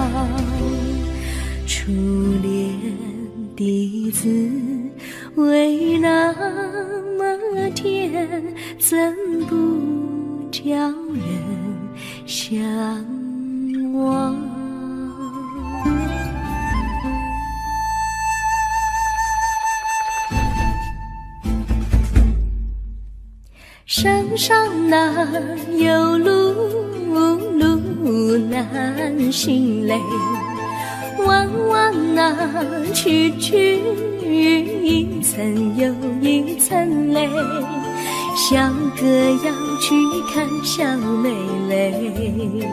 初恋的滋味那么甜，怎不叫人向往？山上哪有路，路难行嘞，弯弯那曲曲，一层又一层嘞，小哥要去看小妹嘞，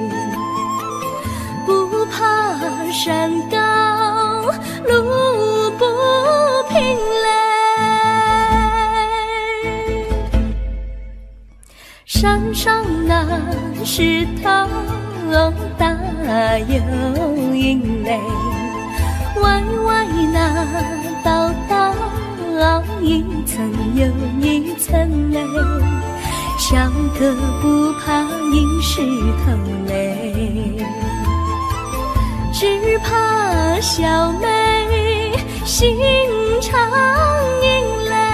不怕山高路不平嘞，山上那石头大又硬嘞，歪歪那道道一层又一层嘞，小哥不怕硬石头嘞，只怕小妹心肠硬嘞。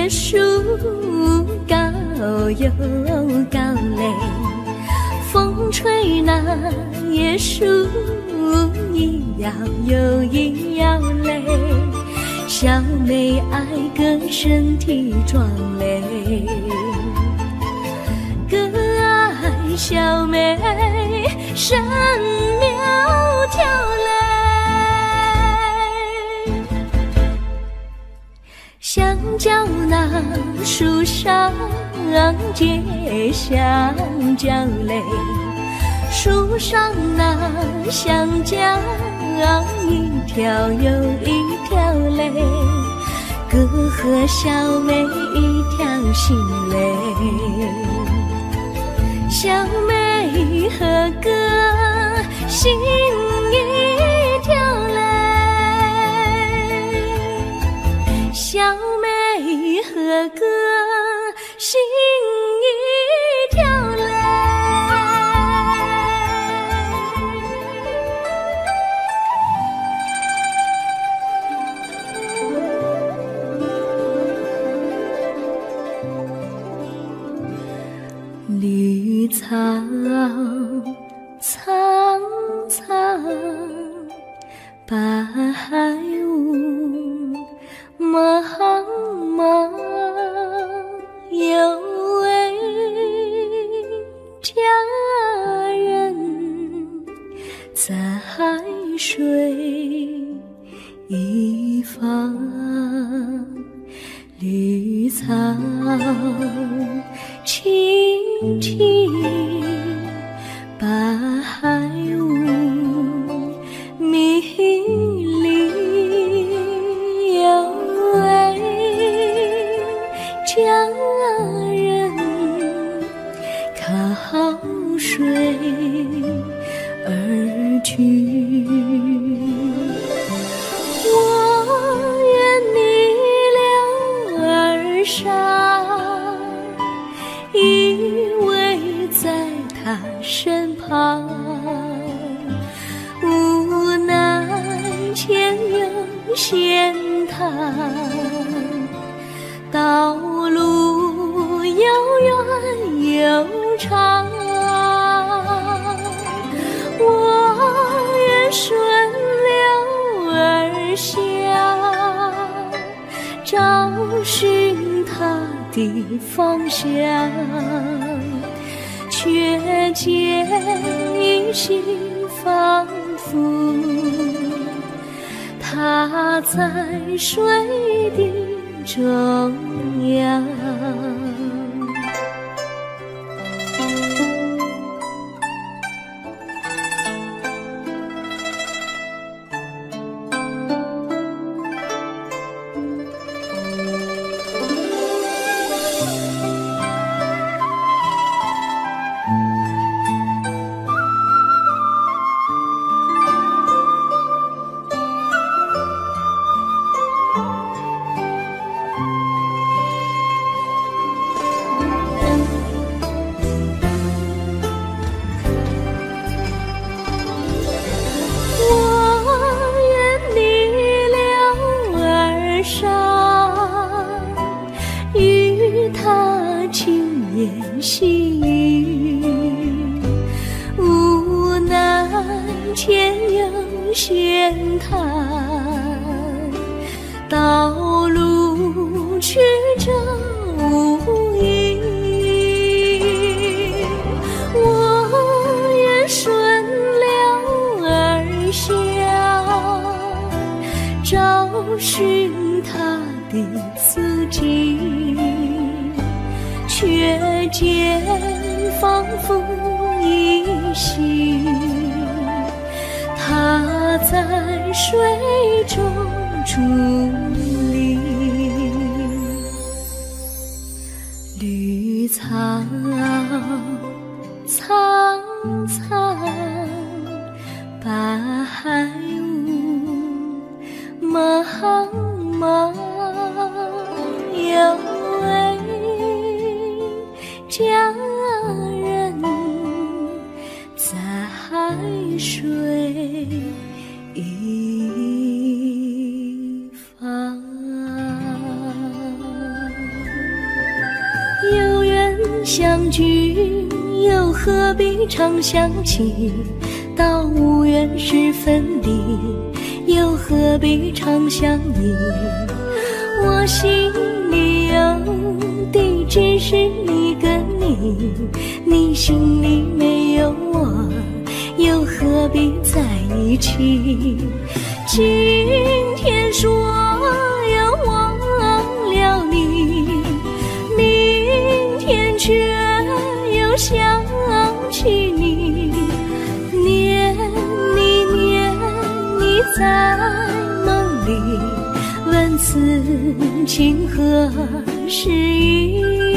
椰树高又高嘞，风吹那椰树一摇又一摇嘞，小妹爱个身体壮嘞，个爱小妹身苗条嘞，香蕉那树上结香蕉嘞，树上那香蕉一条又一条嘞，哥和小妹一条心嘞，小妹和哥心一条嘞，小妹和哥心一条嘞。绿草苍苍，白雾茫茫，有位佳人在水一方，绿草青青，白雾迷离，有位佳人靠水而居，我愿你了儿伤，依偎在他身旁，无奈前有险滩，道路又远又长，我愿顺流而下，找寻他的方向，却见一心仿佛他在水的中央。细雨，无奈前有险滩，道路曲折无依，我愿顺流而下，找寻他的足迹，却见仿佛依稀，他在水中伫立。绿草苍苍，白雾茫茫，有位佳人在水一方。 相聚，又何必常想起？到无缘时分离，又何必常想你？我心里有的只是一个你，你心里没有我，又何必在一起？今天说要忘了你，明天却又想起你，念你念你在梦里，问此情何时已？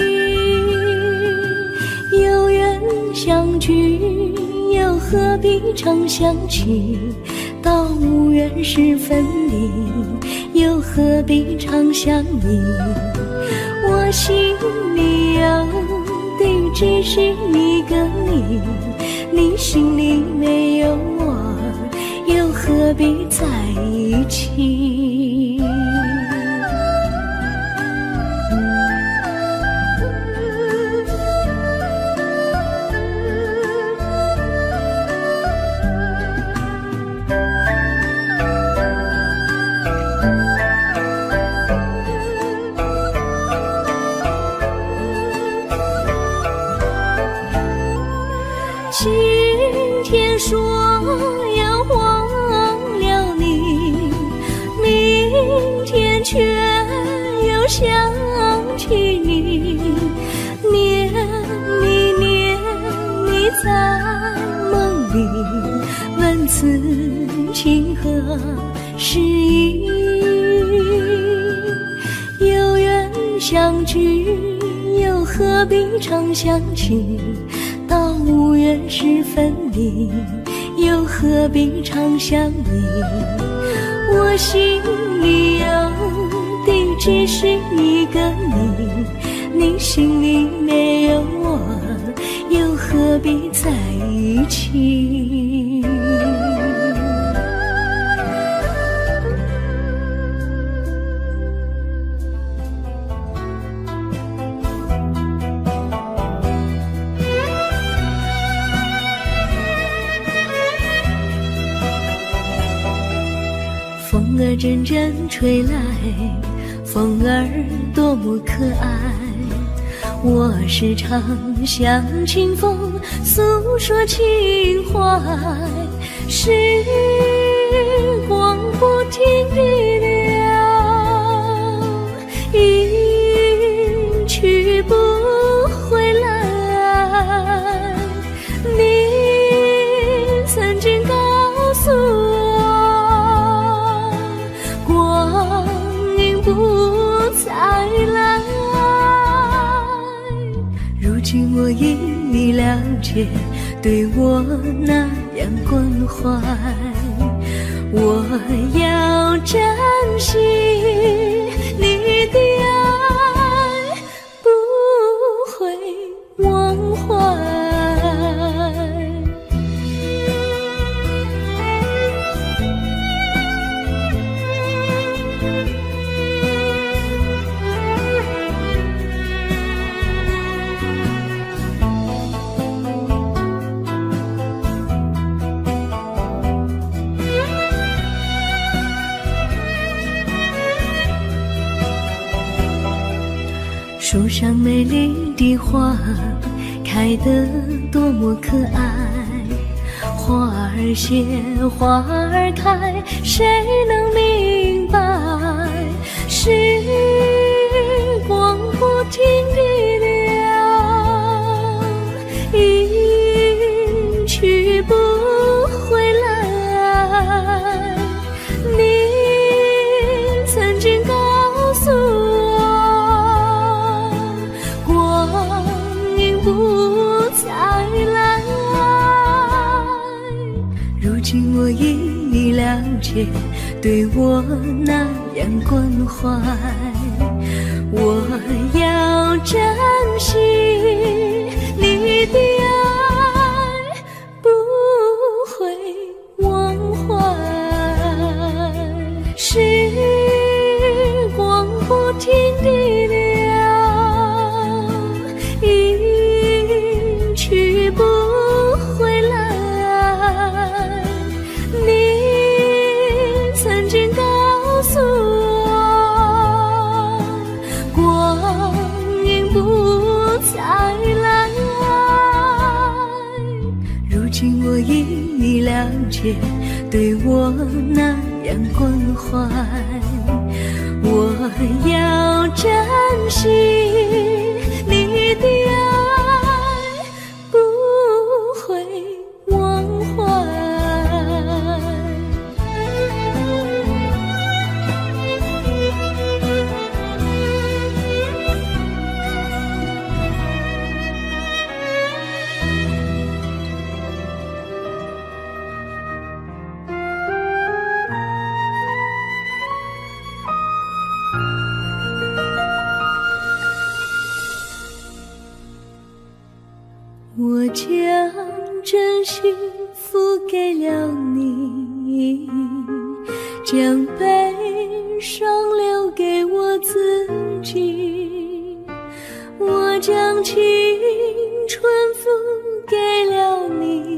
有缘相聚，又何必常想起？到无缘时分离，又何必常想你？我心里有的只是一个你，你心里没有我，又何必在一起？今天说要忘了你，明天却又想起你，念你念你在梦里，问此情何时已？有缘相聚，又何必常想起？到无缘时分离，又何必常想你？我心里有的只是一个你，你心里没有我，又何必在一起？风儿阵阵吹来，风儿多么可爱。我时常向清风诉说情怀，时光不停地流，一去不回来。你曾经告诉我，不再来，如今我已了解，对我那样关怀，我要珍惜你的爱，不会忘怀。树上美丽的花开得多么可爱，花儿谢花儿开，谁能明白？时光不停地流，一去不回来。你曾经告诉我，不再来，如今我已了解，对我那样关怀，我要珍惜你的爱，不会忘怀。时光不停地流，一了解，对我那样关怀。我要珍惜你的爱，不会忘怀。我将真心付给了你，将悲伤留给我自己。我将青春付给了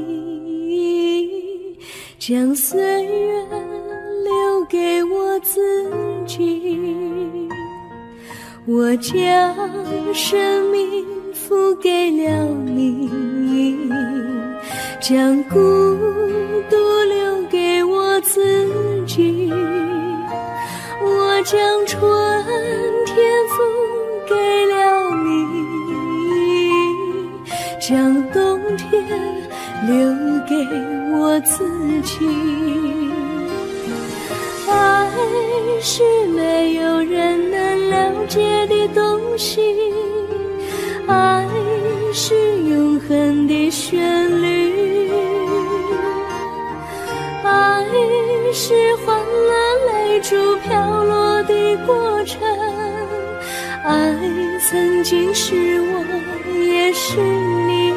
你，将岁月留给我自己。我将生命付给了你，将孤独留给我自己。我将春天付给了你，将冬天留给我自己。爱是没有人能了解的东西，爱是永恒的旋律，爱是换了泪珠飘落的过程，爱曾经是我也是你。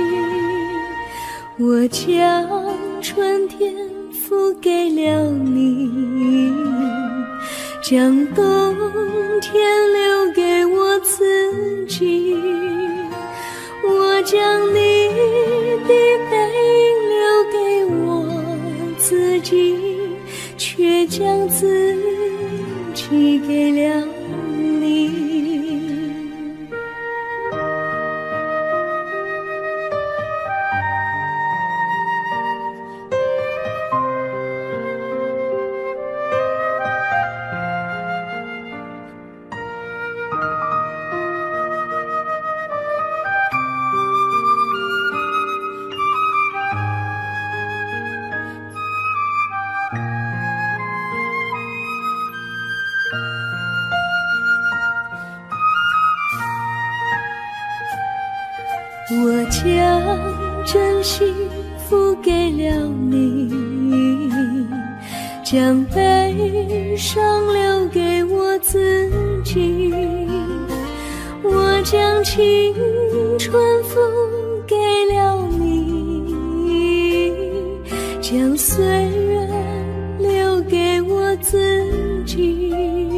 我将春天付给了你，将冬天留给我自己。我将你的背影留给我自己，却将自己给了你。我将真心付给了你，将悲伤留给我自己。我将青春付给了你，将岁月留给我自己。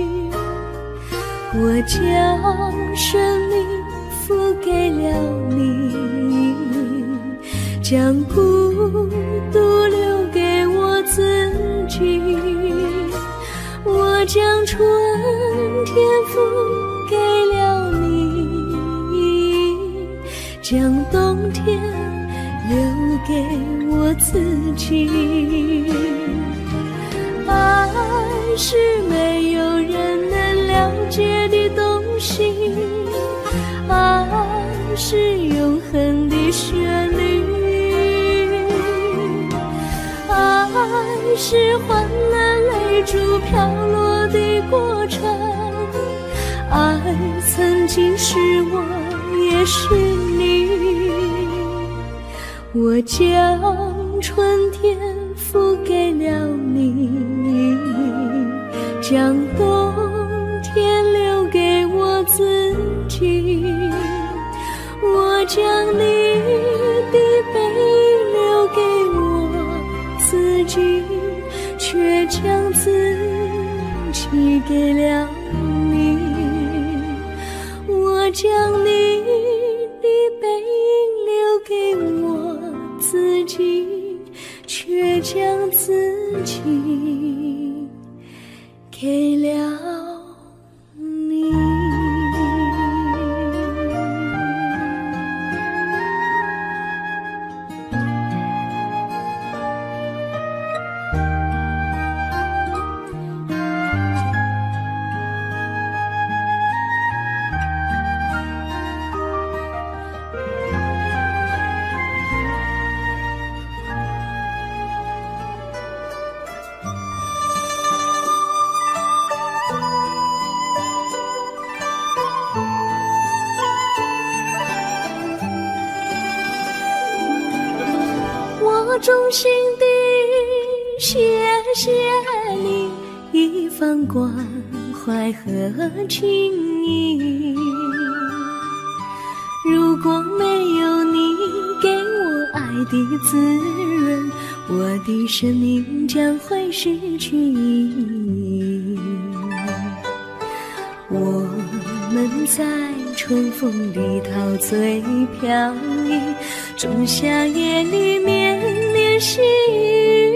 我将生命付给了你，将孤独留给我自己。我将春天付给了你，将冬天留给我自己。爱是没有人能了解的东西，爱是永恒的旋律，爱是换了泪珠飘落的过程，爱曾经是我也是你。我将春天付给了你，将冬天留给我自己。我将你的背影留给我自己，却将自己给了你。我将你的背影留给我自己，却将自己给了你。 我衷心地谢谢你一番关怀和情谊，如果没有你给我爱的滋润，我的生命将会失去意义。我们在春风里陶醉飘逸，仲夏夜里绵绵细雨，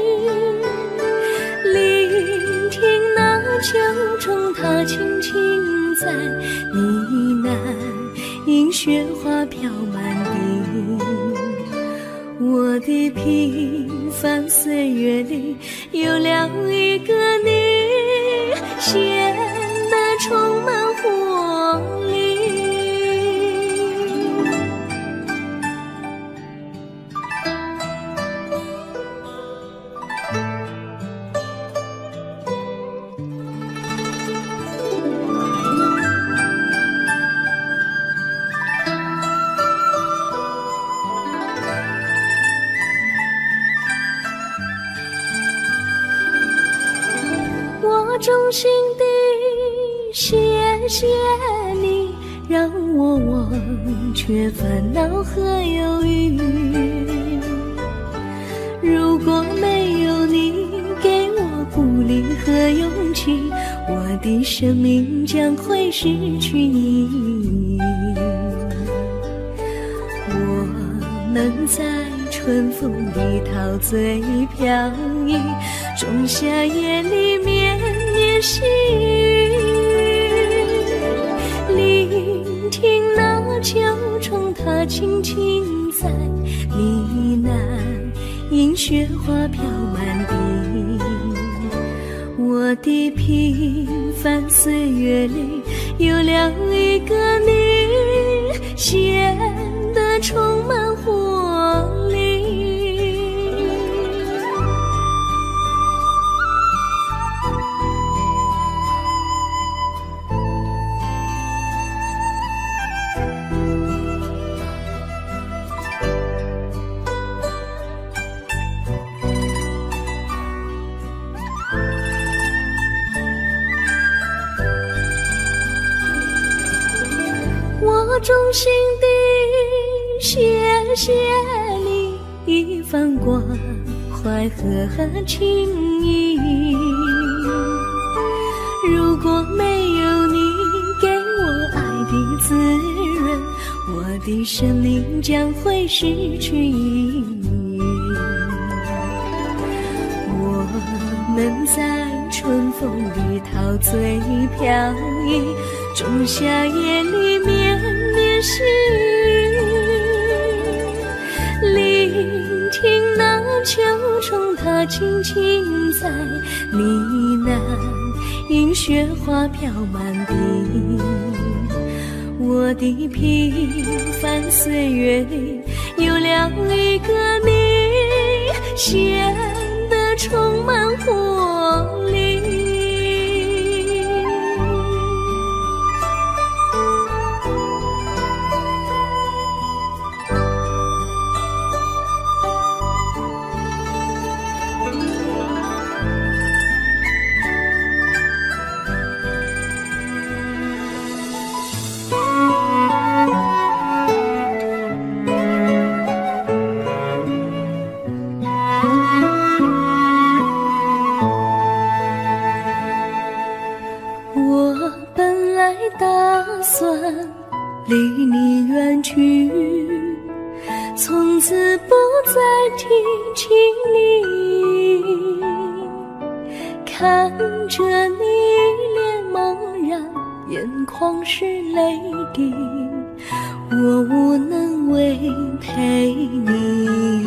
聆听那秋虫它轻轻在呢喃，因雪花飘满地。我的平凡岁月里有了一个你，显得充满活力。我衷心地谢谢你，让我忘却烦恼和忧郁。如果没有你给我鼓励和勇气，我的生命将会失去意义。我们在春风里陶醉飘逸，仲夏夜里绵绵细雨，聆听那秋虫它轻轻在呢喃，因雪花飘满地。我的平凡岁月里有了一个你，显得充满活力。我衷心地谢谢你一番关怀和情谊，如果没有你给我爱的滋润，我的生命将会失去意义。我们在春风里陶醉飘逸，仲夏夜里绵绵细雨，聆听那秋虫它轻轻在呢喃，因雪花飘满地。我的平凡岁月里有了一个你，显得充满活力。离你远去，从此不再提起你，看着你脸茫然，眼眶是泪滴，我无能为陪你，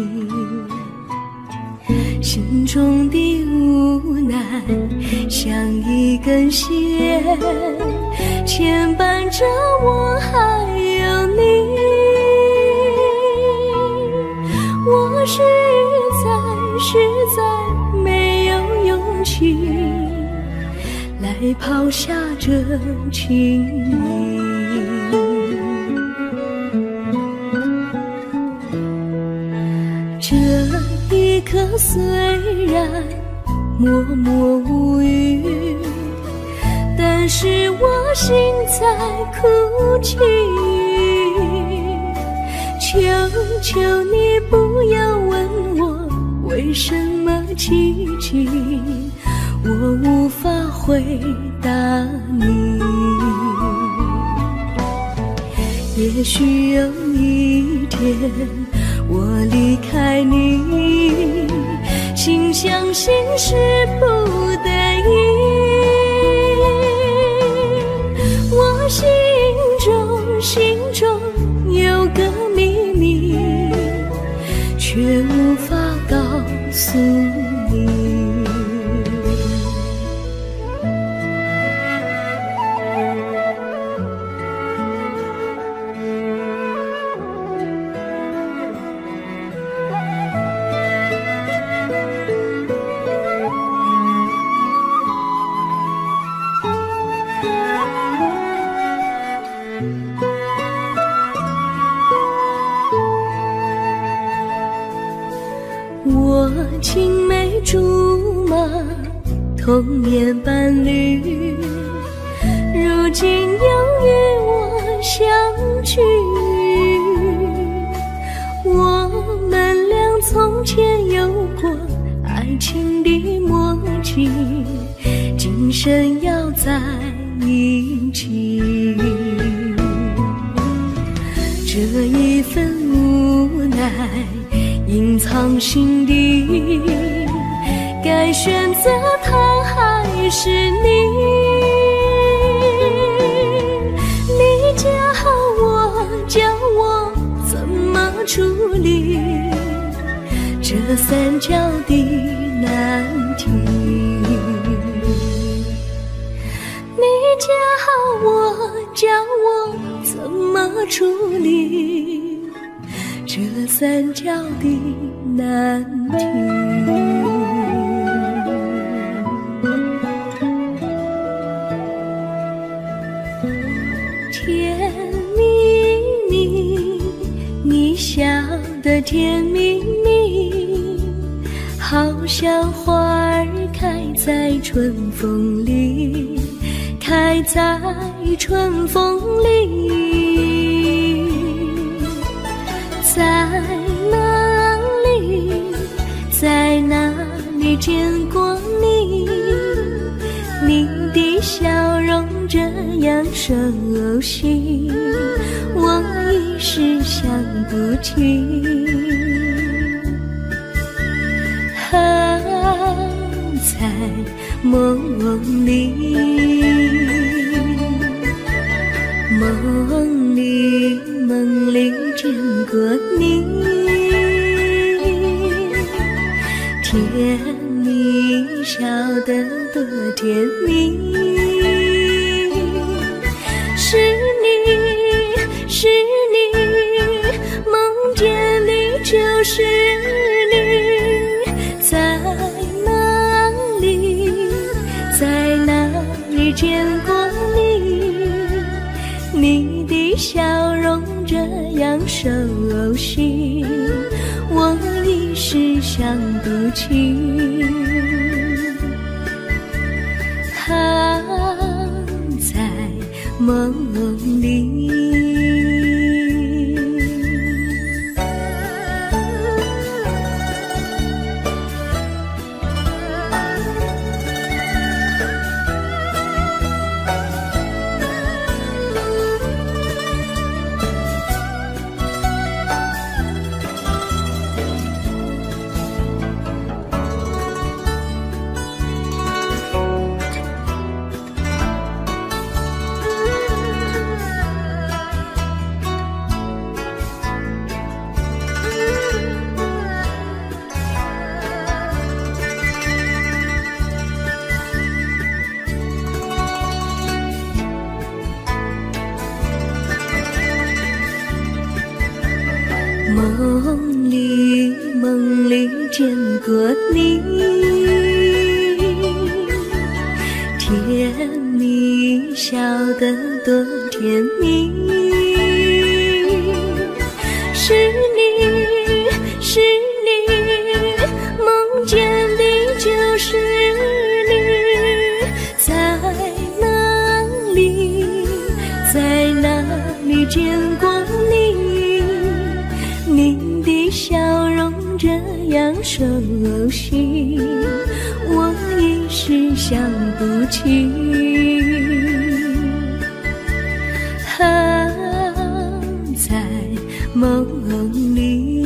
心中的无奈像一根线牵绊着我还有你，我实在实在没有勇气来抛下这情谊。这刻虽然默默无语，但是我心在哭泣。求求你不要问我为什么奇迹，我无法回答你。也许有一天我离开你，心相信是不得已。我心中心中有个秘密，却无法告诉你。我青梅竹马，童年伴侣，如今又与我相聚。我们俩从前有过爱情的默契，今生要在一起。这一份无奈隐藏心底，该选择他还是你？你教我，教我怎么处理这三角的难题。你教我，教我怎么处理这三角的难题。甜蜜蜜，你笑得甜蜜蜜，好像花儿开在春风里，开在春风里。在哪里，在哪里见过你？你的笑容这样熟悉，我一时想不起。还在梦里，梦里梦里见过你，甜蜜笑得多甜蜜。是你是你，梦见你就是你。在哪里，在哪里见过你？你的笑容这样熟悉，我一时想不起。还在梦里。梦里梦里见过你，甜蜜笑得多甜蜜。是你是你， 这样熟悉，我一时想不起。还在梦里，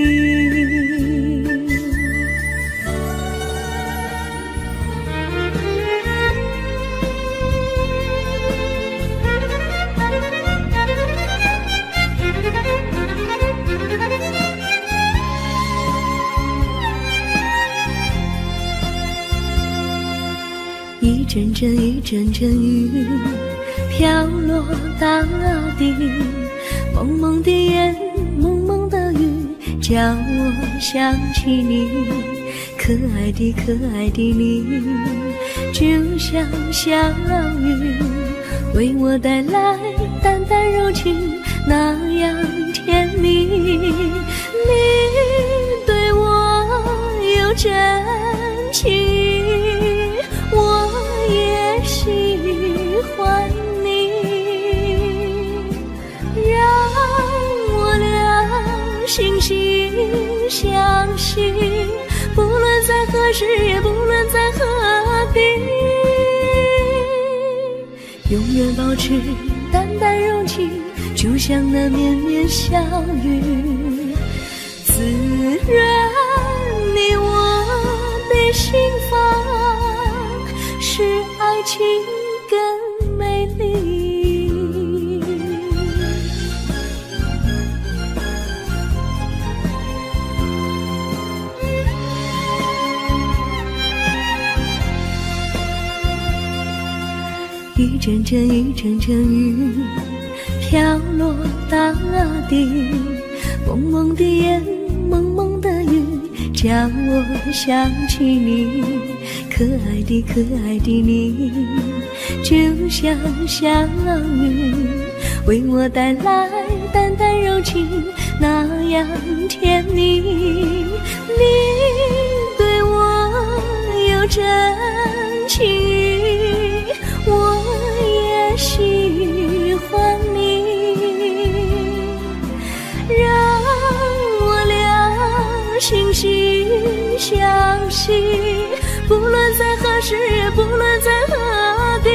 一阵阵一阵阵雨飘落大地，蒙蒙的烟，蒙蒙的雨，叫我想起你，可爱的可爱的你，就像小雨，为我带来淡淡柔情，那样甜蜜。你对我有真情，我也喜欢你，让我俩惺惺相惜，不论在何时，也不论在何地，永远保持淡淡柔情，就像那绵绵小雨，滋润你我的心房，使爱情更美丽。一阵阵一阵阵雨飘落大地，蒙蒙的烟，蒙蒙的雨，叫我想起你，可爱的可爱的你，就像小雨，为我带来淡淡柔情，那样甜蜜。你对我有真情，我也喜欢你，让我俩惺惺相惜，不论在何时，也不论在何地，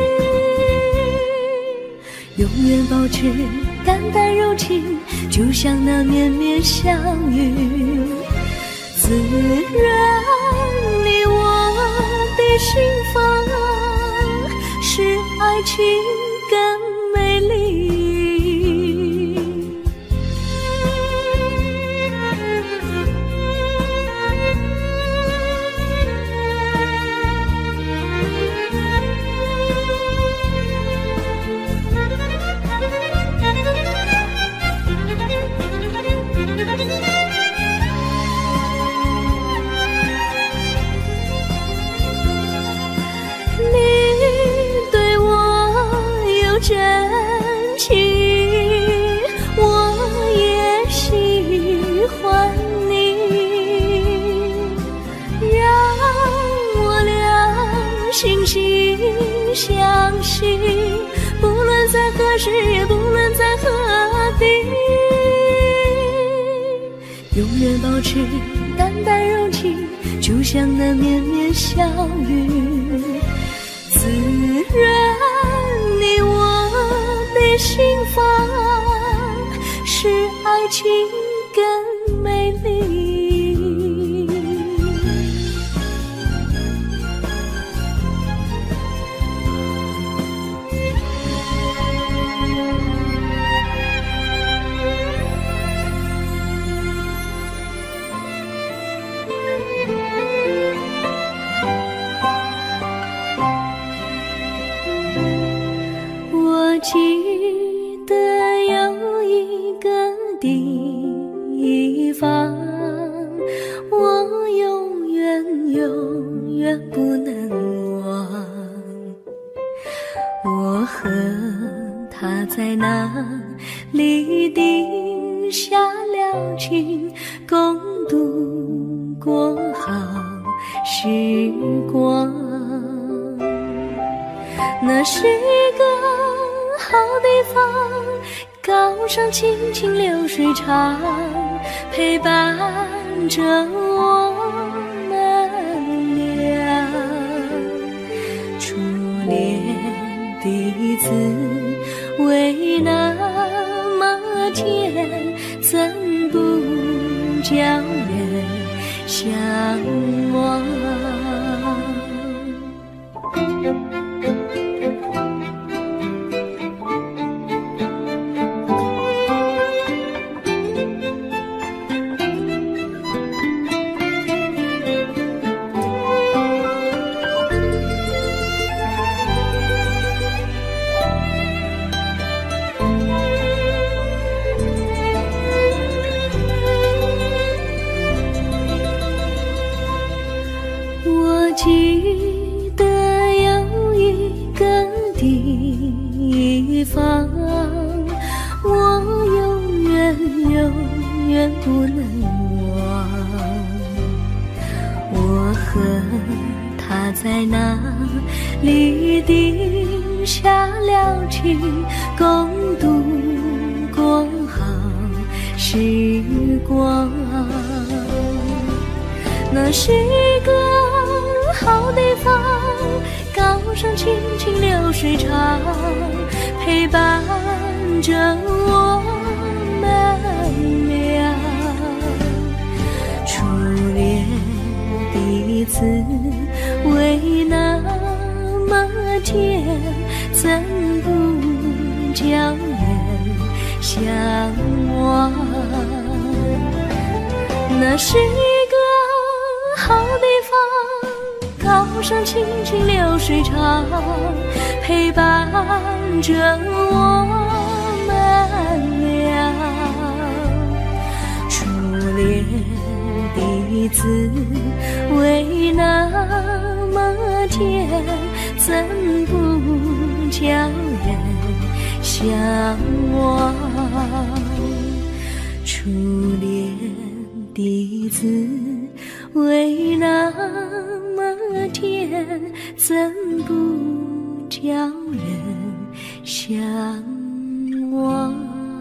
永远保持淡淡柔情，就像那绵绵小雨，滋润你我的心房，使爱情更美丽。真情，我也喜欢你，让我俩惺惺相惜，不论在何时，也不论在何地，永远保持淡淡柔情，就像那绵绵小雨，滋润你我的心房，使爱情更美丽。我记得有一个地方，我永远永远不能忘。我和他在那里定下了情，共度过好时光。那是一个好地方，高山清清流水长，陪伴着我们俩。初恋的滋味那么甜，怎不叫人向往？记得有一个地方，我永远永远不能忘。我和他在那里定下了情，共度过好时光。那是一个好地方，高山青青流水长，陪伴着我们俩。初恋的滋味那么甜，怎不叫人向往？那是一个好地方，高山青青流水长，陪伴着我们俩。初恋的滋味那么甜，怎不叫人向往？初恋的滋味那么甜，怎不叫人向往？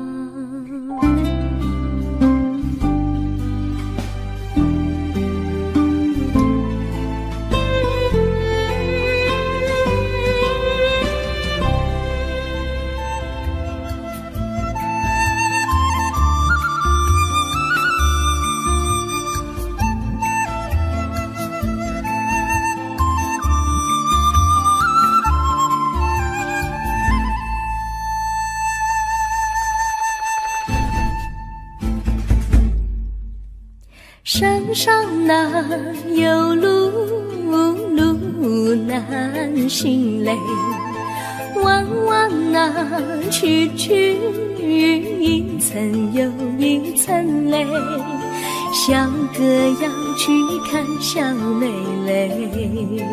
山上哪有路，路难行嘞，弯弯哪曲曲，一层又一层嘞，小哥要去看小妹妹，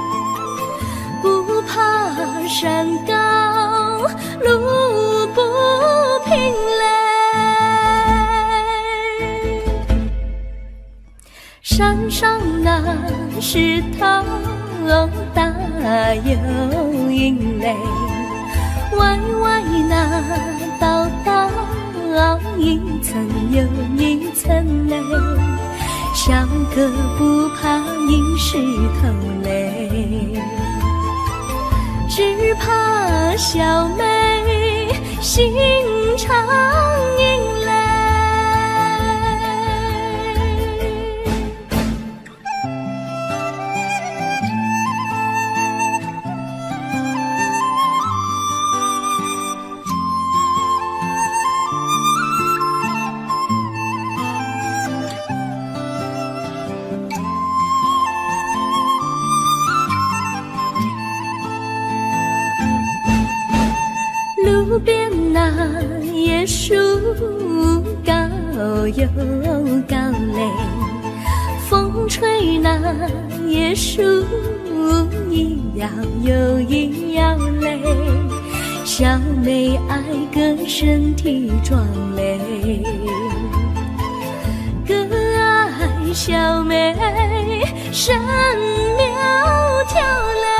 不怕山高路不平嘞，山上那石头大又硬嘞，歪歪那道道一层又一层嘞，小哥不怕硬石头嘞，只怕小妹心肠硬嘞。路边那椰树高又高嘞，风吹那椰树一摇又一摇嘞，小妹爱个身体壮嘞，哥爱小妹身苗条嘞。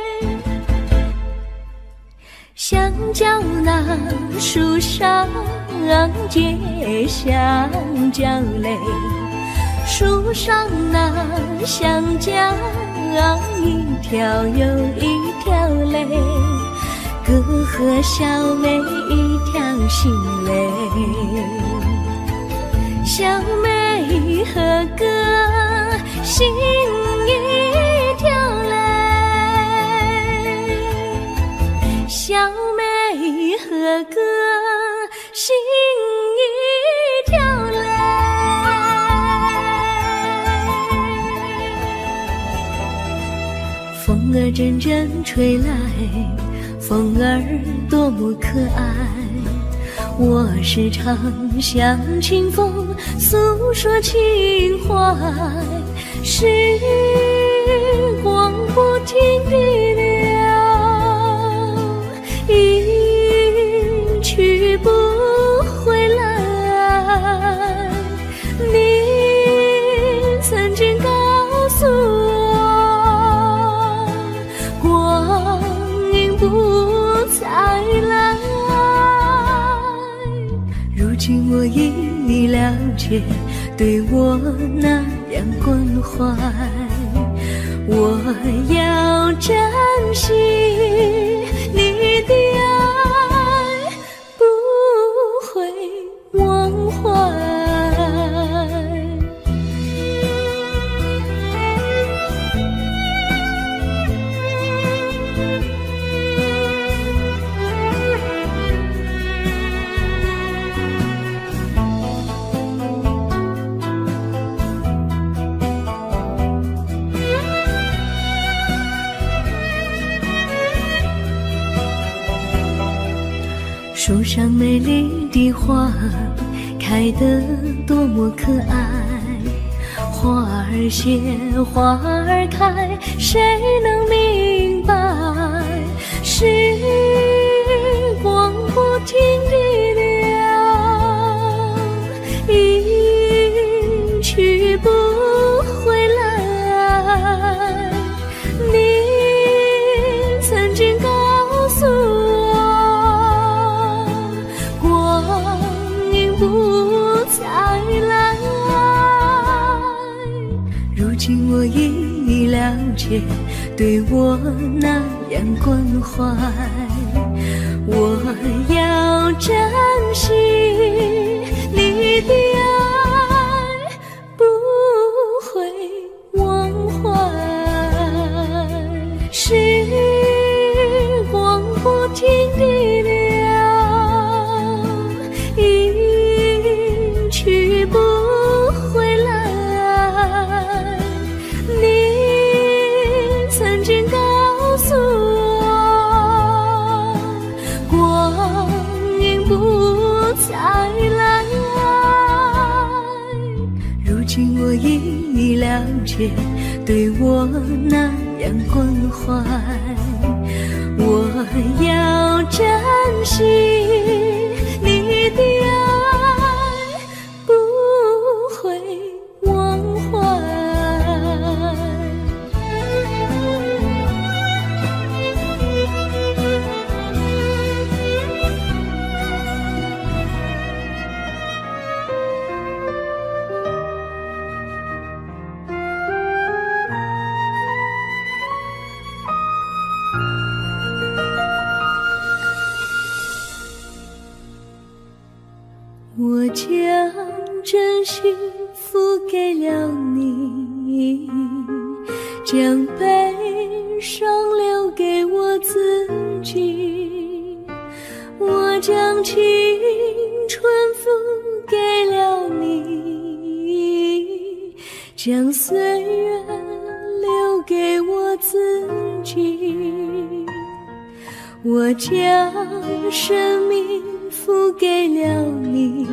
香蕉那树上结香蕉嘞，树上那香蕉一条又一条嘞，哥和小妹一条心嘞，小妹和哥心一条嘞，小妹和哥心一条嘞。风儿阵阵吹来，风儿多么可爱，我时常向清风诉说情怀，时光不停地流，一去不回来，你曾经告诉我，光阴不再来，如今我已了解，对我那样关怀，我要珍惜你的爱，不会忘怀。树上美丽的花开得多么可爱，花儿谢花儿开，谁能明白，时光不停地流，一去不回来，你曾经告诉我，不再来，如今我已了解，对我那样关怀，我要珍惜你的爱，不会忘怀，时光不停地流，去不回来，你曾经告诉我，光阴不再来，如今我已了解，对我那样关怀，我要珍惜你的爱，不会忘怀。我将真心付给了你，将悲伤留给我自己，我将青春付给了你，将岁月留给我自己，我将生命付给了你，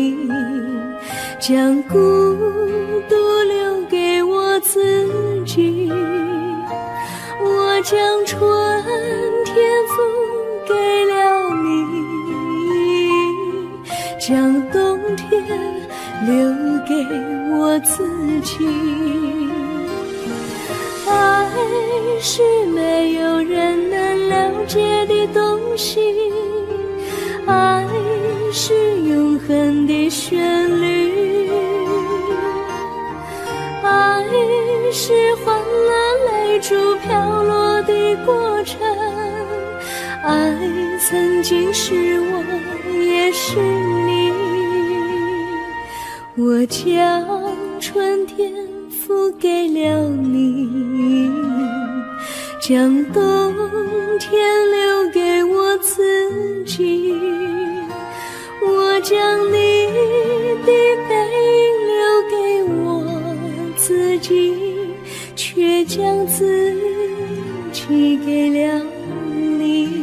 将孤独留给我自己，我将春天付给了你，将冬天留给我自己。爱是没有人能了解的东西，爱是永恒的旋律。爱是换了泪珠飘落的过程，爱曾经是我，也是你。我将春天付给了你，将冬天留给我自己。我将你的背影留给我自己，却将自己给了你。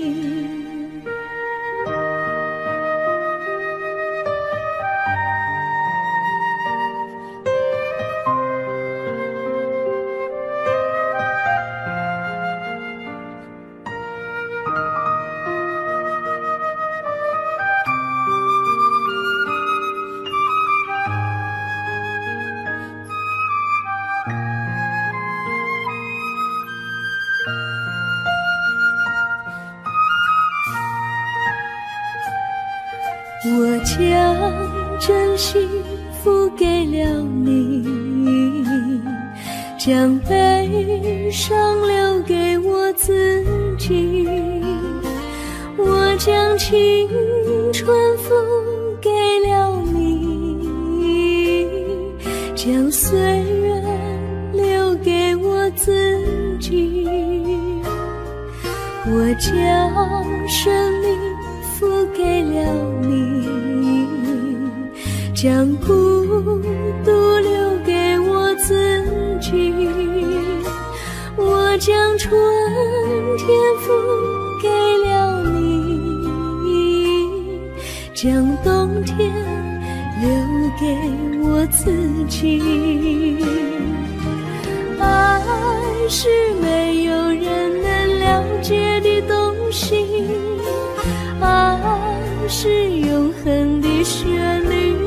我将真心付给了你，将悲伤留给我自己。我将青春付给了你，将岁月留给我自己。我将生命付给了你，将孤独留给我自己。我将春天付给了你，将冬天留给我自己。爱是没有人能了解的东西，爱是永恒的旋律。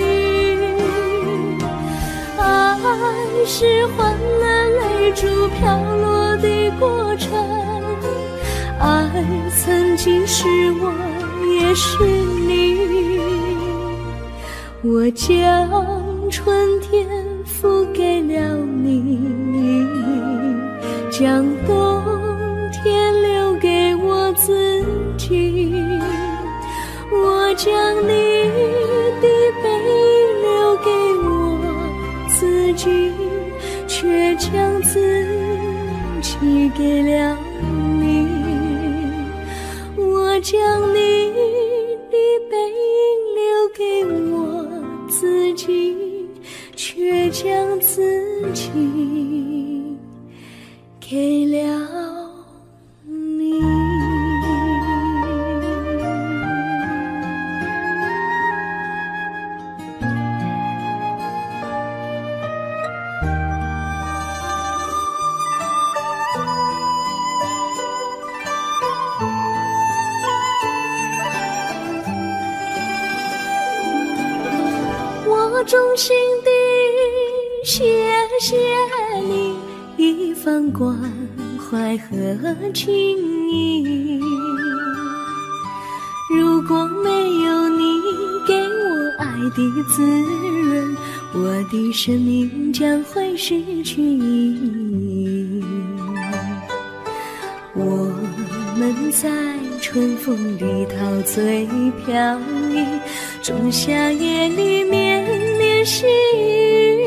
爱是换了泪珠飘落的过程，爱曾经是我，也是你。我将春天付给了你，将冬天留给我自己。我将你的背影留给我自己，却将自己给了你。我将你的背影留给我自己，却将自己给了你。我衷心地谢谢你一番关怀和情谊，如果没有你给我爱的滋润，我的生命将会失去意义。我们在春风里陶醉飘逸，仲夏夜里绵绵细雨，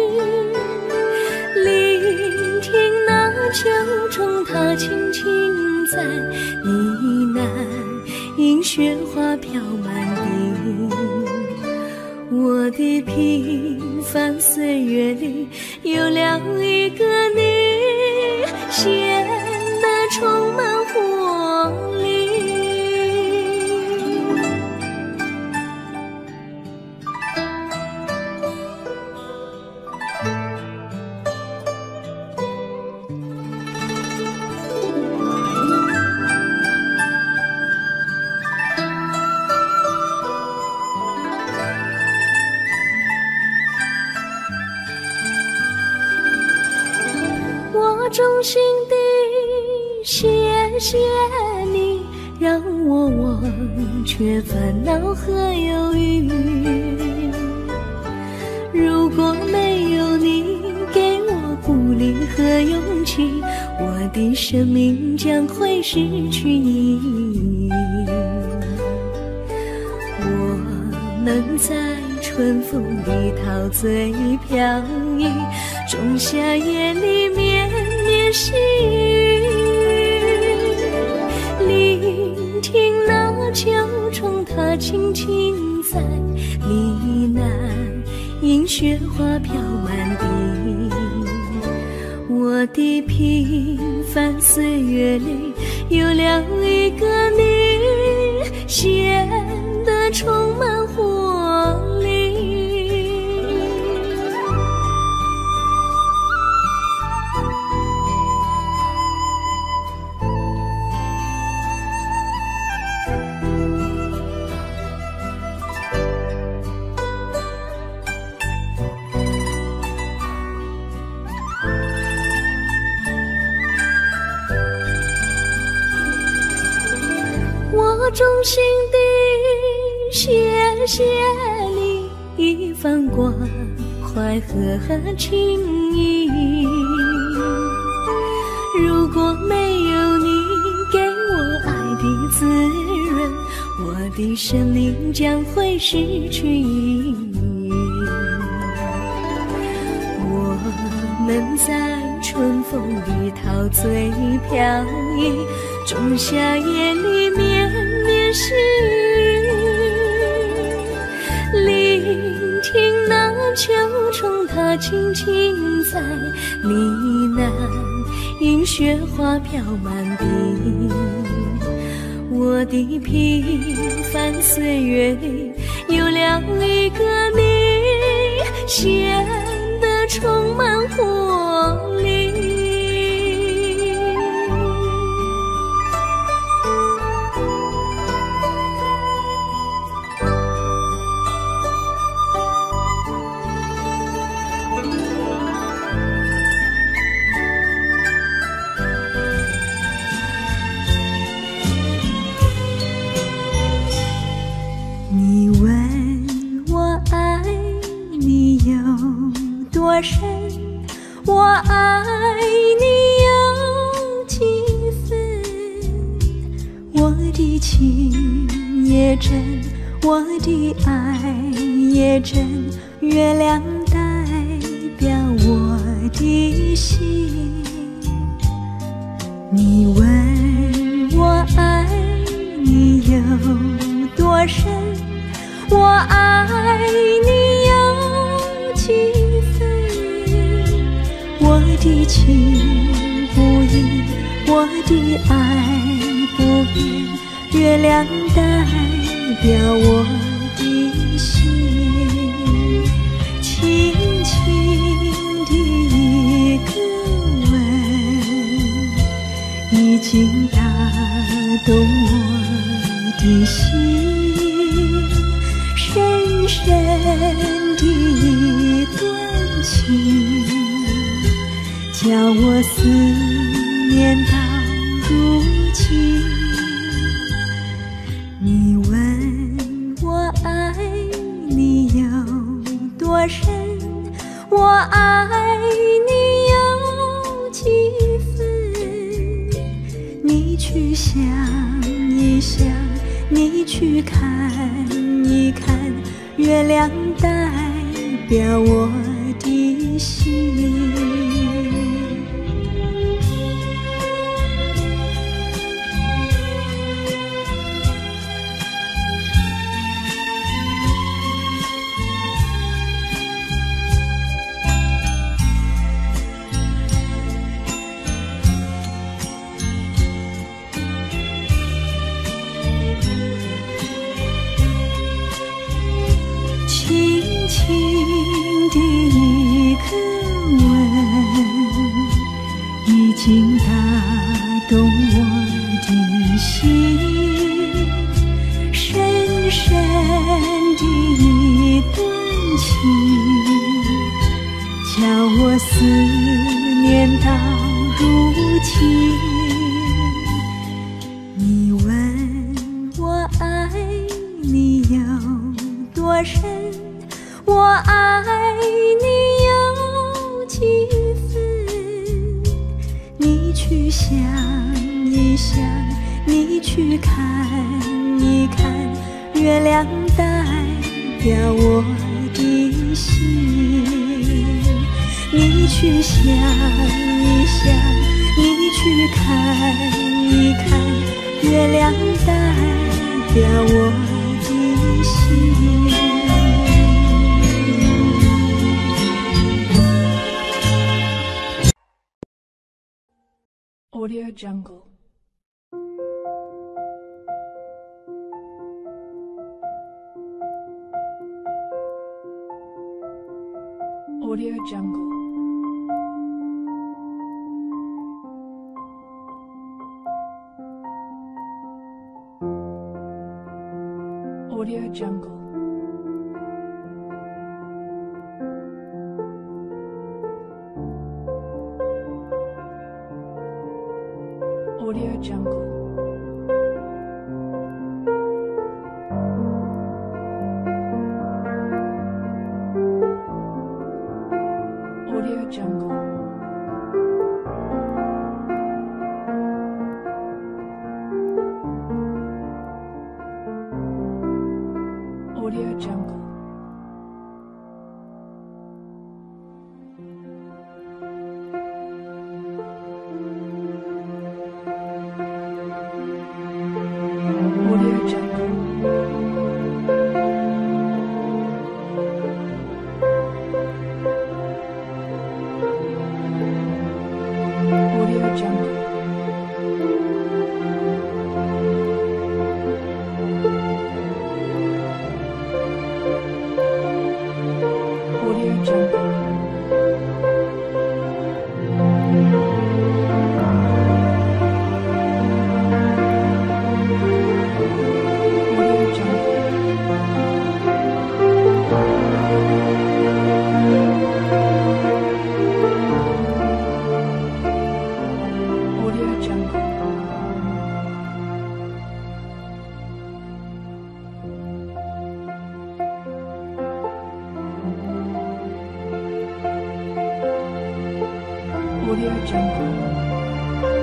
聆听那秋虫它轻轻在呢喃，迎雪花飘满地。我的平凡岁月里有了一个你，显得充满活力。我衷心地谢谢你让我忘却烦恼和忧郁。如果没有你给我鼓励和勇气，我的生命将会失去意义。我能在春风里陶醉飘逸，仲夏夜里绵绵细雨，聆听那秋虫它轻轻在呢喃，迎雪花飘满地。我的平凡岁月里有了一个你，显得充满活力。我衷心地谢谢你一番关怀和情谊，如果没有你给我爱的滋润，我的生命将会失去意义。我们在春风里陶醉飘逸，仲夏夜里绵绵细雨，聆听那秋虫它轻轻在呢喃，迎雪花飘满地。我的平凡岁月里有了一个你，显得充满活力。 你问我爱你有多深，我爱你有几分？我的情也真，我的爱也真，月亮代表我的心。你问我爱你有多深，我爱你有几分？我的情不移，我的爱不变，月亮代表我的心。轻轻的一个吻，已经打动我的心。深深的一段情，叫我思念到如今。你问我爱你有多深，我爱你有几分？你去想一想，你去看一看，月亮代表我的心。轻轻的一个吻，已经打动我的心。深深的一段情，叫我思念到如今。你问多深，我爱你有几分？你去想一想，你去看一看，月亮代表我的心。你去想一想，你去看一看，月亮代表我的心。 Audio Jungle. Audio Jungle. Audio Jungle. Audio Jungle. Audio Jungle. Audio Jungle. Audio Jungle. Audio Jungle. Audio Jungle. Audio Jungle. Audio Jungle.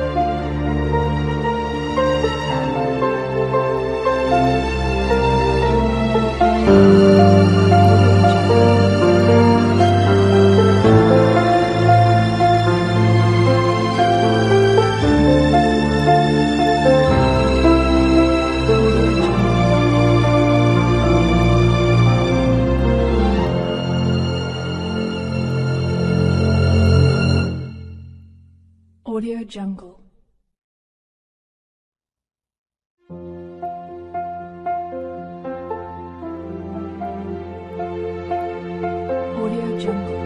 Audio Jungle. Audio Jungle.